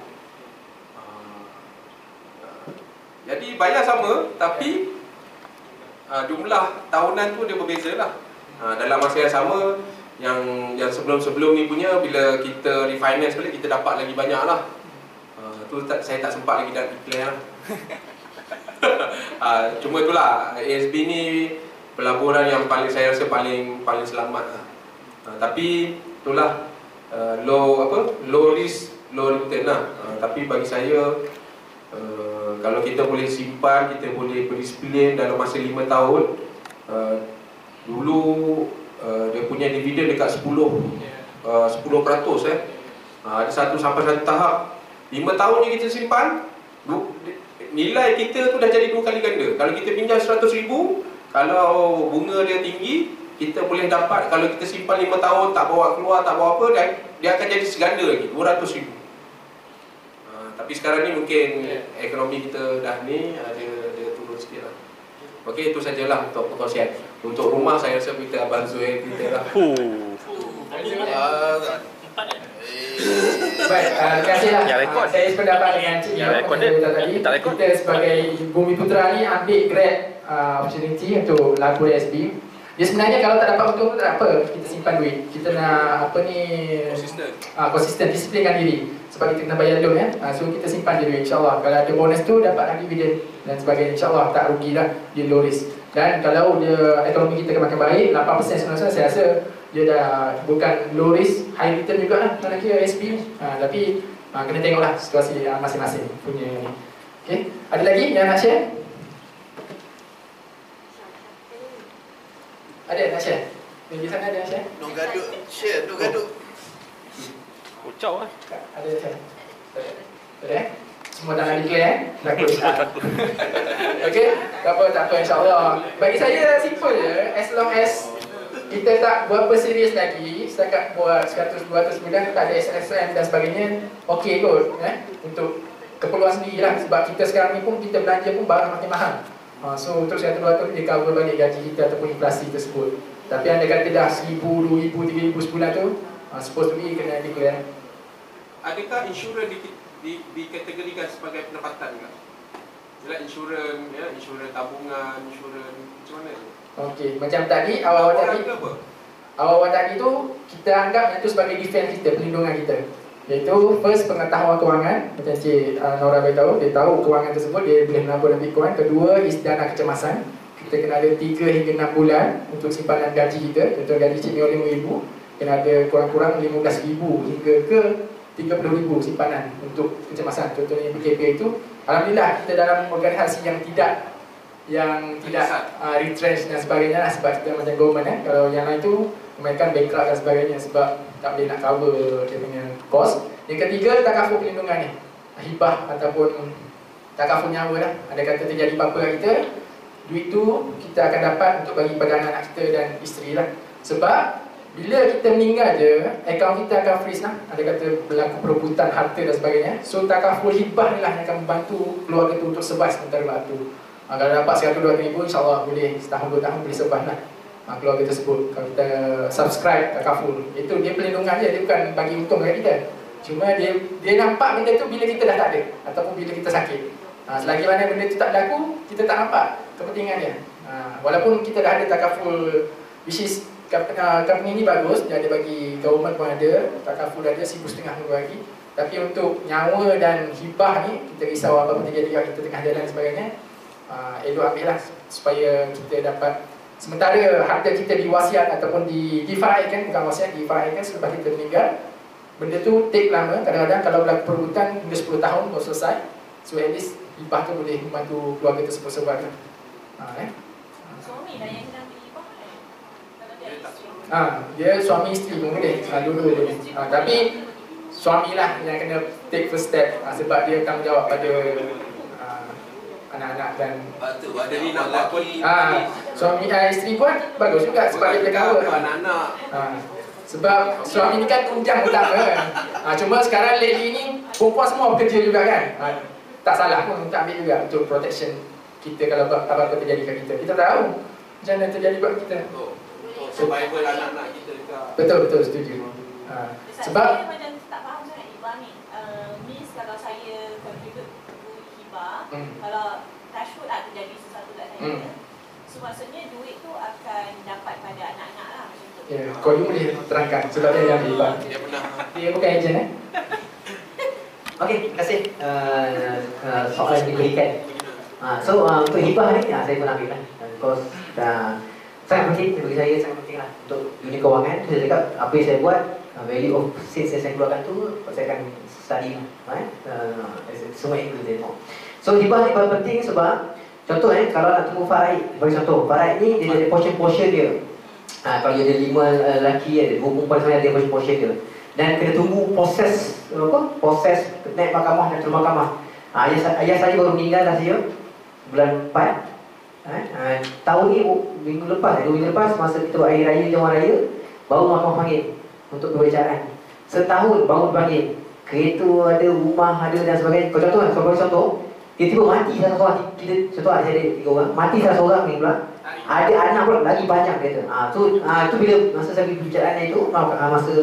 Jadi bayar sama, tapi uh, jumlah tahunan tu dia berbeza lah. uh, Dalam masa yang sama, Yang yang sebelum-sebelum ni punya, bila kita refinance balik, kita dapat lagi banyak lah. uh, Tu tak, saya tak sempat lagi nak declare lah. uh, Cuma itulah, A S B ni pelaburan yang paling saya rasa paling paling selamat lah. uh, Tapi itulah, uh, low apa low risk, low return lah. uh, Tapi bagi saya, Uh, kalau kita boleh simpan, kita boleh berdisiplin dalam masa lima tahun. uh, Dulu uh, dia punya dividen dekat sepuluh peratus eh. uh, Ada satu sampai satu tahap lima tahun je kita simpan, nilai kita tu dah jadi dua kali ganda. Kalau kita pinjam seratus ribu, kalau bunga dia tinggi, kita boleh dapat. Kalau kita simpan lima tahun, tak bawa keluar, tak bawa apa, dan dia akan jadi seganda lagi, dua ratus ribu. Tapi sekarang ni mungkin ekonomi kita dah ni, dia, dia turun sikit lah. Okey, itu sajalah untuk perkongsian. Untuk rumah saya rasa kita Abang Zuhair kita lah. Baik, uh, terima kasih lah. Uh, saya sependapat dengan Cik Ya, rekod dia. Tak rekod. Kita sebagai Bumi Putra ni ambil grad uh, opportunity untuk labur A S B. Dia sebenarnya kalau tak dapat untung tu tak apa, kita simpan duit. Kita nak apa ni, konsisten, uh, konsisten, disiplinkan diri. Sebab kita kena bayar loan ya. Uh, so kita simpan je duit, insyaAllah. Kalau ada bonus tu dapat lagi dividen dan sebagainya, insyaAllah tak rugilah, dia low risk. Dan kalau dia ekonomi kita makin baik, lapan peratus sembilan peratus, saya rasa dia dah bukan low risk, high return jugalah mana kira A S B. Uh, tapi uh, kena tengoklah situasi uh, masing-masing punya ni. Okay. Ada lagi yang nak share? Ada nak share? Di sana ada yang share? Duk gaduh, share, duk gaduh. Kocau lah. Ada yang share? Ada eh? Semua dah nak declare eh? Takut takut. Okay? Tak apa, tak apa, insyaAllah. Bagi saya simple je. As long as kita tak berapa serius lagi, setakat buat seratus dua ratus bulan, tak ada S S M dan sebagainya, okey kot eh? Untuk keperluan sendiri lah. Sebab kita sekarang ni pun, kita belanja pun barang makin mahal. Ha, so untuk seratus dua ratus dia cover balik gaji kita ataupun inflasi tersebut. Tapi anda kata dah seribu, dua ribu, tiga ribu sebulan tu, ha, supposed to be kena declare. Adakah insurans di, di, dikategorikan sebagai pendapatan ke? Ialah insurans, ya, insurans tabungan, insurans macam mana tu? Okey, macam tadi, awal-awal tadi Awal-awal tadi tu, kita anggap yang tu sebagai defense kita, perlindungan kita. Iaitu first, pengetahuan kewangan. Macam Cik uh, Nora beritahu, dia tahu kewangan tersebut, dia boleh menabur dalam Bitcoin. Kedua, is dana kecemasan. Kita kena ada tiga hingga enam bulan untuk simpanan gaji kita. Contoh gaji Cik Mio lima ribu, kena ada kurang-kurang lima belas ribu hingga ke tiga puluh ribu simpanan untuk kecemasan. Contohnya P K P itu, alhamdulillah kita dalam organisasi yang tidak yang tidak uh, retrench dan sebagainya lah, sebab kita macam government eh. Kalau yang lain tu mereka bankrupt dan sebagainya sebab tak boleh nak cover dia punya cost. Yang ketiga, takaful perlindungan ni, hibah ataupun takaful nyawa lah. Ada kata terjadi apa-apa kat kita, duit tu kita akan dapat untuk bagi pada anak-anak kita dan isteri lah. Sebab bila kita meninggal je, akaun kita akan freeze lah. Ada kata berlaku perebutan harta dan sebagainya. So takaful hibah ni lah yang akan membantu keluarga tu untuk sebas sementara waktu. Ha, kalau dapat seratus dua ratus ribu, insyaAllah boleh setahun dua tahun boleh sebas lah ha, keluarga tersebut. Kalau kita subscribe takaful, itu dia pelindungan je, dia bukan bagi untung kepada kita. Cuma dia dia nampak benda tu bila kita dah tak ada ataupun bila kita sakit. Ha, selagi mana benda tu tak berlaku, kita tak nampak kepentingan dia. Ha, walaupun kita dah ada takaful, which is company ni bagus, dia ada bagi government pun ada, takaful ada seribu setengah pun bagi. Tapi untuk nyawa dan hibah ni, kita risau apa-apa terjadi kat kita tengah jalan dan sebagainya, uh, elok ambil lah supaya kita dapat, sementara harta kita diwasiat ataupun di, difaraikan, bukan wasiat, difaraikan selepas kita meninggal. Benda tu take lama, kadang-kadang kalau berlaku perebutan hingga sepuluh tahun baru selesai. So at least hibah tu boleh membantu keluarga tersebut sebab tu. Ha, eh? Suami dah yang nak hibah kan? Kalau dia isteri. Ha, dia suami isteri pun boleh, ha, dua-dua boleh. Ha, tapi suamilah yang kena take first step ha, sebab dia tanggungjawab pada ha, anak-anak dan jadi nampak pun ha, suami ha, isteri pun bagus juga sebab dia boleh cover anak-anak. Ha, sebab suami ni kan tunjang utama kan. Ha, cuma sekarang lately ni perempuan semua bekerja juga kan. Ha, tak salah pun untuk ambil juga untuk protection kita kalau apa-apa terjadi kat kita. Kita tahu macam mana terjadi kat kita. Untuk survival anak-anak kita juga. Betul, betul, setuju. Ha, sebab saya macam tak faham sangat hibah ni. Uh, means kalau saya contribute to hibah, hmm. kalau touchwood lah terjadi sesuatu kat saya, hmm. so maksudnya duit tu akan dapat pada anak-anak lah macam tu. Ya, kau you boleh terangkan sebab dia yang hibah. Dia pernah. Dia bukan ejen eh. Okey, terima kasih uh, uh, soalan yang diberikan. Uh, so uh, untuk hibah ni, uh, saya pun ambil lah. Because uh, sangat penting, bagi saya sangat penting lah untuk dunia kewangan. Saya cakap apa yang saya buat, uh, value of since yang saya keluarkan tu, saya akan study lah. Right? Uh, semua itu saya tahu. So hibah ni paling penting sebab, contoh eh, kalau nak tunggu faraid, bagi contoh, faraid ni dia ada portion-portion dia. Uh, kalau dia ada lima uh, lelaki, ada dua perempuan sebenarnya ada portion-portion dia. Dan kena tunggu proses apa? Proses naik mahkamah dan turun mahkamah. Ha, ayah, ayah saya baru meninggal dah saya bulan empat. Ha, ha, tahun ni minggu lepas, dua minggu lepas masa kita buat hari raya Jamuan Raya, baru mahkamah panggil untuk pembacaan. Setahun baru panggil. Kereta ada, rumah ada dan sebagainya. Kau contoh kan, kalau contoh, tiba-tiba mati salah seorang. Kita contoh ada saya ada tiga orang, mati salah seorang ni pula. Ada anak pula lagi banyak kereta. Ah ha, tu ha, tu bila masa saya pergi pembacaan itu, masa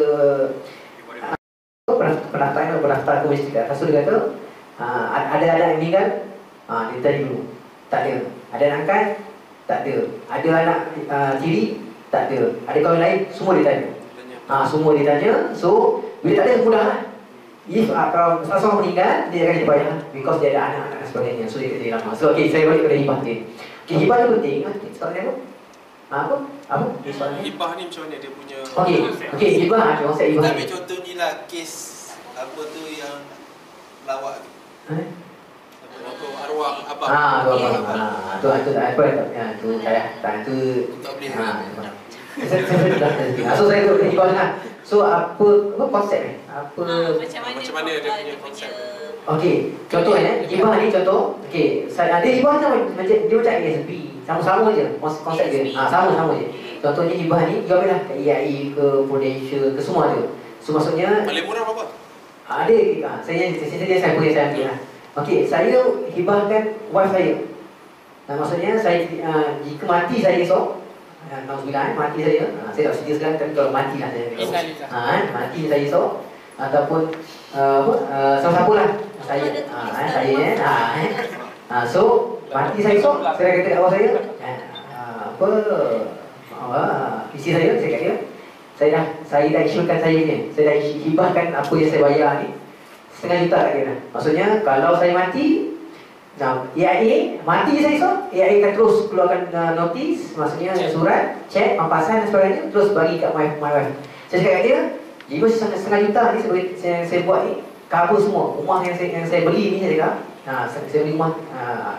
pendaftaran atau pendaftar ke masjid kat atas tu dia kata uh, ada anak yang meninggal, uh, dia tanya dulu, tak ada. Ada anak angkat, tak ada. Ada anak uh, tiri, tak ada. Ada kawan lain, semua dia tanya. Uh, semua dia tanya. So bila tak ada, mudah lah. If uh, kalau salah seorang meninggal, dia akan jadi banyak because dia ada anak dan sebagainya. So dia kata lama. So ok, saya balik pada hibah tadi. Okay, hibah tu penting. Soalan apa? Apa? Apa? Hibah ni macam mana dia punya? Okey, okey hibah ada konsep hibah. Tapi contoh ni lah kes apa tu yang lawak tu. Eh? Untuk arwah abang. Ah, arwah abang. Ah, tu tu tak apa tak. Ya, tu saya tak tu. Tak boleh. Ha. Saya saya dah tadi. So saya tu hibah lah. So apa apa konsep ni? Apa macam mana macam mana dia punya konsep? Okey, contoh ya, hibah ni contoh. Okey, saya ada hibah macam macam dia macam A S B. Sama-sama je konsep dia. Ah, sama-sama je. Contohnya hibah ni dia ambil lah ke I A I ke Prudential ke semua ada. So maksudnya paling murah berapa? Ada ah, saya saya dia saya boleh saya ambil lah. Okey, saya hibahkan wife saya. Nah, maksudnya saya uh, jika mati saya esok, alhamdulillah mati saya. Uh, saya tak sedia sekarang tapi kalau mati lah saya. Ah, mati saya esok ataupun uh, apa uh, siapa lah saya ah uh, saya eh. Ah, eh. Uh, so mati saya esok, saya kata kat awak saya, uh, apa uh, isi saya, saya kata saya dah saya dah issuekan saya ni, saya dah hibahkan apa yang saya bayar ni setengah juta kat dia dah. Maksudnya kalau saya mati, nah, A I A mati saya esok, A I A akan terus keluarkan uh, notis, maksudnya surat, cek, pampasan dan sebagainya, terus bagi kat my, my wife. Saya cakap kat dia, jika setengah, setengah juta ni saya, saya, saya buat ni cover semua rumah yang saya yang saya beli ni, saya cakap. Nah, saya beli rumah uh,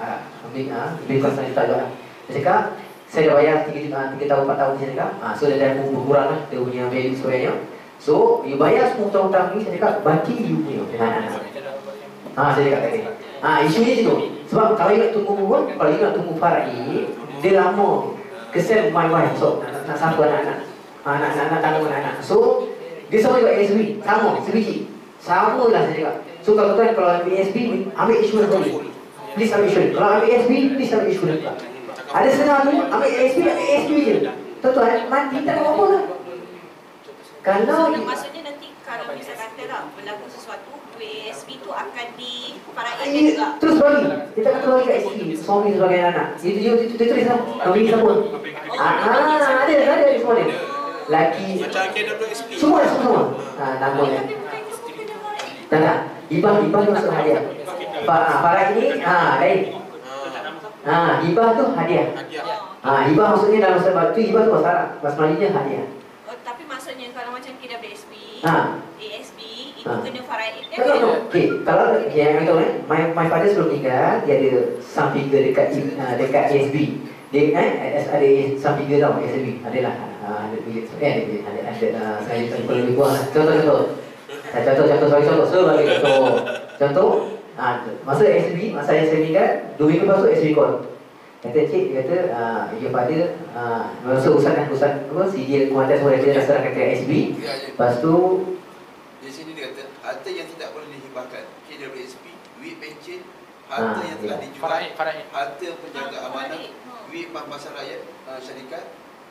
ambil ah, lebih kurang satu juta juga. Dia cakap, saya dah bayar tiga juta, tiga tahun, empat tahun saya cakap. Ah, so dia dah berkurang lah, dia punya value sebagainya. So, you bayar semua hutang-hutang ni, saya cakap, bagi you punya anak-anak. Ah, saya cakap tadi. Ah, isunya je tu. Sebab kalau you nak tunggu pun, kalau you nak tunggu faraid, dia lama. Kesian my wife, so nak, nak sangkut anak-anak. Ah, nak, nak, nak tanggung anak-anak. So, dia sama juga A S B, sama, sebiji. Sama lah saya cakap. So kalau tuan kalau ambil A S B, ambil insurans dulu. Please ambil insurans. Kalau ambil A S B, please ambil insurans pula. Ada setengah tu, ambil A S B, ambil A S B je. Tuan-tuan, mati tak ada apa-apa lah. Kalau so, maksudnya nanti kalau misal kata lah berlaku sesuatu, duit A S B tu akan difaraidkan juga. Terus bagi. Kita akan bagi kat S P, suami sebagai anak. Itu dia itu tulis lah. Nominee siapa? Ah, ada ada semua dia. Laki macam K W S P. semua semua. Ah, namanya. Tak tak. Hibah hibah tu masuk hadiah. Ah, Farah ini ah lain. Ah, hibah tu hadiah. Ah, hibah maksudnya dalam sebab tu hibah tu bahasa Arab. Bahasa Melayu hadiah. Oh, tapi maksudnya kalau macam K W S P, Ah. A S B itu Ah. kena faraid kan? Tak tahu. Okey, kalau yang tahu eh, my my father sebelum meninggal dia ada some figure dekat uh, dekat A S B. Dia kan eh, ada some figure tau A S B. Adalah uh, ada duit eh ada ada ada saya tak perlu lebih kurang lah. Contoh contoh. Contoh contoh sebagai contoh. So bagi contoh. Contoh ah masa A S B, masa saya meninggal, dua minggu lepas tu A S B call. Kata cik, dia kata uh, your father uh, masuk urusan kan urusan apa sijil kuantas semua dia dah serahkan ke A S B. Lepas tu di sini dia kata harta yang tidak boleh dihibahkan K W S P, duit pencen, harta Ah, yang telah ya. dijual, Faraid, faraid. harta penjaga amanah, duit bank pasar rakyat, uh, syarikat.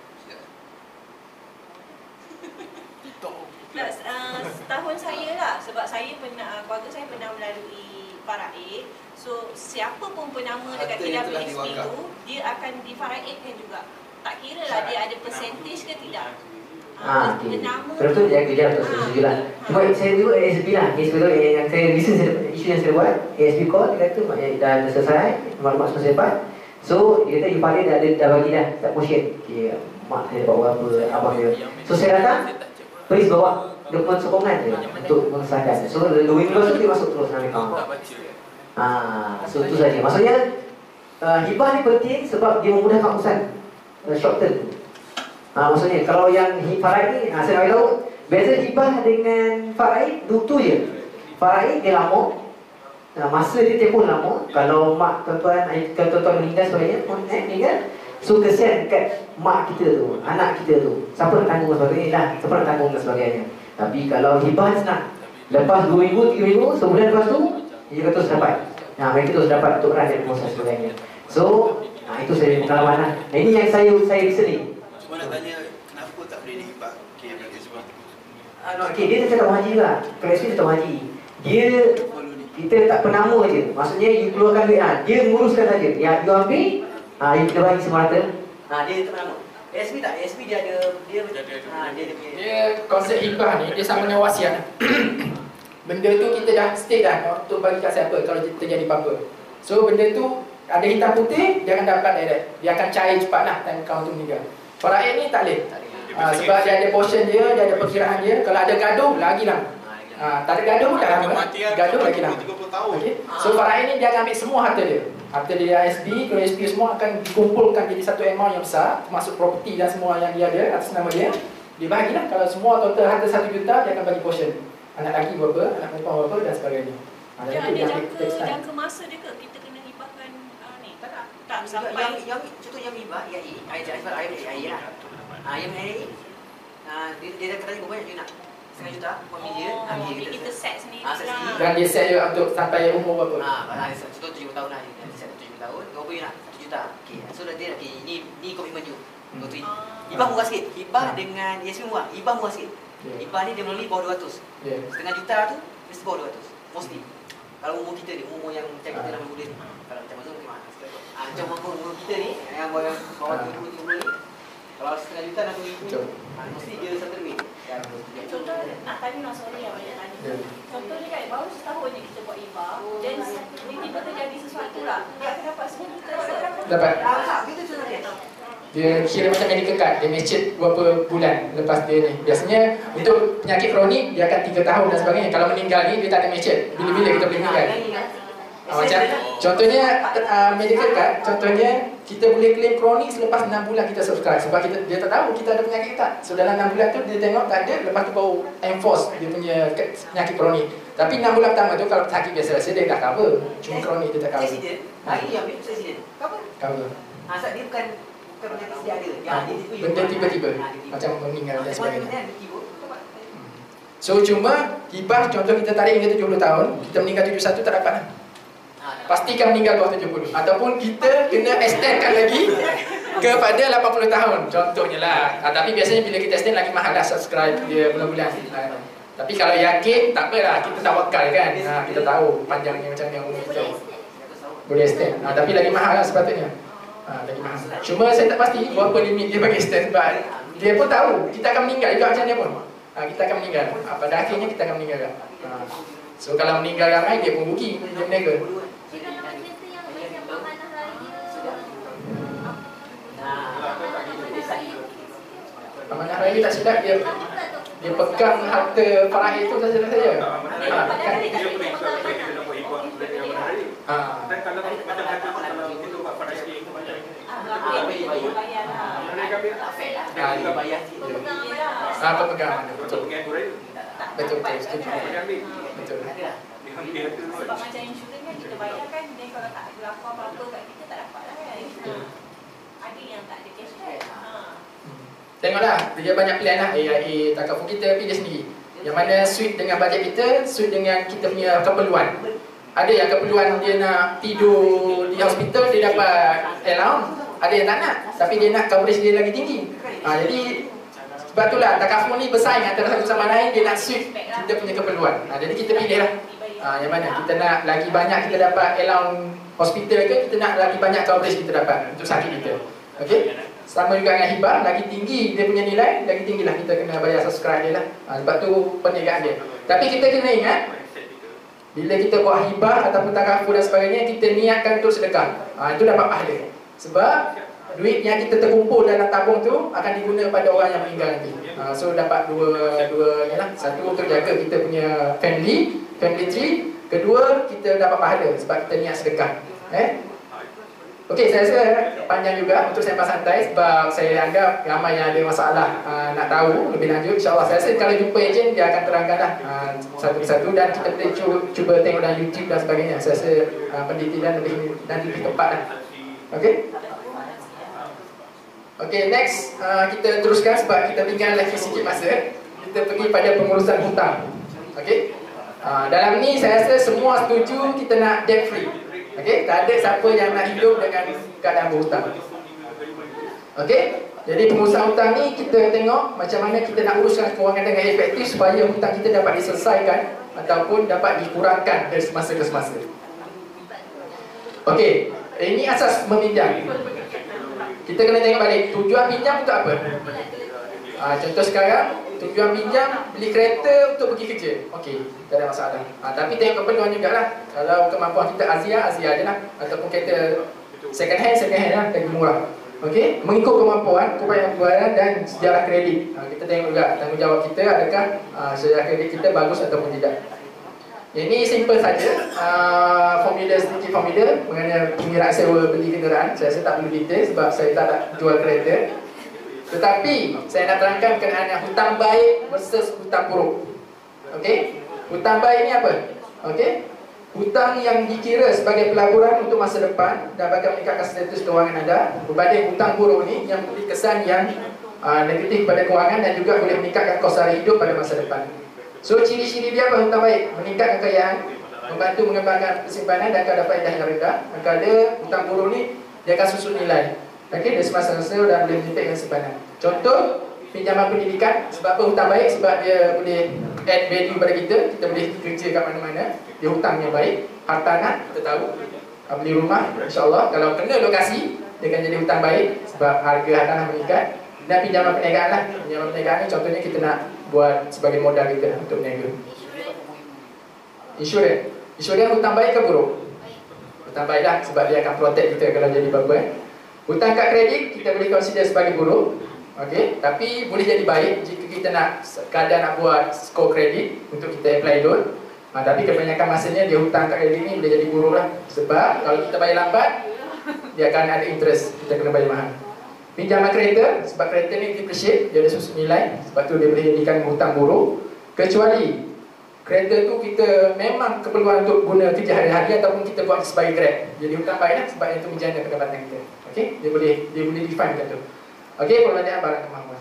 Tak, uh, setahun saya lah sebab saya pernah, keluarga saya pernah melalui faraid. So siapa pun penama dekat K W S P tu, dia akan difaraidkan juga. Tak kira lah dia ada percentage ke tidak. Ah, okey. Terus tu dia kerja betul setuju lah. Cuma saya dulu A S B lah. A S B tu yang saya recent saya isu yang saya buat, A S B call dia kata maknanya dah selesai, maklumat semua saya dapat. So dia kata you father dah ada dah bagi dah tak portion. Okey, mak saya bawa apa, abang dia. So saya datang, please bawa dokumen sokongan je untuk mengesahkan. So dua minggu lepas tu dia masuk terus dalam akaun. Ah, so itu saja. Maksudnya uh, hibah ni penting sebab dia memudahkan urusan uh, short term. Ah, maksudnya kalau yang faraid ni, ah, saya bagi tahu beza hibah dengan faraid tu tu je. Faraid dia lama. Nah, masa dia tempoh lama. Kalau mak tuan-tuan, kalau tuan-tuan meninggal sebagainya pun eh, meninggal. So kesian dekat mak kita tu, anak kita tu. Siapa nak tanggung dan sebagainya lah, siapa nak tanggung dan sebagainya. Tapi kalau hibah senang. Lepas dua minggu, tiga minggu, sebulan lepas tu dia terus dapat. Nah, mereka terus dapat untuk run dan proses sebagainya. So, nah, itu saya pengalaman lah. Nah, ini yang saya saya recently. Cuma nak tanya kenapa tak boleh dihibah K W S P? Ah, no, okay, dia tetap haji lah. K W S P tetap haji. Dia kita tak penama je. Maksudnya you keluarkan duit ah, dia menguruskan saja. Ya, you ambil, ah, you kita bagi semua rata. Ah, dia tak penama. A S B tak, A S B dia ada dia ah, dia ada Dia konsep hibah ni dia sama dengan wasiat. Benda tu kita dah stay dah untuk bagi kat siapa kalau terjadi apa-apa. So benda tu ada hitam putih, dia akan dapat direct. Dia akan cair cepatlah time kau tu meninggal. Faraid ni tak boleh. Ha, sebab dia ada portion dia, dia ada perkiraan dia. Kalau ada gaduh lagi lah. Ha, tak ada gaduh pun dah lama. Gaduh lagi lah. Okay. So faraid ni dia akan ambil semua harta dia. Harta dia A S B, K W S P semua akan dikumpulkan jadi satu amount yang besar, termasuk property dan semua yang dia ada atas nama dia. Dia bahagilah. Kalau semua total harta satu juta, dia akan bagi portion. Anak lelaki berapa, anak perempuan berapa dan sebagainya. Ha, Dia dan itu ada yang jangka, text time. jangka masa dia ke kita kena hibahkan uh, ni? Tak tak. Tak Yang, sampai yang, yang contoh yang hibah I A E, I A E, I A E lah. Ah, yang I A E, ah, dia dia dah kata berapa banyak dia nak? Setengah juta, one million. Oh, Ah, jadi kita set sendiri Ah, set lah. sendiri. Dan dia set juga untuk sampai umur berapa. Ah, ah, contoh tujuh puluh tahun lah. Dia set tujuh puluh tahun, berapa you nak? satu juta. Okey, so dah dia okey, ni ni komitmen you. Go to it. Hibah murah sikit. Hibah dengan A S B murah. Hibah murah sikit. Hibah ni dia melalui bawah dua ratus. Yeah. Setengah juta tu mesti bawah dua ratus. Mesti. Kalau umur kita ni, umur yang macam kita dah muda ni. Kalau macam mana memang ah, macam umur umur kita ni yang bawah bawah dua puluh tiga puluh ni. Kalau setengah juta nak bagi ibu, ah, mesti dia satu duit. Contoh nak tanya nak sorry yang banyak tanya. Contoh ni kan baru setahun je kita buat hibah dan tiba-tiba terjadi sesuatu lah. Dia akan dapat sepuluh juta. Dapat. Ah, tak, gitu contoh dia. Dia kira macam medical card, dia matchet berapa bulan lepas dia ni. Biasanya untuk penyakit kronik dia akan tiga tahun dan sebagainya. Kalau meninggal ni dia tak ada matchet. Bila-bila kita boleh meninggal. Ah, macam contohnya uh, medical card, contohnya kita boleh claim kronik selepas enam bulan kita subscribe sebab kita dia tak tahu kita ada penyakit tak. So dalam enam bulan tu dia tengok tak ada, lepas tu baru enforce dia punya penyakit kronik. Tapi enam bulan pertama tu kalau sakit biasa-biasa dia dah cover, cuma kronik dia tak cover. Presiden, hari ni ambil presiden. Cover. Cover. Ha, sebab dia bukan bukan penyakit sedia ada. Ya, dia tiba benda tiba-tiba macam meninggal dan sebagainya. Mana tiba? So cuma hibah contoh kita tarik hingga tujuh puluh tahun, kita meninggal tujuh puluh satu tak dapat lah. Pastikan meninggal bawah tujuh puluh. Ataupun kita kena extendkan lagi kepada lapan puluh tahun. Contohnya lah. Ha, tapi biasanya bila kita extend lagi mahal lah subscribe dia bulan-bulan. Ha, tapi kalau yakin tak apalah, kita tawakal kan. Ha, kita tahu panjangnya macam ni umur kita. Boleh extend. Ha, tapi lagi mahal lah sepatutnya. Ha, lagi mahal. Cuma saya tak pasti berapa limit dia bagi extend sebab dia pun tahu kita akan meninggal juga macam dia pun. Ha, kita akan meninggal. Ha, pada akhirnya kita akan meninggal. Ha. So kalau meninggal ramai dia pun rugi, dia berniaga. Amanah raya tak silap dia dia pegang harta Farah itu saja saja. Ha, kan? Ha. Ah, apa pegang? Betul. Betul betul. Betul. Sebab macam insurans kan kita bayar kan, dia kalau tak berlaku apa-apa kat kita tak dapat lah kan. Ada yang tak ada cashback. Tengoklah, dia banyak pilihan lah. A I A, Takaful kita pilih sendiri. Yang mana suit dengan bajet kita, suit dengan kita punya keperluan. Ada yang keperluan dia nak tidur di hospital, dia dapat allowance. Ada yang tak nak, tapi dia nak coverage dia lagi tinggi. Ha, jadi sebab itulah Takaful ni bersaing antara satu sama lain, dia nak suit kita punya keperluan. Ha, jadi kita pilih lah. Ha, yang mana kita nak lagi banyak kita dapat allowance hospital ke, kita nak lagi banyak coverage kita dapat untuk sakit kita. Okey? Sama juga dengan hibah, lagi tinggi dia punya nilai, lagi tinggilah kita kena bayar subscribe dia lah. Ha, sebab tu perniagaan dia. Tapi kita kena ingat, bila kita buat hibah ataupun takaful dan sebagainya, kita niatkan untuk sedekah. Ha, itu dapat pahala. Sebab duit yang kita terkumpul dalam tabung tu akan diguna pada orang yang meninggal nanti. Ha, so dapat dua dua ni lah. Satu untuk jaga kita punya family, family tree. Kedua, kita dapat pahala sebab kita niat sedekah. Eh? Okey, saya rasa panjang juga untuk sembang santai sebab saya anggap ramai yang ada masalah uh, nak tahu lebih lanjut. InsyaAllah saya rasa kalau jumpa ejen dia akan terangkan lah uh, satu-satu dan kita boleh cuba, cuba tengok dalam YouTube dan sebagainya. Saya rasa uh, pendetilan lebih dan lebih tepat lah. Okey. Okey, next uh, kita teruskan sebab kita tinggal lagi sikit masa. Kita pergi pada pengurusan hutang. Okey. Uh, dalam ni saya rasa semua setuju kita nak debt free. Okey, tak ada siapa yang nak hidup dengan keadaan berhutang. Okey, jadi pengurusan hutang ni kita tengok macam mana kita nak uruskan kewangan dengan efektif supaya hutang kita dapat diselesaikan ataupun dapat dikurangkan dari semasa ke semasa. Okey, ini asas meminjam. Kita kena tengok balik tujuan pinjam untuk apa. Ha, contoh sekarang tujuan pinjam beli kereta untuk pergi kerja. Okey, tak ada masalah. Ha, tapi tengok keperluan jugalah. Kalau kemampuan kita Azia, Azia je lah. Ataupun kereta second hand, second hand lah, lagi murah. Okey, mengikut kemampuan, kebayang-kebayang dan sejarah kredit. Ha, kita tengok juga tanggungjawab kita adakah uh, sejarah kredit kita bagus ataupun tidak. Ini simple saja. Uh, formula sedikit formula mengenai pengiraan sewa beli kenderaan. Saya rasa tak perlu detail sebab saya tak nak jual kereta. Tetapi saya nak terangkan kenaan hutang baik versus hutang buruk. Okey? Hutang baik ni apa? Okey? Hutang yang dikira sebagai pelaburan untuk masa depan dan bagi meningkatkan status kewangan anda, berbanding hutang buruk ni yang memberi kesan yang uh, negatif pada kewangan dan juga boleh meningkatkan kos sara hidup pada masa depan. So ciri-ciri dia apa hutang baik? Meningkatkan kekayaan, membantu mengembangkan persimpanan dan kadar faedah yang rendah. Manakala hutang buruk ni dia akan susun nilai. Okey, dia semasa-masa dan boleh meningkatkan simpanan. Contoh, pinjaman pendidikan. Sebab apa hutang baik? Sebab dia boleh add value pada kita. Kita boleh kerja kat mana-mana. Dia hutang yang baik. Hartanah, kita tahu. Beli rumah, insyaAllah. Kalau kena lokasi, dia akan jadi hutang baik. Sebab harga hartanah meningkat. Dan pinjaman perniagaan lah. Pinjaman perniagaan ni contohnya kita nak buat sebagai modal kita untuk berniaga. Insurans. Insurans hutang baik ke buruk? Hutang baik lah. Sebab dia akan protect kita kalau jadi apa-apa. Eh? Hutang kad kredit kita boleh consider sebagai buruk. Okey, tapi boleh jadi baik jika kita nak kadang nak buat skor kredit untuk kita apply loan. Ha, tapi kebanyakan masanya dia hutang kat kredit ni boleh jadi buruk lah. Sebab kalau kita bayar lambat, dia akan ada interest, kita kena bayar mahal. Pinjaman kereta, sebab kereta ni depreciate, dia ada susun nilai, sebab tu dia boleh jadikan hutang buruk. Kecuali kereta tu kita memang keperluan untuk guna kerja hari-hari ataupun kita buat sebagai Grab. Jadi hutang baik lah, sebab itu menjana pendapatan kita. Okey, dia boleh dia boleh define kat tu. Okey, perbelanjaan barang kemahuan.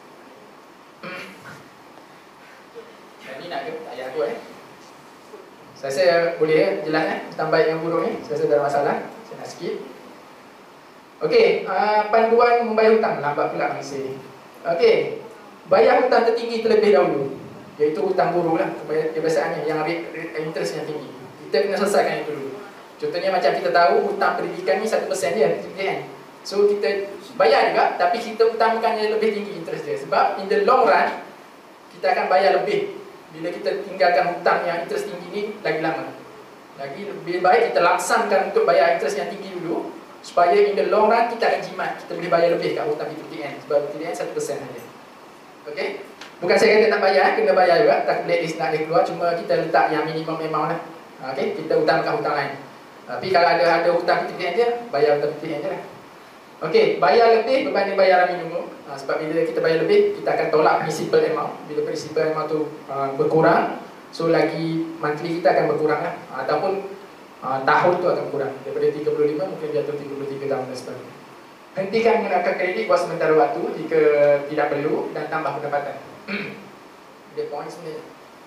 Ini nak ke? Tak payah aku eh. Saya rasa boleh ya, jelas eh, hutang baik yang buruk ni. Saya rasa tak ada masalah. Saya nak skip. Okey, uh, panduan membayar hutang. Lambat pula masa ni. Okey, bayar hutang tertinggi terlebih dahulu, iaitu hutang buruk lah, kebiasaannya yang rate, rate interest yang tinggi. Kita kena selesaikan itu dulu. Contohnya macam kita tahu hutang pendidikan ni satu persen je kan. So kita bayar juga, tapi kita utamakannya lebih tinggi interest dia. Sebab in the long run kita akan bayar lebih bila kita tinggalkan hutang yang interest tinggi ni lagi lama. Lagi lebih baik kita laksanakan untuk bayar interest yang tinggi dulu, supaya in the long run kita akan jimat, kita boleh bayar lebih kat hutang B T N. Sebab B T N satu persen saja. Okey? Bukan saya kata tak bayar, kena bayar juga. Tak blacklist nak dia keluar, cuma kita letak yang minimum amount lah. Okey? Kita utamakan hutang lain. Tapi kalau ada ada hutang B T N je, bayar hutang B T N je lah. Okey, bayar lebih berbanding bayaran minimum. Ha, sebab bila kita bayar lebih, kita akan tolak principal amount. Bila principal amount tu uh, berkurang, so lagi monthly kita akan berkurang lah. Ha, ataupun Uh, tahun tu akan kurang. Daripada tiga puluh lima mungkin jatuh tiga puluh tiga tahun dan sebagainya. Hentikan menggunakan kredit buat sementara waktu jika tidak perlu dan tambah pendapatan. Dia point sebenarnya.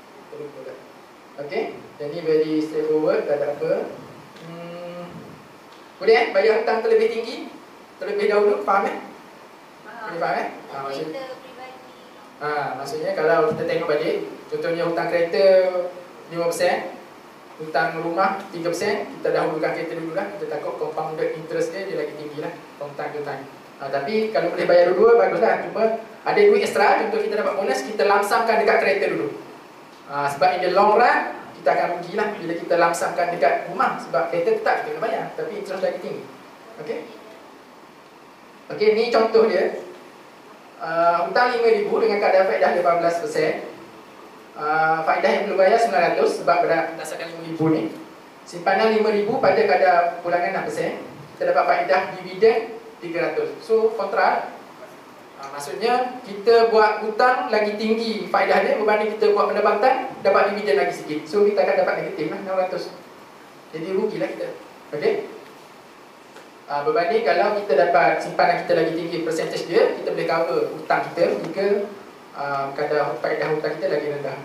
Okey, jadi very straightforward, tak ada apa. Hmm. Boleh eh bayar hutang terlebih tinggi terlebih dahulu, faham eh? Boleh faham eh? Ha, maksudnya, ha, maksudnya kalau kita tengok balik, contohnya hutang kereta lima persen, hutang rumah tiga persen, kita dahulukan kereta dulu lah. Kita takut compounded interest dia, dia lagi tinggi lah from time to time. Ha, tapi kalau boleh bayar dua-dua, baguslah. Cuma ada duit extra, contoh kita dapat bonus, kita lamsamkan dekat kereta dulu. Ha, sebab in the long run, kita akan rugi lah bila kita lamsamkan dekat rumah. Sebab kereta tetap kita kena bayar, tapi interest lagi tinggi. Okey? Okey, ni contoh dia. Uh, hutang lima ribu dengan kadar faedah lapan belas persen. Uh, faedah yang perlu bayar sembilan ratus sebab berdasarkan lima ribu ni. Simpanan lima ribu pada kadar pulangan enam persen. Kita dapat faedah dividen tiga ratus. So kontra. Uh, maksudnya kita buat hutang lagi tinggi faedah dia berbanding kita buat pendapatan dapat dividen lagi sikit. So kita akan dapat negatif lah enam ratus. Jadi rugilah kita. Okey. Uh, berbanding kalau kita dapat simpanan kita lagi tinggi percentage dia, kita boleh cover hutang kita jika Uh, kadar faedah hutang kita lagi rendah.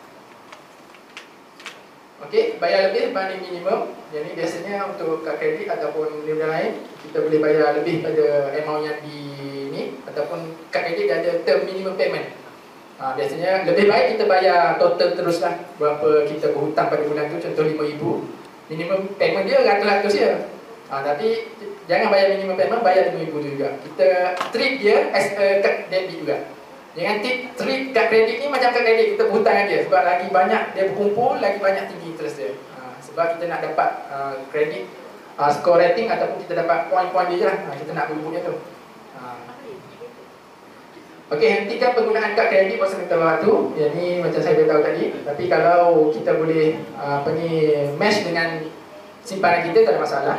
Okey, bayar lebih berbanding minimum. Yang ni biasanya untuk kad kredit ataupun benda lain, kita boleh bayar lebih pada amount yang di ni, ataupun kad kredit dia ada term minimum payment. Uh, biasanya lebih baik kita bayar total teruslah berapa kita berhutang pada bulan tu, contoh lima ribu. Minimum payment dia ratus-ratus je. Uh, tapi jangan bayar minimum payment, bayar lima ribu juga. Kita treat dia as a kad debit juga. Jangan treat kad kredit ni macam kad kredit kita berhutang aja. Sebab lagi banyak dia berkumpul, lagi banyak tinggi interest dia. Ha, sebab kita nak dapat uh, kredit uh, score rating ataupun kita dapat poin-poin dia je lah. Ha, kita nak berebut dia tu. Ha. Okey, hentikan penggunaan kad kredit buat sementara waktu. Yang ni macam saya beritahu tadi. Tapi kalau kita boleh uh, apa ni match dengan simpanan kita, tak ada masalah.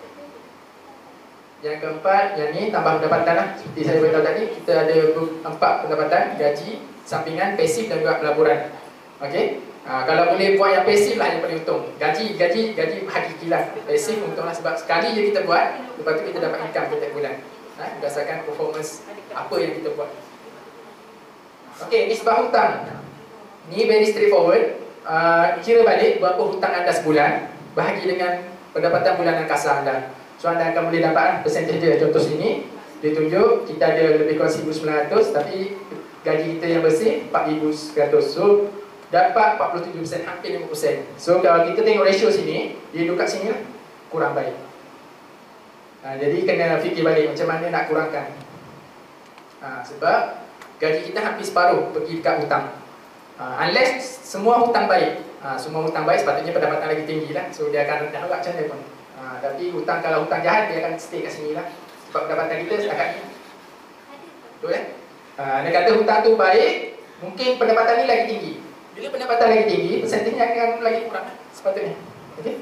Yang keempat, yang ni tambah pendapatan lah. Seperti saya beritahu tadi, kita ada empat pendapatan, gaji, sampingan, pasif dan juga pelaburan. Okey, ha, kalau boleh buat yang pasif lah yang paling untung. Gaji, gaji, gaji hakiki lah. Pasif untung lah sebab sekali je kita buat, lepas tu kita dapat income setiap bulan. Ha, berdasarkan performance apa yang kita buat. Okey, nisbah hutang. Ni very straightforward. Uh, kira balik berapa hutang anda sebulan, bahagi dengan pendapatan bulanan kasar anda. So anda akan boleh dapat percentage dia. Contoh sini dia tunjuk kita ada lebih kurang seribu sembilan ratus, tapi gaji kita yang bersih empat ribu seratus. So dapat empat puluh tujuh persen, hampir lima puluh persen. So kalau kita tengok ratio sini, dia duduk kat sini lah, kurang baik. Ha, jadi kena fikir balik macam mana nak kurangkan. Ha, sebab gaji kita hampir separuh pergi dekat hutang. Ha, unless semua hutang baik. Ha, semua hutang baik sepatutnya pendapatan lagi tinggi lah. So dia akan rendah lah macam mana pun. Ha, tapi hutang kalau hutang jahat dia akan stay kat sini lah. Sebab pendapatan kita setakat ni. Betul eh? Ha, dia kata hutang tu baik, mungkin pendapatan ni lagi tinggi. Bila pendapatan lagi tinggi, persentasenya akan lagi kurang sepatutnya. Okey.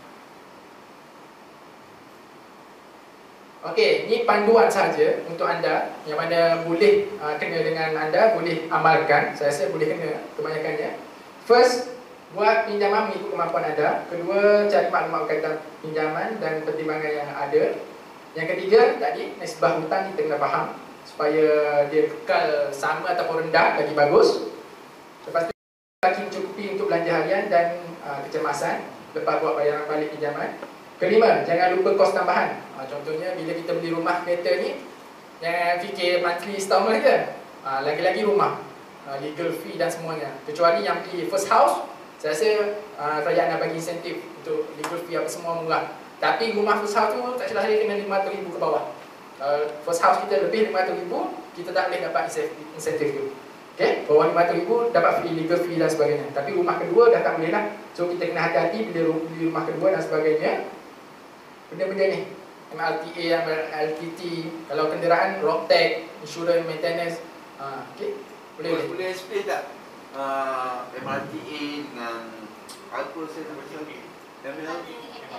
Okey, ini panduan saja untuk anda yang mana boleh uh, kena dengan anda, boleh amalkan. Saya rasa boleh kena kebanyakannya. First, buat pinjaman mengikut kemampuan anda. Kedua, cari maklumat berkaitan pinjaman dan pertimbangan yang ada. Yang ketiga, tadi nisbah hutang kita kena faham supaya dia kekal sama ataupun rendah lagi bagus. Lepas tu, lagi cukupi untuk belanja harian dan uh, kecemasan lepas buat bayaran balik pinjaman. Kelima, jangan lupa kos tambahan. Ha, contohnya bila kita beli rumah kereta ni, jangan fikir monthly installment je. Ha, lagi-lagi rumah, ha, legal fee dan semuanya. Kecuali yang beli first house, saya rasa uh, kerajaan nak bagi insentif untuk legal fee apa semua murah. Tapi rumah first house tu tak silap saya kena lima ratus ribu ke bawah. Uh, first house kita lebih lima ratus ribu, kita tak boleh dapat insentif tu. Okay? Bawah lima ratus ribu dapat free legal fee dan sebagainya. Tapi rumah kedua dah tak boleh lah. So kita kena hati-hati bila beli rumah kedua dan sebagainya. Benda-benda ni M R T A, L T T, kalau kenderaan road tax, insurance, maintenance. uh, okay? Boleh boleh boleh explain tak uh, M R T A dengan apa saya tak baca lagi M R T A.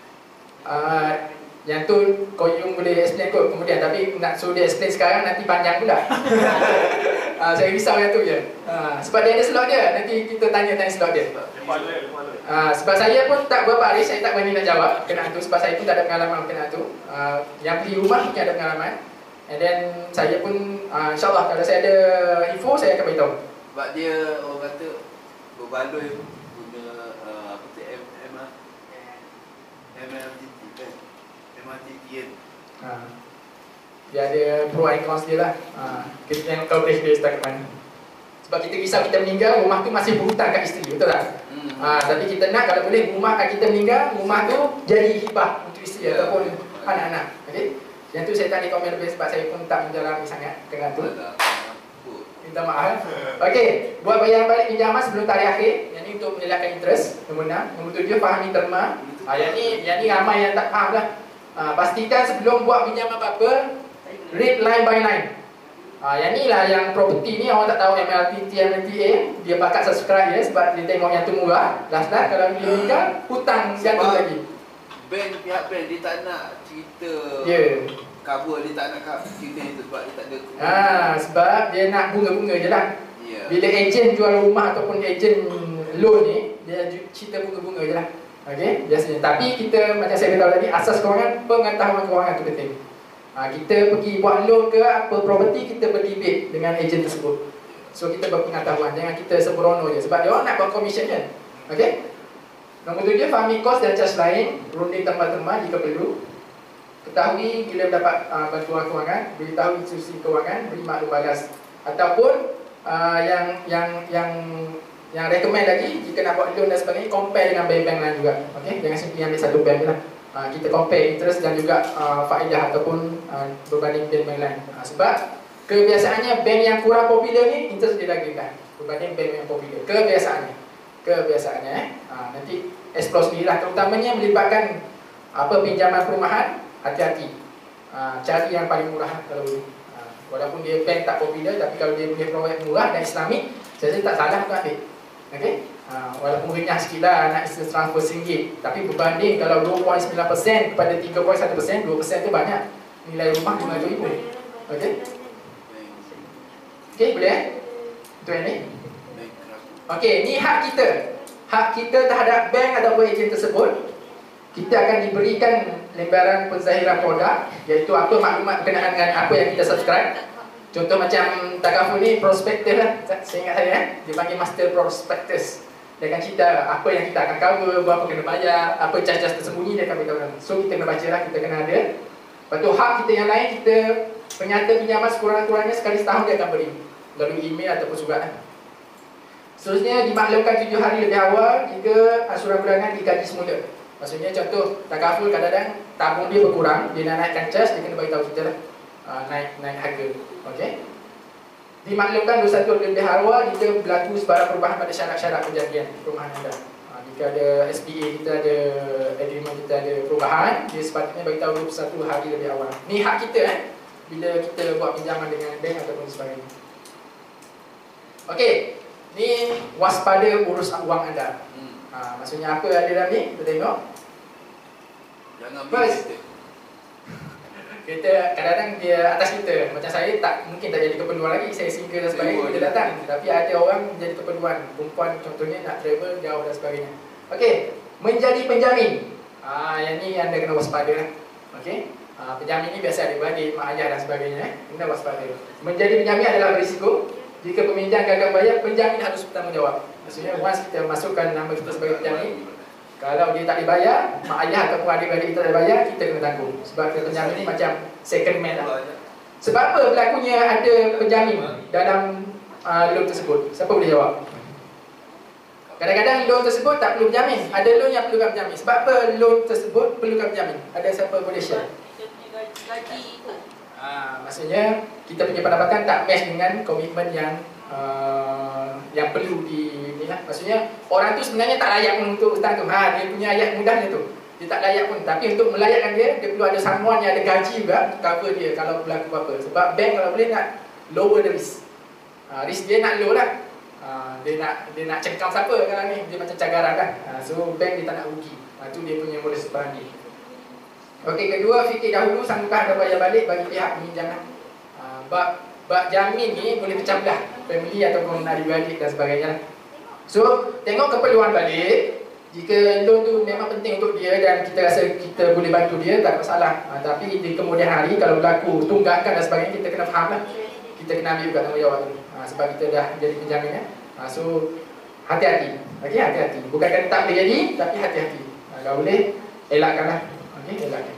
uh, Yang tu kau Yung boleh explain kot kemudian. Tapi nak suruh dia explain sekarang nanti panjang pula. uh, Saya risau yang tu je. uh, Sebab dia ada slot dia. Nanti kita tanya-tanya slot dia. uh, Sebab saya pun tak berapa hari, saya tak berani nak jawab kenaan tu. Sebab saya pun tak ada pengalaman kenaan tu. uh, Yang beli rumah mungkin ada pengalaman. And then saya pun uh, insyaAllah kalau saya ada info, saya akan beritahu. Sebab dia orang kata berbaloi guna uh, apa tu M M M R T T kan, M R T T kan. Ha. Dia ada pro and cons dia lah. Ha. Kita tengok coverage dia setakat mana. Sebab kita risau kita meninggal, rumah tu masih berhutang kat isteri, betul tak? Hmm. Ha, tapi kita nak kalau boleh rumah kita meninggal, rumah tu jadi hibah untuk isteri yeah. ataupun anak-anak. Okay? Yang tu saya tak boleh komen lebih sebab saya pun tak menjalani sangat dengan tu. Minta maaf. Okey, buat bayaran balik pinjaman sebelum tarikh akhir. Yang ni untuk menelakkan interest. Nombor enam. Nombor tujuh, fahami terma. Ha, yang ni yang ni ramai yang tak faham lah. Ha, pastikan sebelum buat pinjaman apa-apa, read line by line. Ha, yang ni lah yang property ni orang tak tahu M L T T, M L T A. Dia pakat subscribe je sebab dia tengok yang tu murah. Last-last kalau dia meninggal, hutang gantung lagi. Bank, pihak bank dia tak nak cerita yeah. cover, dia tak nak cerita itu sebab dia tak ada. Ha, sebab dia nak bunga-bunga je lah. Yeah. Bila ejen jual rumah ataupun ejen loan ni, dia cerita bunga-bunga je lah. Okay, biasanya. Tapi kita macam saya beritahu tadi, asas kewangan, pengetahuan kewangan tu penting. Ha, kita pergi buat loan ke apa property, kita berdebate dengan ejen tersebut. So kita berpengetahuan, jangan kita sembrono je sebab dia orang nak buat commission kan. Okay. Nombor tujuh, fahami kos dan cas lain, runding tempat-tempat jika perlu. Ketahui bila mendapat uh, bantuan kewangan, beritahu institusi kewangan, beri maklum balas. Ataupun uh, yang yang yang yang recommend lagi, jika nak buat loan dan sebagainya, compare dengan bank-bank lain juga. Okay? Jangan simply ambil satu bank je lah. Uh, kita compare interest dan juga uh, faedah ataupun uh, berbanding bank-bank lain. Uh, sebab kebiasaannya bank yang kurang popular ni, interest dia lagi kan berbanding bank yang popular. Kebiasaannya. Kebiasaannya eh. Ha, nanti explore sendirilah, terutamanya melibatkan apa pinjaman perumahan, hati-hati. Ha, cari yang paling murah kalau boleh. Ha, walaupun dia bank tak popular, tapi kalau dia boleh provide murah dan Islamik, saya rasa tak salah untuk ambil. Okey? Ha, walaupun renyah sikit lah nak instant transfer singgit, tapi berbanding kalau dua perpuluhan sembilan peratus kepada tiga perpuluhan satu peratus, dua peratus tu banyak. Nilai rumah lima ratus ribu. Okey? Okey, boleh eh? Itu yang ni. Okey, ni hak kita. Hak kita terhadap bank ataupun ejen tersebut. Kita akan diberikan lembaran penzahiran produk, iaitu apa maklumat berkenaan dengan apa yang kita subscribe. Contoh macam Takaful ni, prospektus lah. Saya ingat saya eh, dia panggil master prospektus. Dia akan cerita apa yang kita akan cover, berapa kena bayar, apa cas-cas tersembunyi, dia akan beritahu. So kita kena baca lah, kita kena ada. Lepas tu hak kita yang lain, kita penyata pinjaman sekurang-kurangnya sekali setahun dia akan beri, melalui email ataupun surat. Seterusnya dimaklumkan tujuh hari lebih awal jika ansuran bulanan dikaji semula. Maksudnya contoh Takaful kadang-kadang tabung dia berkurang, dia nak naikkan cas, dia kena beritahu kita lah, uh, naik naik harga. Okey. Dimaklumkan dua puluh satu lebih awal jika berlaku sebarang perubahan pada syarat-syarat perjanjian perumahan anda. Uh, jika ada S P A, kita ada agreement, kita ada perubahan, dia sepatutnya beritahu dua puluh satu hari lebih awal. Ni hak kita eh, bila kita buat pinjaman dengan bank ataupun sebagainya. Okey. Ni waspada urus wang anda. Hmm. Ha, maksudnya apa ada dalam ni? Kita tengok. Jangan First, kita kadang-kadang dia atas kita. Macam saya tak mungkin tak jadi keperluan lagi. Saya single dan sebagainya, kita datang. Tapi ada orang jadi keperluan. Perempuan contohnya nak travel jauh dan sebagainya. Okey, menjadi penjamin. Ah, yang ni anda kena waspada lah. Okey. Ah, penjamin ni biasa ada beradik, mak ayah dan sebagainya. Eh. Kena waspada. Menjadi penjamin adalah berisiko. Jika peminjam gagal bayar, penjamin harus bertanggungjawab. Maksudnya once kita masukkan nama kita sebagai penjamin, kalau dia tak dibayar, mak ayah ataupun adik-adik kita tak dibayar, kita kena tanggung. Sebab kita penjamin ni macam second man lah. Sebab apa berlakunya ada penjamin dalam uh, loan tersebut? Siapa boleh jawab? Kadang-kadang loan tersebut tak perlu penjamin. Ada loan yang perlukan penjamin. Sebab apa loan tersebut perlukan penjamin? Ada siapa boleh share? Gaji itu. Ah, maksudnya kita punya pendapatan tak match dengan komitmen yang uh, yang perlu di ni lah. Maksudnya orang tu sebenarnya tak layak pun untuk hutang tu. Ha, dia punya ayat mudahnya tu. Dia tak layak pun. Tapi untuk melayakkan dia, dia perlu ada someone yang ada gaji juga untuk cover dia kalau berlaku apa-apa. Sebab bank kalau boleh nak lower the risk. Ha, risk dia nak low lah. Ha, dia nak dia nak cengkam siapa kalau ni. Dia macam cagaran kan. Ha, so bank dia tak nak rugi. Ha, tu dia punya modus operandi. Okey, kedua, fikir dahulu sanggupkah anda bayar balik bagi pihak peminjam. Ha, bab bab jamin ni boleh pecah belah family ataupun adik-beradik dan sebagainya. So, tengok keperluan balik. Jika loan tu memang penting untuk dia dan kita rasa kita boleh bantu dia, tak ada masalah. Ha, tapi di kemudian hari kalau berlaku tunggakan dan sebagainya, kita kena faham lah. Kita kena ambil juga tanggungjawab tu. Ha, sebab kita dah jadi penjamin ya. Ha, so, hati-hati. Okey, hati-hati. Bukan kata tak boleh jadi, tapi hati-hati. Ha, kalau boleh, elakkanlah. Okey, elakkan.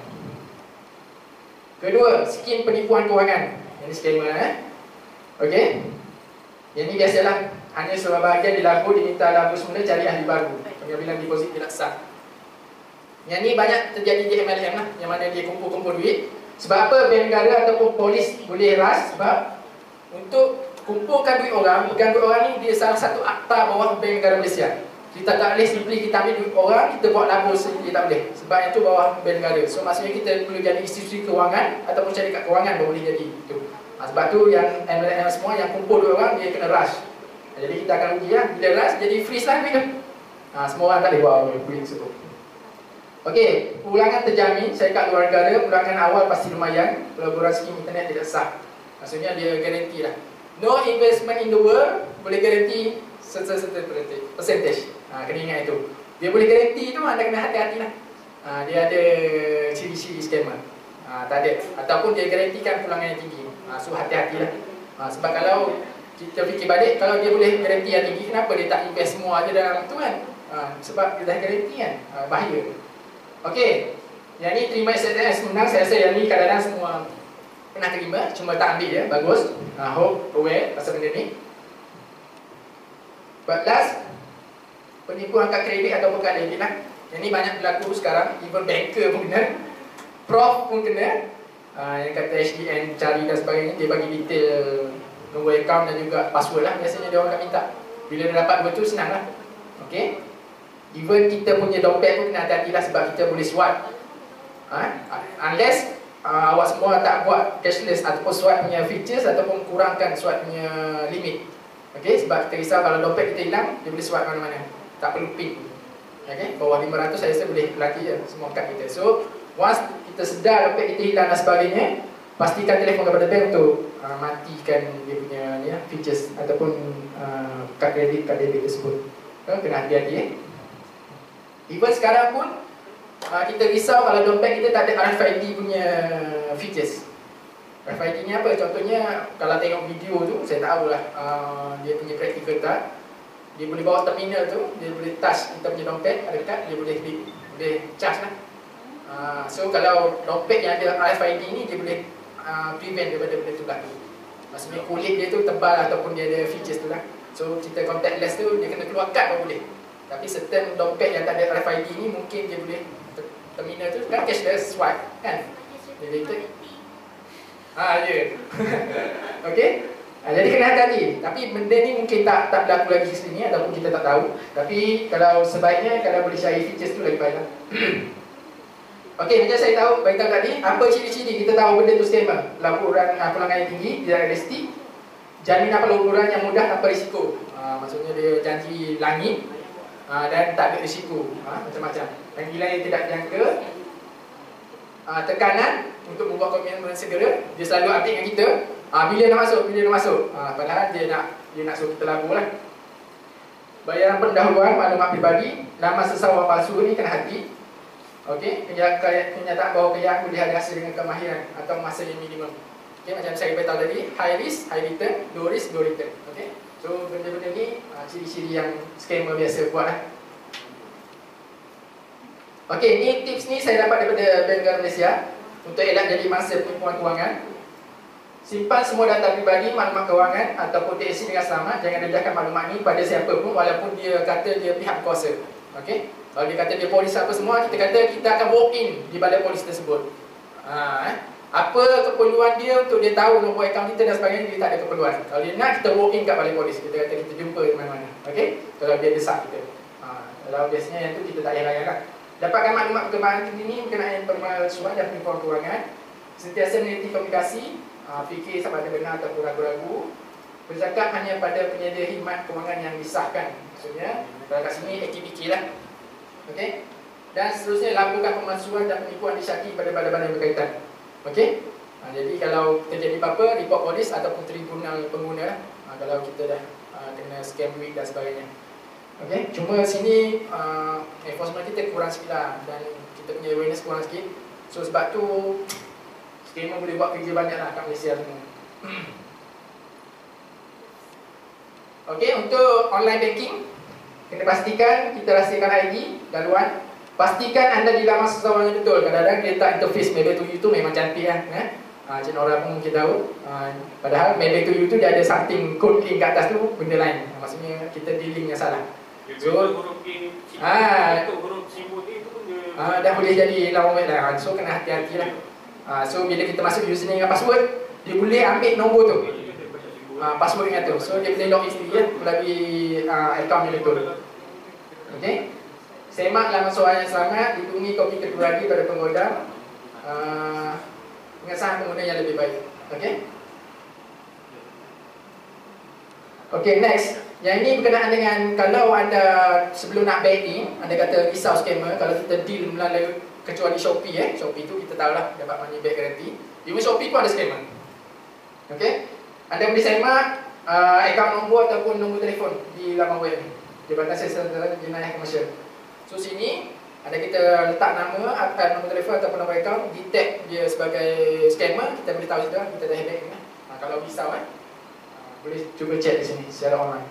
Kedua, skim penipuan kewangan. Ini skema eh. Okey. Yang ni biasalah. Hanya sebahagian dilaku diminta laku semula cari ahli baru. Pengambilan deposit tidak sah. Yang ni banyak terjadi di M L M lah. Yang mana dia kumpul-kumpul duit. Sebab apa bank negara ataupun polis boleh ras? Sebab untuk kumpulkan duit orang, pegang duit orang ni dia salah satu akta bawah Bank Negara Malaysia. Kita tak boleh simply kita ambil duit orang, kita buat labur sendiri, tak boleh. Sebab itu bawah Bank Negara. So maksudnya kita perlu jadi institusi kewangan ataupun syarikat kewangan baru boleh jadi itu. Ha, sebab tu yang M L M semua yang kumpul duit orang dia kena rush. Ha, jadi kita akan rugi lah. Bila rush jadi freeze lah duit tu. Ha, semua orang tak boleh buat duit tersebut. Okey, ulangan terjamin syarikat luar negara, ulangan awal pasti lumayan. Pelaburan skim internet tidak sah. Maksudnya dia garanti lah. No investment in the world boleh garanti certain percentage. Ha, kena ingat itu. Dia boleh garanti tu, anda kena hati-hati lah. Ha, dia ada ciri-ciri scammer. Ha, tak ada. Ataupun dia garantikan pulangan yang tinggi. Ha, so hati-hati lah. Ha, sebab kalau kita fikir balik, kalau dia boleh garanti yang tinggi, kenapa dia tak invest semua aja dalam tu kan? Ha, sebab dia dah garanti kan? Ha, bahaya. Okey. Yang ni terima S S S menang. Saya rasa yang ni kadang-kadang semua pernah terima, cuma tak ambil je. Bagus. Ha, hope aware pasal benda ni. But last, penipuan kad kredit ataupun kad debit lah. Yang ni banyak berlaku sekarang. Even banker pun kena, prof pun kena. uh, Yang kata H D N cari dan sebagainya, dia bagi detail nombor account dan juga password lah. Biasanya dia orang akan minta. Bila dia dapat dua tu, senang lah. Okay. Even kita punya dompet pun kena hati-hati lah, sebab kita boleh swipe. ha? Unless uh, awak semua tak buat cashless ataupun swipe punya features ataupun kurangkan swipe punya limit. Okay, sebab kita risau kalau dompet kita hilang, dia boleh swipe mana-mana. Tak perlu pin. Okay, bawah lima ratus saya rasa boleh lagi je semua kad kita. So, once kita sedar dompet kita hilang dan sebagainya, pastikan telefon kepada bank untuk uh, matikan dia punya ni, ya, features ataupun uh, kad kredit, kad debit tersebut. So, kena hati-hati eh. Even sekarang pun, uh, kita risau kalau dompet kita tak ada R F I D punya features. R F I D ni apa? Contohnya kalau tengok video tu, saya tahu lah uh, dia punya practical tak. Dia boleh bawa terminal tu, dia boleh touch kita punya dompet, ada kad, dia boleh boleh charge lah. uh, So kalau dompet yang ada R F I D ni, dia boleh uh, prevent daripada benda tu berlaku. Maksudnya kulit dia tu tebal ataupun dia ada features tu lah. So kita contactless tu, dia kena keluar kad baru boleh. Tapi certain dompet yang tak ada R F I D ni, mungkin dia boleh terminal tu kan cashless swipe kan. Related. Ah, ya. Yeah. Okey. Ha, jadi kena hati-hati. Tapi benda ni mungkin tak tak berlaku lagi di sini ataupun kita tak tahu. Tapi kalau sebaiknya kalau boleh share features tu lagi baik lah. Okey, macam saya tahu beritahu tadi, apa ciri-ciri kita tahu benda tu scammer? Laporan uh, pulangan yang tinggi, tidak realistik, jaminan pelaburan yang mudah tanpa risiko. Uh, maksudnya dia janji langit uh, dan tak ada risiko, uh, macam-macam. Panggilan yang tidak dijangka, uh, tekanan untuk membuat komitmen segera, dia selalu update dengan kita. Uh, bila nak masuk, bila nak masuk. Uh, padahal dia nak dia nak suruh kita labur lah. Bayaran pendahuluan maklumat pribadi, nama seseorang palsu ni kena hati. Okey, kenyataan bahawa kejayaan boleh ada hasil dengan kemahiran atau masa yang minimum. Okey, macam saya beritahu tadi, high risk, high return, low risk, low return. Okey, so benda-benda ni uh, ciri-ciri yang scammer biasa buat lah. Okey, ni tips ni saya dapat daripada Bank Negara Malaysia untuk elak jadi mangsa penipuan kewangan. Simpan semua data pribadi, maklumat kewangan ataupun T S C dengan selamat. Jangan dedahkan maklumat ni pada siapa pun walaupun dia kata dia pihak kuasa. Okey, kalau dia kata dia polis apa semua, kita kata kita akan walk in di balai polis tersebut. Ha, eh? Apa keperluan dia untuk dia tahu nombor akaun kita dan sebagainya, dia tak ada keperluan. Kalau dia nak, kita walk in kat balai polis. Kita kata kita jumpa di mana-mana. Okey, kalau dia desak kita. Ha, kalau biasanya yang tu kita tak payah layan lah. Dapatkan maklumat perkembangan ini berkenaan pemalsuan dan penipuan kewangan. Sentiasa meneliti komunikasi. Uh, fikir sama ada benar atau ragu-ragu. Bercakap hanya pada penyedia khidmat kewangan yang disahkan. Maksudnya, kalau kat sini aktif-fikir lah. Okey. Dan seterusnya, laporkan pemalsuan dan penipuan disyaki pada badan-badan yang berkaitan. Okey. Uh, jadi kalau terjadi apa-apa, report polis ataupun tribunal pengguna lah. Uh, kalau kita dah uh, kena scam week dan sebagainya. Okey. Cuma sini uh, enforcement kita kurang sikit lah. Dan kita punya awareness kurang sikit. So sebab tu scammer boleh buat kerja banyak lah kat Malaysia semua. Okey, untuk online banking, kena pastikan kita rahsiakan I D, laluan. Pastikan anda di laman seseorang yang betul. Kadang-kadang dia letak interface Maybank to you tu memang cantik lah. Eh? Ha, Cik Nora pun mungkin tahu. Ha, padahal Maybank to you tu dia ada something code link kat atas tu, benda lain. Maksudnya kita di link yang salah. So, ha, ha, dah boleh jadi lawan web lah. So kena hati-hati lah. Uh, so bila kita masuk username dengan password, dia boleh ambil nombor tu, uh, password dengan tu. So dia boleh login sendiri ya, melalui uh, akaun yang betul. Okey. Semak laman soalan yang selamat, lindungi kopi pribadi pada penggoda, uh, pengesahan pengguna yang lebih baik. Okey. Okey, next. Yang ini berkenaan dengan kalau anda sebelum nak bank ni, anda kata risau scammer, kalau kita deal melalui kecuali Shopee eh, Shopee tu kita tahulah dapat money back guarantee. Even Shopee pun ada scammer. Okey. Anda boleh semak uh, akaun nombor ataupun nombor telefon di laman web ni. Jabatan Siasatan Jenayah Komersial. So sini ada kita letak nama atau nombor telefon ataupun nombor akaun, detect dia sebagai scammer, kita boleh tahu situ lah, kita dah hack ni. Ha, kalau risau eh, boleh cuba check di sini secara online.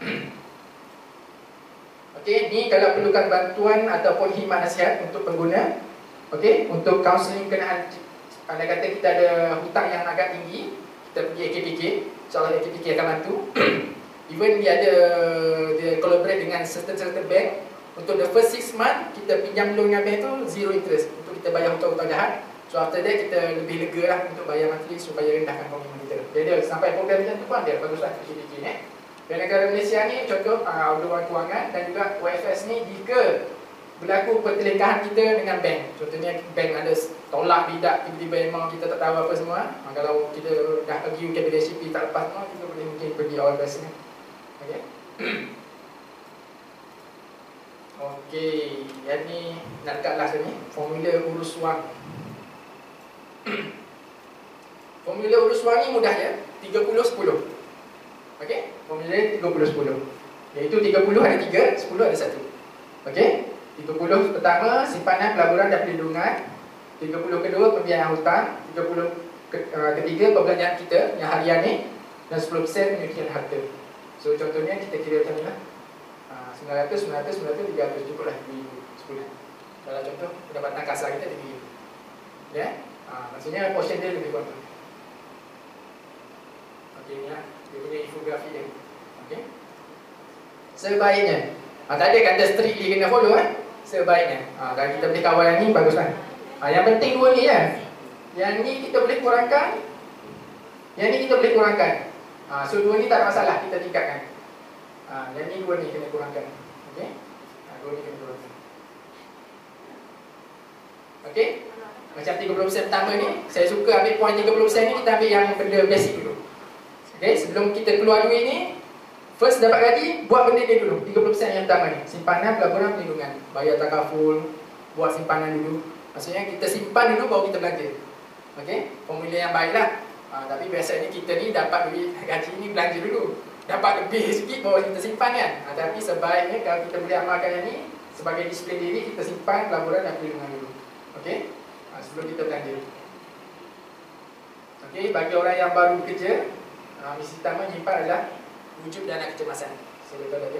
Okey, ni kalau perlukan bantuan ataupun khidmat nasihat untuk pengguna. Okey, untuk kaunseling kenaan, anda kata kita ada hutang yang agak tinggi, kita pergi A K P K, insyaAllah A K P K akan bantu. Even dia ada, dia collaborate dengan certain-certain bank. Untuk the first six month, kita pinjam loan dengan bank tu zero interest untuk kita bayar hutang-hutang jahat. So after that, kita lebih lega lah untuk bayar monthly supaya rendahkan komitmen kita. Jadi sampai program macam tu pun dia baguslah A K P K ni. Dan negara Malaysia ni contoh uh, Audit Kewangan dan juga O F S ni jika berlaku pertelingkahan kita dengan bank. Contohnya bank ada tolak bidak tiba-tiba memang kita tak tahu apa semua. Uh, kalau kita dah pergi U K B D C P tak lepas semua, kita boleh mungkin pergi O F S ni. Okey. Okey, yang ni nak dekat last ni, formula urus wang. Formula urus wang ni mudah je, tiga puluh sepuluh. Okey, formula tiga puluh sepuluh. Iaitu tiga puluh ada tiga, sepuluh ada satu. Okey, tiga puluh pertama simpanan, pelaburan dan perlindungan. tiga puluh kedua pembiayaan hutang, tiga puluh ketiga perbelanjaan kita yang harian ni, dan sepuluh peratus penyucian harta. So contohnya kita kira macam ni lah. sembilan ratus, sembilan ratus, sembilan ratus, tiga ratus cukup lah di sebulan. Kalau contoh pendapatan kasar kita tiga ribu. Ya, ha, maksudnya portion dia lebih kurang. Okey, ni lah dia punya infografi dia. Okey. Sebaiknya, ha, tak ada kata strictly kena follow eh. Sebaiknya, ha, kalau kita boleh kawal yang ni baguslah. Ha, yang penting dua ni je. Yang ni kita boleh kurangkan, yang ni kita boleh kurangkan. Ha, so dua ni tak ada masalah, kita tingkatkan. Ha, yang ni dua ni kena kurangkan. Okey. Ha, dua ni kena kurangkan. Okey. Macam tiga puluh peratus pertama ni, saya suka ambil poin tiga puluh peratus ni, kita ambil yang benda basic dulu. Okay, sebelum kita keluar duit ni, first dapat gaji, buat benda ni dulu. tiga puluh peratus yang pertama ni, simpanan, pelaburan, perlindungan. Bayar takaful, buat simpanan dulu. Maksudnya kita simpan dulu baru kita belanja. Okay, formula yang baik lah. Ha, tapi biasanya kita ni dapat duit gaji ni belanja dulu. Dapat lebih sikit baru kita simpan kan. Ha, tapi sebaiknya kalau kita boleh amalkan yang ni, sebagai disiplin diri, kita simpan pelaburan dan perlindungan dulu. Okay, ha, sebelum kita belanja. Okay, bagi orang yang baru bekerja, Uh, misi pertama nyimpan adalah wujud dana kecemasan. Saya betul tadi.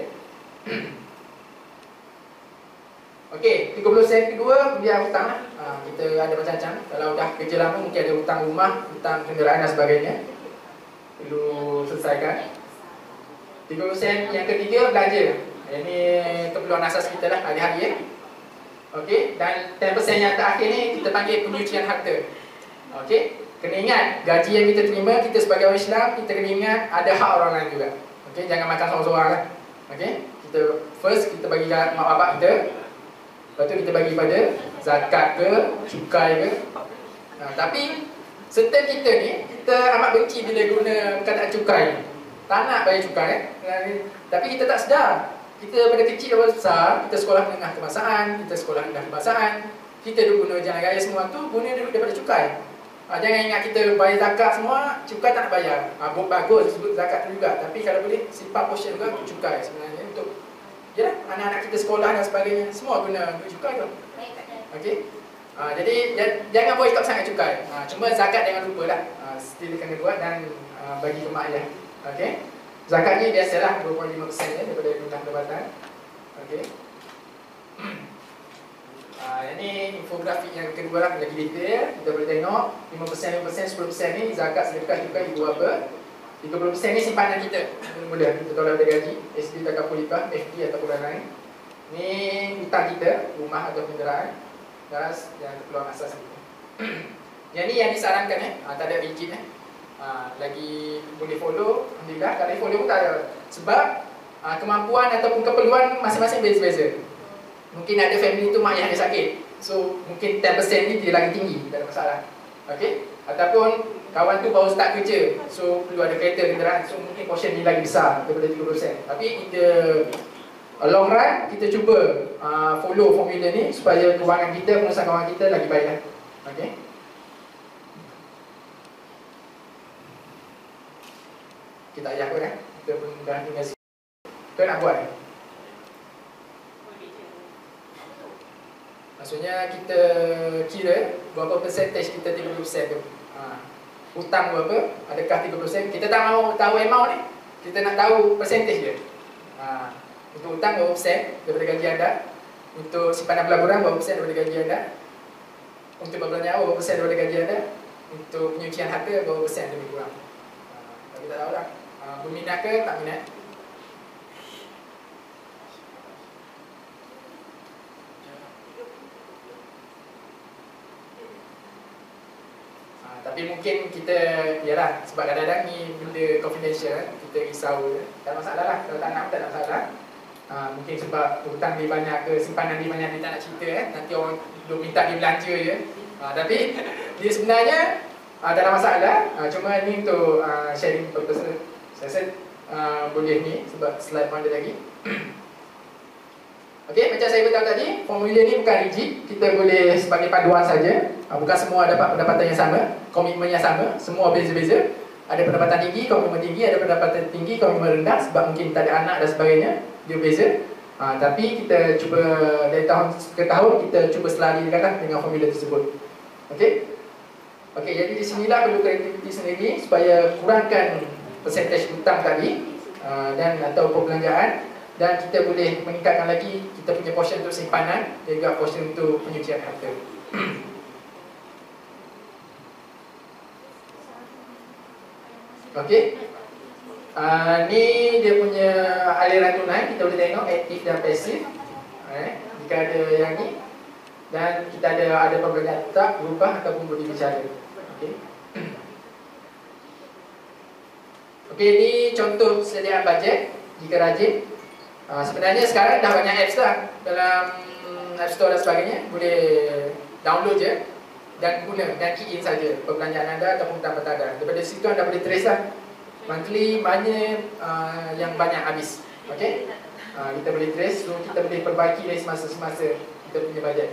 Okey, tiga puluh sen kedua biar hutang. Uh, kita ada macam-macam. Kalau dah kerja lama mungkin ada hutang rumah, hutang kenderaan dan sebagainya. Perlu selesaikan. tiga puluh sen yang ketiga belanja. Ini keperluan asas kita lah hari-hari ya. Okey, dan sepuluh peratus yang terakhir ni kita panggil penyucian harta. Okey. Kena ingat, gaji yang kita terima, kita sebagai orang Islam, kita kena ingat ada hak orang lain juga. Okay, jangan makan seorang-seorang lah. Okay, kita first kita bagi mak bapak kita. Lepas tu kita bagi pada zakat ke, cukai ke. Nah, tapi serta kita ni, kita amat benci bila guna perkataan cukai. Tak nak bayar cukai eh. Tapi kita tak sedar. Kita pada kecil dan besar, kita sekolah menengah kebangsaan, kita sekolah rendah kebangsaan, kita dulu guna jalan raya semua tu, guna dulu daripada cukai. Ha, jangan ingat kita bayar zakat semua, cukai tak nak bayar. Ha, bagus sebut zakat tu juga. Tapi kalau boleh, simpan portion juga untuk cukai sebenarnya. Untuk ya, anak-anak kita sekolah dan sebagainya, semua guna untuk cukai tu. Okey. Ha, jadi jangan buat ikut sangat cukai. Ha, cuma zakat jangan lupa lah. Ha, still kena buat dan ha, bagi ke mak ayah. Okey. Zakatnya biasalah dua puluh lima peratus ya, daripada bintang pendapatan. Okey. Uh, ini infografik yang kedua lah, lagi detail. Kita boleh tengok lima peratus, lima peratus, sepuluh peratus ni zakat, sedekah, cukai, ibu apa. tiga puluh peratus ni simpanan kita. Mula-mula kita tolak dari gaji, S D, takafulipah, F D ataupun lain-lain. Ni hutang kita, rumah atau kenderaan, dan yang keperluan asas kita. Yang ni yang disarankan eh, ha, tak ada rigid eh. Ha, lagi boleh follow, alhamdulillah. Kalau follow pun tak ada. Sebab ha, kemampuan ataupun keperluan masing-masing beza-beza. Mungkin ada family tu mak ayah dia sakit, so mungkin sepuluh peratus ni dia lagi tinggi, tak ada masalah. Okey. Ataupun kawan tu baru start kerja, so perlu ada kereta kenderaan, so mungkin portion ni lagi besar daripada tiga puluh peratus. Tapi kita long run kita cuba uh, follow formula ni supaya kewangan kita, pengurusan kewangan kita lagi baiklah. Okey. Kita ayah pun eh, kita pun dah tinggal sini. Kita nak buat eh? Maksudnya kita kira berapa percentage kita tiga puluh peratus tu. Ha. Hutang berapa, adakah tiga puluh peratus? Kita tak mahu tahu amount ni. Kita nak tahu percentage dia. Ha. Untuk hutang berapa persen daripada gaji anda? Untuk simpanan pelaburan berapa persen daripada gaji anda? Untuk perbelanjaan berapa persen daripada gaji anda? Untuk penyucian harta berapa persen lebih kurang? Ha. Tapi tak tahu lah. Ha. Berminat ke tak minat? Tapi mungkin kita, yalah, sebab kadang-kadang ni benda confidential, kita risau, tak ada masalah lah. Kalau tak nak, tak ada masalah. Ha, mungkin sebab hutang dia banyak ke, simpanan dia banyak, dia tak nak cerita eh. Nanti orang duk minta dia belanja je. Ha, tapi dia sebenarnya ha, tak ada masalah. Ha, cuma ni untuk uh, sharing purpose. Saya rasa uh, boleh ni sebab slide mana lagi. Okey, macam saya beritahu tadi, formula ni bukan rigid. Kita boleh sebagai paduan saja. Bukan semua dapat pendapatan yang sama, komitmen yang sama, semua beza-beza. Ada pendapatan tinggi, komitmen tinggi, ada pendapatan tinggi, komitmen rendah sebab mungkin tak ada anak dan sebagainya. Dia beza. Ha, tapi kita cuba dari tahun ke tahun kita cuba selarikan dengan formula tersebut. Okey. Okey, jadi di sinilah perlu kreativiti sendiri supaya kurangkan percentage hutang tadi uh, dan atau perbelanjaan. Dan kita boleh meningkatkan lagi kita punya portion untuk simpanan dan juga portion untuk penyucian harta. Okey. Uh, ni dia punya aliran tunai, kita boleh tengok aktif dan pasif. Eh, jika ada yang ni dan kita ada ada perbelanjaan tetap, berubah ataupun boleh bicara. Okey. Okey, ni contoh sediaan bajet jika rajin. Uh, sebenarnya sekarang dah banyak apps lah dalam App Store dan sebagainya. Boleh download je dan guna dan key in saja perbelanjaan anda ataupun pendapatan anda. Daripada situ anda boleh trace lah monthly mana uh, yang banyak habis. Okey. Uh, kita boleh trace, so kita boleh perbaiki dari semasa-semasa kita punya bajet.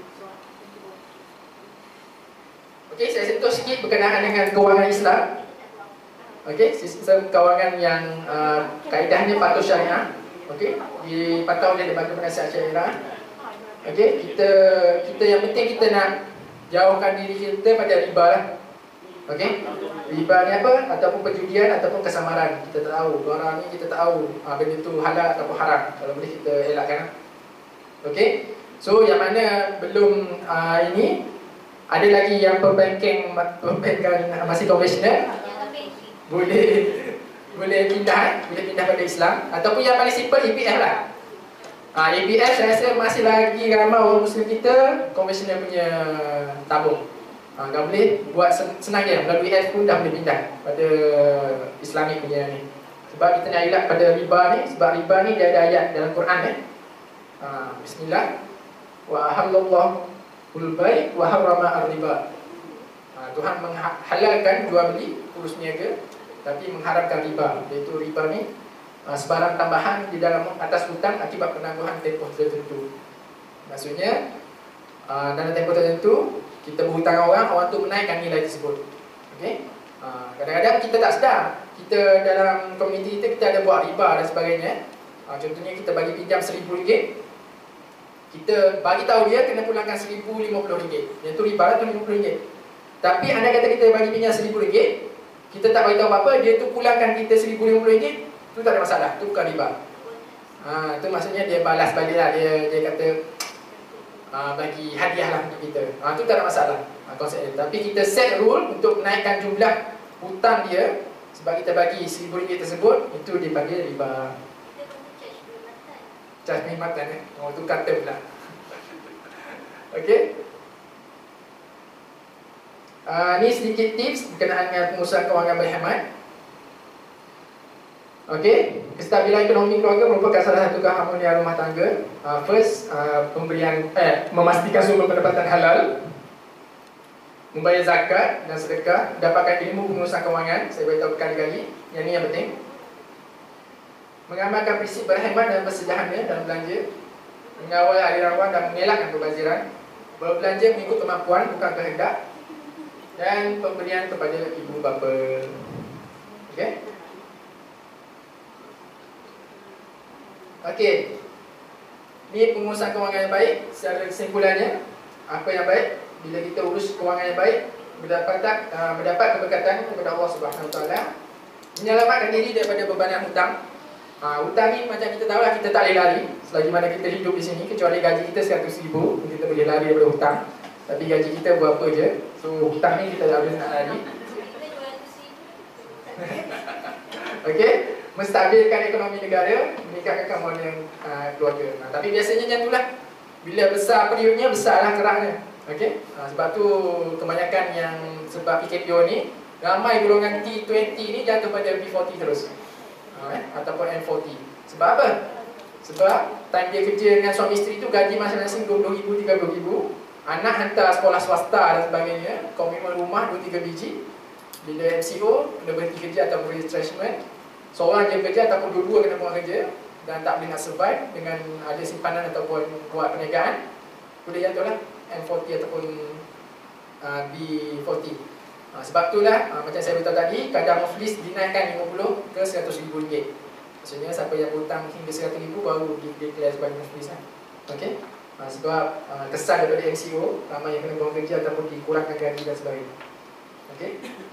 Okey, saya sentuh sikit berkenaan dengan kewangan Islam. Okey, sistem kewangan yang uh, kaedahnya patuh syariah. Okey, dipantau oleh lembaga penasihat syariah. Okey, kita kita yang penting kita nak jauhkan diri kita pada riba lah. Okey, riba ni apa? Ataupun perjudian ataupun kesamaran. Kita tak tahu, orang ni kita tak tahu uh, benda tu halal ataupun haram. Kalau boleh kita elakkan. Okey, so yang mana belum uh, ini, ada lagi yang perbankan perbankan masih konvensional, boleh boleh pindah, boleh pindah pada Islam, ataupun yang paling simple E P F lah. Ah, E P F saya rasa masih lagi ramai orang Muslim kita konvensional punya tabung. Ah, kalau boleh buat senang je, melalui F pun dah boleh pindah pada Islamic punya ni. Sebab kita nak elak pada riba ni, sebab riba ni dia ada ayat dalam Quran eh. Ah, bismillah. Wa ahallallahu ul-bai' wa harrama ar-riba. Ah, Tuhan menghalalkan jual beli, urus niaga, tapi mengharamkan riba. Iaitu riba ni uh, sebarang tambahan di dalam atas hutang akibat penangguhan tempoh tertentu. Maksudnya uh, dalam tempoh tertentu kita berhutang orang, orang tu menaikkan nilai tersebut. Okey. Uh, kadang-kadang kita tak sedar, kita dalam komuniti kita kita ada buat riba dan sebagainya. Uh, contohnya kita bagi pinjam seribu ringgit, kita bagi tahu dia kena pulangkan seribu lima puluh ringgit. Yang tu riba lah tu lima puluh ringgit. Tapi anda kata kita bagi pinjam seribu ringgit, kita tak beritahu apa-apa, dia tu pulangkan kita seribu lima puluh ringgit, tu tak ada masalah, tu bukan riba. Ha, tu maksudnya dia balas balik lah, dia, dia kata uh, bagi hadiah lah untuk kita. Ha, tu tak ada masalah ha, konsep dia. Tapi kita set rule untuk menaikkan jumlah hutang dia, sebab kita bagi seribu ringgit tersebut, itu dipanggil riba. Charge perkhidmatan eh, oh tu kata pula. Okey. Uh, ni sedikit tips berkenaan dengan pengusahaan kewangan berhemat. Okey, kestabilan ekonomi keluarga merupakan salah satu keharmonian rumah tangga. Uh, first, uh, pemberian eh memastikan sumber pendapatan halal, membayar zakat dan sedekah, dapatkan ilmu pengurusan kewangan. Saya beritahu berkali-kali, yang ni yang penting. Mengamalkan prinsip berhemat dan bersederhana dalam belanja, mengawal aliran wang dan mengelakkan perbaziran, berbelanja mengikut kemampuan bukan kehendak, dan pemberian kepada ibu bapa. Okey. Okey. Ini pengurusan kewangan yang baik. Secara kesimpulannya, apa yang baik bila kita urus kewangan yang baik, mendapat uh, mendapat keberkatan kepada Allah Subhanahu Wa Taala, menyelamatkan diri daripada bebanan hutang. Uh, hutang ni macam kita tahu lah, kita tak boleh lari selagi mana kita hidup di sini, kecuali gaji kita seratus ribu, kita boleh lari daripada hutang. Tapi gaji kita berapa je, so hutang ni kita tak boleh nak lari. Okey, menstabilkan ekonomi negara, meningkatkan keamanan uh, keluarga. Nah, tapi biasanya macam itulah, bila besar periodnya, besarlah keraknya. Okey, uh, sebab tu kebanyakan yang sebab P K P O ni, ramai golongan T dua puluh ni jatuh pada P empat puluh terus. Eh, ataupun M empat puluh. Sebab apa? Sebab time dia kerja dengan suami isteri tu gaji masing-masing dua puluh ribu, tiga puluh ribu. Anak hantar sekolah swasta dan sebagainya, komitmen rumah dua tiga biji. Bila M C O kena berhenti kerja ataupun retrenchment, seorang je kerja ataupun dua-dua kena buat kerja dan tak boleh nak survive dengan ada simpanan ataupun buat perniagaan, boleh jatuhlah M empat puluh ataupun uh, B empat puluh. Ha, sebab itulah ha, macam saya beritahu tadi, kadar muflis dinaikkan lima puluh ke seratus ribu ringgit. Maksudnya siapa yang hutang hingga seratus ribu baru declare sebagai muflis lah. Okey. Ha, sebab ha, kesan daripada M C O, ramai yang kena buang kerja ataupun dikurangkan gaji dan sebagainya. Okey.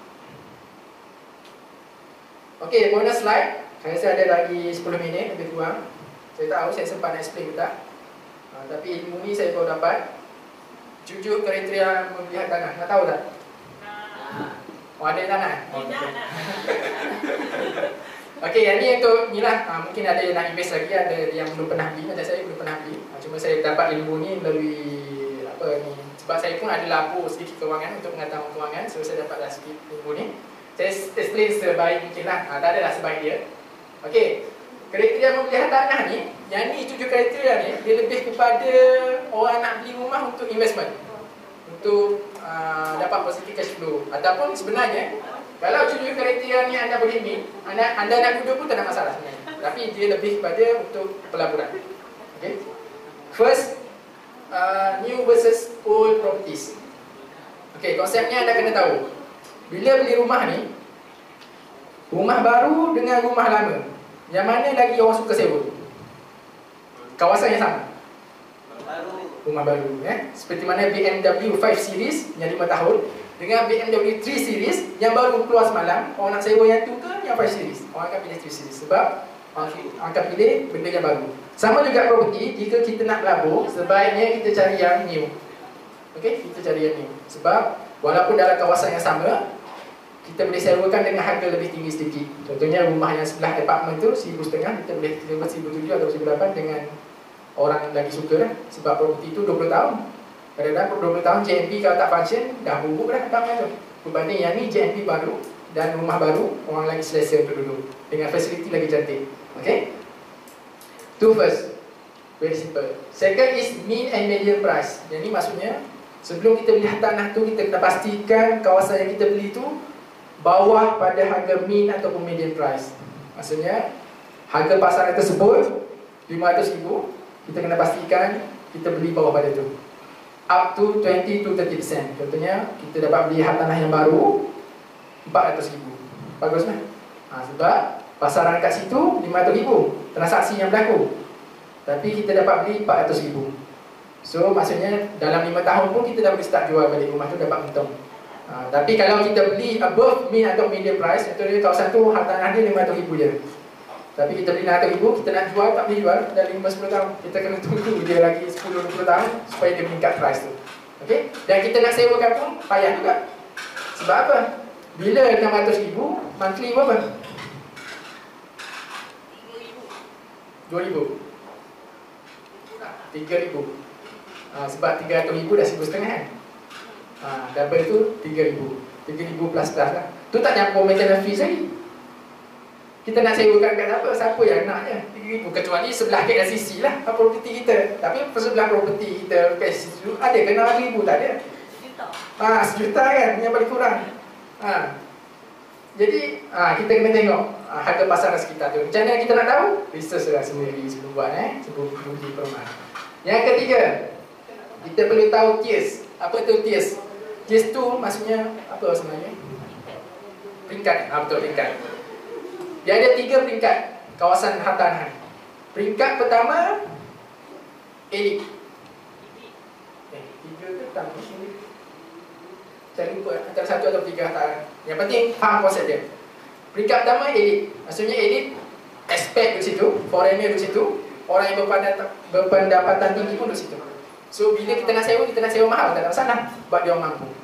Okey, bonus slide. Saya rasa ada lagi sepuluh minit lebih kurang. Saya tak tahu saya sempat nak explain ke tak. Ha, tapi ilmu ni saya baru dapat. Jujur kriteria membeli tanah. Nak tahu tak? Oh, ada tanah? Oh, nak. Okey, yang ni untuk ni lah. Ha, mungkin ada yang nak invest lagi, ada yang belum pernah beli. Macam saya belum pernah beli. Ha, cuma saya dapat ilmu ni melalui apa ni. Sebab saya pun ada labur sedikit kewangan untuk pengetahuan kewangan. So saya dapatlah sedikit ilmu ni. Saya explain sebaik mungkin lah. Ha, tak adalah sebaik dia. Okey, kriteria membeli tanah ni, yang ni tujuh kriteria ni, dia lebih kepada orang nak beli rumah untuk investment, untuk uh, dapat positif cash flow. Ataupun sebenarnya Kalau tujuh kriteria ni anda boleh meet, anda, anda nak duduk pun tak ada masalah sebenarnya. Tapi dia lebih kepada untuk pelaburan. Okay. First, uh, new versus old properties. Okay, konsepnya anda kena tahu. Bila beli rumah ni, rumah baru dengan rumah lama, yang mana lagi orang suka sewa? Kawasan yang sama. Rumah baru, eh? Seperti mana B M W lima series yang lima tahun dengan B M W tiga series yang baru keluar semalam, orang nak sewa yang tu ke yang lima series? Orang akan pilih tiga series sebab orang akan pilih benda yang baru. Sama juga property, jika kita nak melabur, sebaiknya kita cari yang new. Okey, kita cari yang new. Sebab walaupun dalam kawasan yang sama, kita boleh sewakan dengan harga lebih tinggi sedikit. Contohnya rumah yang sebelah apartment tu seribu setengah, kita boleh sewa seribu tujuh atau seribu lapan dengan orang lagi suka lah. Sebab property tu dua puluh tahun. Kadang-kadang dua puluh tahun J M P kalau tak function, dah buruk dah apartment tu. Berbanding yang ni J M P baru dan rumah baru, orang lagi selesa untuk duduk dengan fasiliti lagi cantik. Okay? Two first, very simple. Second is mean and median price. Yang ni maksudnya sebelum kita beli tanah tu, kita kena pastikan kawasan yang kita beli tu bawah pada harga mean ataupun median price. Maksudnya harga pasaran tersebut lima ratus ribu, kita kena pastikan kita beli bawah pada tu, up to twenty to thirty percent. Contohnya kita dapat beli hak tanah yang baru empat ratus ribu. Bagus kan? Ha, sebab pasaran kat situ lima ratus ribu transaksi yang berlaku, tapi kita dapat beli empat ratus ribu. So maksudnya dalam lima tahun pun kita dah boleh start jual balik rumah tu, dapat untung. Ha, tapi kalau kita beli above mean atau median price, contohnya kawasan tu hak tanah dia lima ratus ribu je, tapi kita beli enam ratus ribu, kita nak jual, tak boleh jual dah lima sepuluh tahun. Kita kena tunggu dia lagi sepuluh dua puluh tahun supaya dia meningkat price tu. Okey? Dan kita nak sewakan pun payah juga. Sebab apa? Bila enam ratus ribu, monthly berapa? dua ribu. tiga ribu. Ha, sebab tiga ratus ribu dah seribu setengah kan? Ha, double tu tiga ribu. tiga ribu plus plus lah. Tu tak campur maintenance fees lagi. Kita nak sewakan kat siapa? Siapa yang nak je? tiga ribu. Kecuali sebelah K L C C lah property kita. Tapi sebelah property kita K L C C ada ke enam ribu? Tak ada. Ha, sejuta kan yang paling kurang. Ha. Jadi ha, kita kena tengok ha, harga pasaran sekitar tu. Macam mana kita nak tahu? Research lah sendiri sebelum buat eh, sebelum beli perumahan. Yang ketiga, kita perlu tahu tiers. Apa tu tiers? Tiers tu maksudnya apa sebenarnya? Peringkat. Ha, betul, peringkat. Dia ada tiga peringkat kawasan hartanah. Peringkat pertama, elit. Eh, tiga ke tak? Saya lupa antara satu atau tiga hartanah. Yang penting faham konsep dia. Peringkat pertama, elit. Maksudnya elit, expat di situ, foreigner di situ, orang yang berpendapatan, berpendapatan tinggi pun di situ. So bila kita nak sewa, kita nak sewa mahal, tak ada masalah sebab dia orang mampu.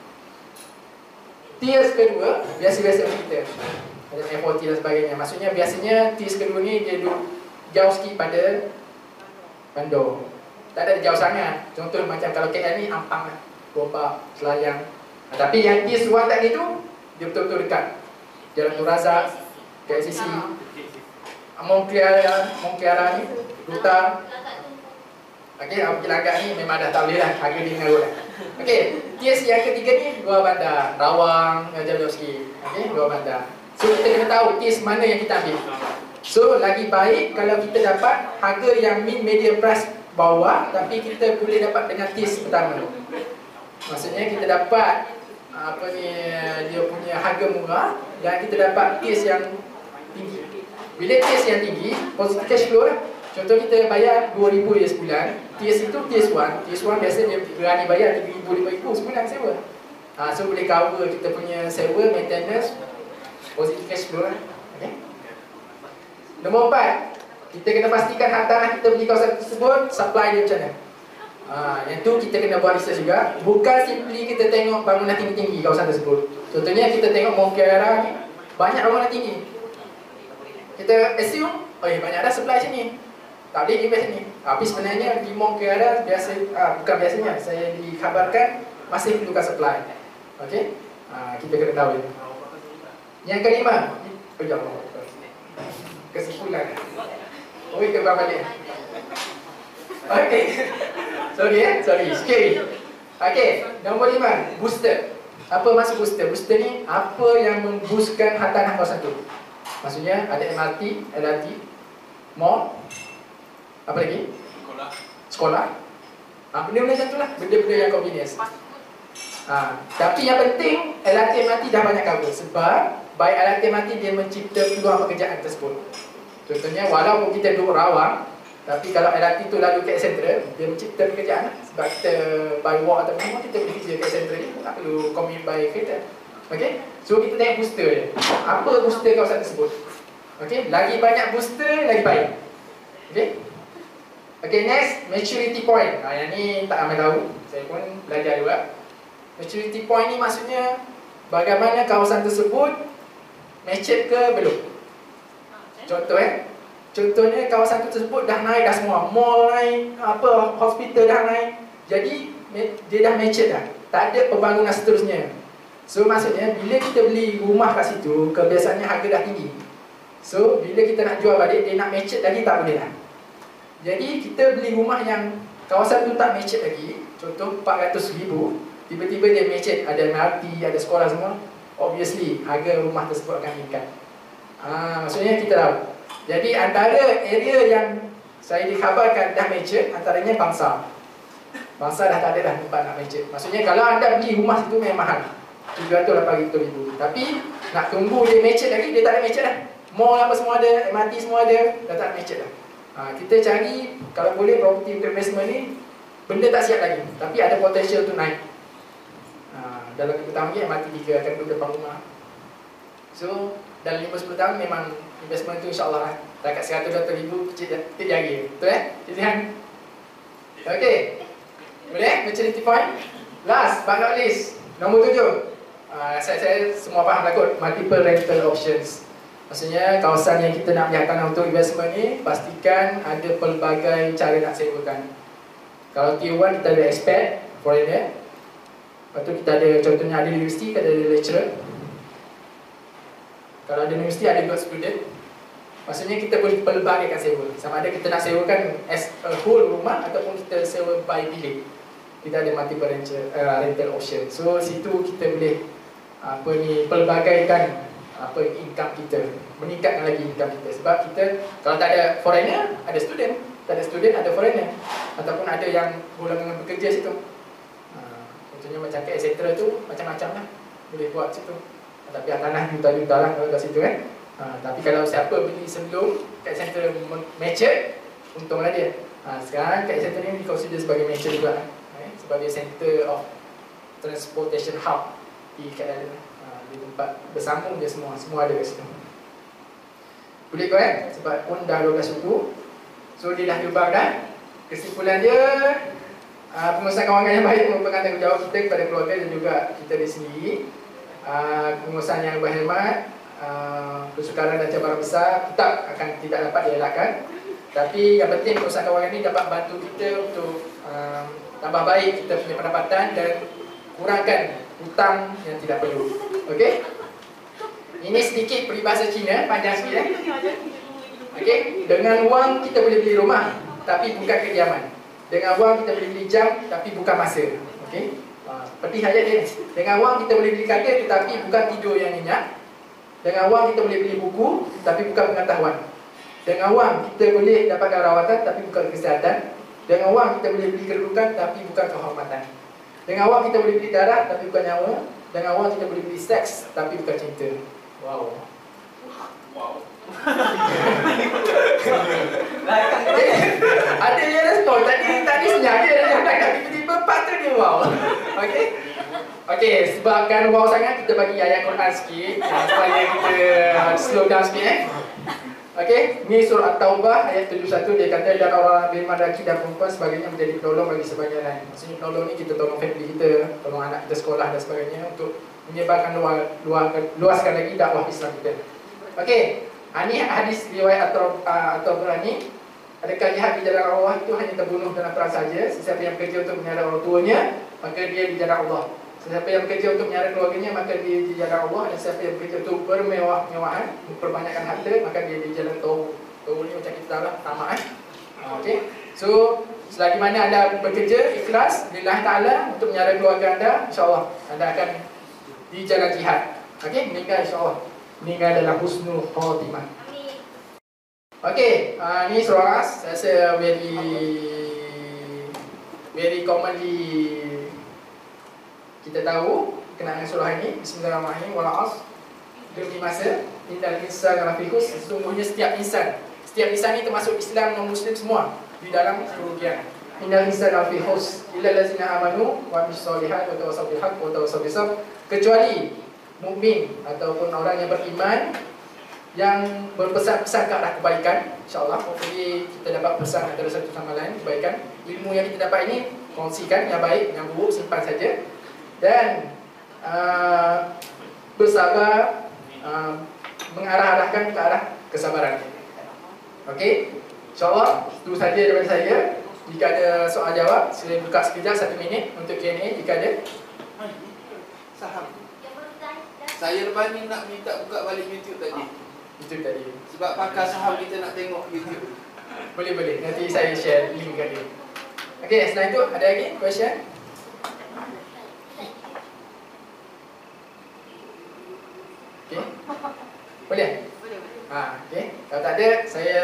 Tiers kedua, biasa-biasa kita. Ada F O T dan sebagainya. Maksudnya biasanya tiers kedua ni dia duduk jauh sikit pada Bandar. Tak ada jauh sangat. Contoh macam kalau K L ni Ampang lah, Gombak, Selayang. Nah, tapi yang tiers luar tadi tu dia betul-betul dekat. Jalan Tun Razak, K L C C, Mongkiara, Mongkiara ni, Ruta. Okey, Abu Jelagak ni memang dah tak boleh lah, harga dia mengarut lah. Okey, tiers yang ketiga ni luar bandar, Rawang, jauh-jauh sikit. Okey, luar bandar. So kita kena tahu tiers mana yang kita ambil. So lagi baik kalau kita dapat harga yang mid medium price bawah, tapi kita boleh dapat dengan tiers pertama. Maksudnya kita dapat apa ni, dia punya harga murah dan kita dapat tiers yang tinggi. Bila tiers yang tinggi, positive cash flow lah. Contoh kita bayar dua ribu je sebulan, tiers itu tiers one. Tiers one biasa dia berani bayar tiga ribu, lima ribu sebulan sewa. Ha, so boleh cover kita punya sewa, maintenance, positive cash flow lah. Okay. Nombor empat, kita kena pastikan hartanah kita beli kawasan tersebut, supply dia macam mana. Ha, yang tu kita kena buat research juga. Bukan simply kita tengok bangunan tinggi-tinggi kawasan tersebut. Contohnya kita tengok Mongkiara ni, banyak bangunan tinggi. Kita assume, oh ya, banyak dah supply sini, tak boleh invest ni. Tapi sebenarnya di Mongkiara biasa, ah, bukan biasanya, saya dikhabarkan masih perlukan supply. Okey, ah, kita kena tahu ini. Yang kelima, oh ya Allah, kesimpulan. Oh, kita buat balik. Okey, sorry eh, sorry, scary. Okey, nombor lima, booster. Apa maksud booster? Booster ni apa yang memboostkan hartanah kawasan tu. Maksudnya ada M R T, L R T, mall, apa lagi? Sekolah. Sekolah. Ha, benda-benda macam tu lah, benda-benda yang convenience. Ha, tapi yang penting L R T M R T dah banyak cover. Sebab by L R T M R T dia mencipta peluang pekerjaan tersebut. Contohnya walaupun kita duduk Rawang, tapi kalau L R T tu lalu ke Central, dia mencipta pekerjaan lah. Sebab kita by walk atau memang kita boleh kerja ke Central ni, tak perlu commute by kereta. Okay, so kita tengok booster dia. Apa booster kawasan tersebut? Okay, lagi banyak booster, lagi baik. Okay. Okay, next, maturity point. Ha, yang ni tak ramai tahu, saya pun belajar juga. Maturity point ni maksudnya bagaimana kawasan tersebut matured ke belum. Contoh eh, contohnya kawasan tersebut dah naik dah semua, mall naik, apa, hospital dah naik. Jadi dia dah matured dah, tak ada pembangunan seterusnya. So maksudnya bila kita beli rumah kat situ, kebiasaannya harga dah tinggi. So bila kita nak jual balik, dia nak matured lagi tak boleh lah. Jadi kita beli rumah yang kawasan tu tak matured lagi, contoh empat ratus ribu, tiba-tiba dia matured, ada M R T, ada sekolah semua, obviously harga rumah tersebut akan meningkat. Ha, maksudnya kita tahu. Jadi antara area yang saya dikhabarkan dah matured, antaranya Bangsa. Bangsa dah tak ada dah tempat nak matured. Maksudnya kalau anda beli rumah situ memang mahal, tujuh ratus lapan ratus ribu. Tapi nak tunggu dia matured lagi, dia tak ada matured dah. Mall apa semua ada, M R T semua ada, dah tak matured dah. Ha, kita cari kalau boleh property investment ni benda tak siap lagi, tapi ada potential tu naik. Ha, dalam lima tahun ni M R T tiga akan duduk depan rumah. So dalam lima sepuluh tahun memang investment tu insyaAllah lah. Dekat seratus dua puluh ribu kecil jari. Betul eh? Cik Zihan? Okay, boleh? Maturity point. Last but not least, nombor tujuh. uh, saya, saya semua faham lah kot, multiple rental options. Maksudnya kawasan yang kita nak beli tanah untuk investment ni, pastikan ada pelbagai cara nak sewakan. Kalau tier one kita ada expat, foreigner. Lepas tu kita ada, contohnya ada universiti, kita ada lecturer. Kalau ada universiti ada dua student. Maksudnya kita boleh pelbagaikan sewa. Sama ada kita nak sewakan as a whole rumah ataupun kita sewa by bilik. Kita ada multiple rental, uh, rental option. So situ kita boleh apa ni pelbagaikan apa income kita, meningkatkan lagi income kita. Sebab kita kalau tak ada foreigner, ada student. Tak ada student, ada foreigner. Ataupun ada yang golongan bekerja situ. uh, Contohnya macam K S Central tu macam-macam lah boleh buat situ. Tapi tanah juta-juta lah kalau kat situ kan. Ha, tapi kalau siapa beli sebelum K S Central matured, untunglah dia. Ha, sekarang K S Central ni dikonsider sebagai matured juga, eh, sebagai center of transportation hub di K L. Ha, di tempat bersambung dia semua, semua ada kat situ. Boleh kau eh? Sebab pun dah dua belas suku. So dia dah diubah dah. Kesimpulan dia, uh, pengurusan kewangan yang baik merupakan tanggungjawab kita kepada keluarga dan juga kita di sendiri. Uh, pengurusan yang berkhidmat, uh, kesukaran dan cabaran besar tetap akan tidak dapat dielakkan. Tapi yang penting pengurusan kewangan ini dapat bantu kita untuk uh, tambah baik kita punya pendapatan dan kurangkan hutang yang tidak perlu. Okey? Ini sedikit peribahasa Cina, panjang sikit eh. Okey, dengan wang kita boleh beli rumah tapi bukan kediaman. Dengan wang kita boleh beli jam tapi bukan masa. Okey? Pedih saja dia. Dengan wang kita boleh beli katil tetapi bukan tidur yang nyenyak. Dengan wang kita boleh beli buku tapi bukan pengetahuan. Dengan wang kita boleh dapatkan rawatan tapi bukan kesihatan. Dengan wang kita boleh beli kedudukan tapi bukan kehormatan. Dengan wang kita boleh beli darah tapi bukan nyawa. Dengan wang kita boleh beli seks tapi bukan cinta. Wow. Wow. Ada yang respon tadi tadi senyap dia yang cakap tiba-tiba part tu dia wow. Okey. Okey, sebabkan wow sangat kita bagi ayat Quran sikit supaya kita slow down sikit eh. Okey, ni surah At-Taubah ayat tujuh puluh satu dia kata dan orang beriman lelaki dan perempuan sebagainya menjadi penolong bagi sebagian lain. Maksudnya penolong ni kita tolong family kita, tolong anak kita sekolah dan sebagainya untuk menyebarkan luar, luar luaskan lagi dakwah Islam kita. Okey. Ha, ini hadis riwayat At-Taubah ni. Adakah jihad di jalan Allah itu hanya terbunuh dalam perang saja? Sesiapa yang bekerja untuk menyara orang tuanya, maka dia di jalan Allah. Sesiapa yang bekerja untuk menyara keluarganya, maka dia di jalan Allah. Dan sesiapa yang bekerja untuk bermewah-mewahan, memperbanyakkan harta, maka dia di jalan Tauhid. Tauhid ni macam kita tahu lah, tamak eh. Okey. So, selagi mana anda bekerja ikhlas lillah ta'ala untuk menyara keluarga anda, insya-Allah anda akan di jalan jihad. Okey, meninggal insya-Allah. Meninggal dalam husnul khatimah. Okey, uh, ni surah As. Saya rasa very very commonly kita tahu kenaan surah ini. Bismillahirrahmanirrahim. Wal 'asr. Demi masa, innal insana lafi khusr. Sesungguhnya setiap insan, setiap insan ini termasuk Islam non Muslim semua di dalam kerugian. Innal insana lafi khusr illa allazina amanu wa amilus solihat wa tawassaw bil haqq wa tawassaw bis sabr. Kecuali mukmin ataupun orang yang beriman yang berpesan-pesan ke arah kebaikan. InsyaAllah, hopefully kita dapat pesan antara satu sama lain kebaikan. Ilmu yang kita dapat ini kongsikan, yang baik, yang buruk simpan saja. Dan uh, bersabar, uh, mengarah-arahkan ke arah kesabaran. Okey, InsyaAllah itu saja daripada saya. Jika ada soal jawab, sila buka sekejap satu minit untuk Q and A jika ada. Saham. Saya lepas ni nak minta buka balik YouTube tadi. YouTube tadi. Sebab pakar saham kita nak tengok YouTube. Boleh boleh. Nanti saya share link kat dia. Okey, selain itu ada lagi question? Okey. Boleh? Boleh. Ha, okey. Kalau tak ada, saya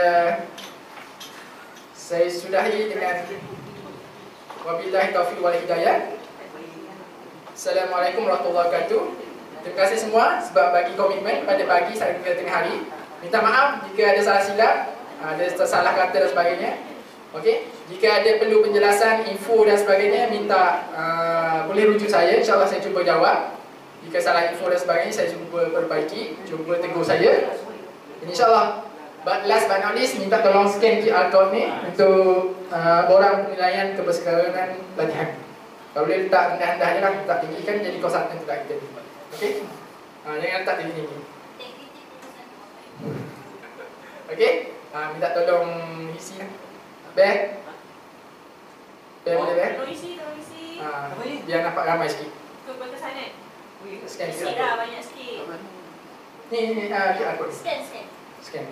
saya sudahi dengan wabillahi taufiq wal hidayah. Assalamualaikum warahmatullahi wabarakatuh. Terima kasih semua sebab bagi komitmen pada pagi sampai ke tengah hari. Minta maaf jika ada salah silap, ada salah kata dan sebagainya. Okey, jika ada perlu penjelasan, info dan sebagainya, minta uh, boleh rujuk saya. InsyaAllah saya cuba jawab. Jika salah info dan sebagainya, saya cuba perbaiki, cuba tegur saya. InsyaAllah. But last but not least, minta tolong scan Q R code ni untuk uh, borang penilaian kebersekarangan latihan. Kalau boleh letak rendah-rendah je lah, letak tinggi kan jadi konsultan tu kita ni. Okey? Ha, jangan letak tinggi-tinggi. Okey? Ha, minta tolong isi lah. Beg? Beg boleh beg? Tolong isi, tolong isi. Ha, biar nampak ramai sikit. Ke berkesan kan? Scan isi dah banyak sikit. Ni, ni, uh, Q R code. Scan, scan. Scan.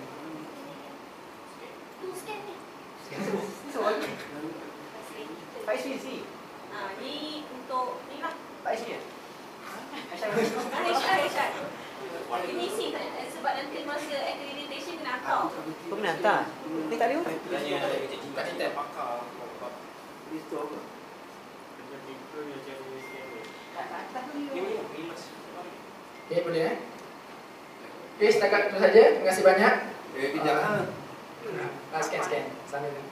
Tu scan ni. Soal ni. Pak isi, isi. Ah, ni untuk ni lah. Pak isi ya? Aisyah, Aisyah. Ini isi sebab nanti masa accreditation kena hantar. Kau kena hantar? Ni tak ada orang? Tanya kat kita pakar. Itu apa? Okey, boleh eh? Okey, setakat itu saja. Terima kasih banyak. Eh, kejap lah. Ah, scan, scan. Sambil ni.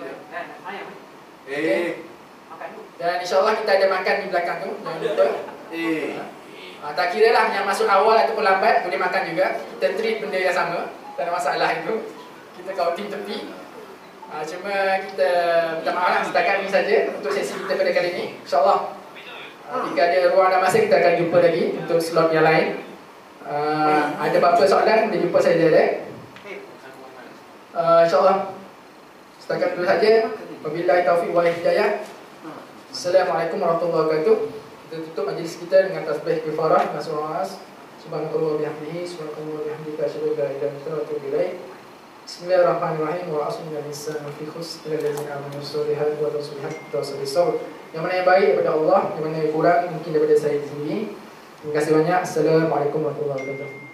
Eh. Dan insyaAllah kita ada makan di belakang tu. Jangan lupa. Eh. Ha, tak kira lah yang masuk awal ataupun lambat, boleh makan juga. Kita treat benda yang sama. Tak ada masalah itu. Kita kauting tepi. Ha, cuma kita minta maaf lah, setakat ini saja untuk sesi kita pada kali ini. InsyaAllah ha, jika ada ruang dan masa, kita akan jumpa lagi untuk slot yang lain. Uh, ada apa-apa soalan, boleh jumpa saya direct. Uh, InsyaAllah setakat itu saja. Wabillahi taufiq wal hidayah. Assalamualaikum warahmatullahi wabarakatuh. Kita tutup majlis kita dengan tasbih kifarah dengan surah As. Subhanallah wa bihamdihi, subhanallah wa bihamdika, asyhadu an la ilaha illa anta, wa atubu ilaik. Bismillahirrahmanirrahim. Wa asmi innal insana fi khusr illa allazina amanu was-solihati wa tawassaw bis-sabr. Yang mana yang baik daripada Allah, yang mana yang kurang mungkin daripada saya sendiri. Terima kasih banyak. Assalamualaikum warahmatullahi wabarakatuh.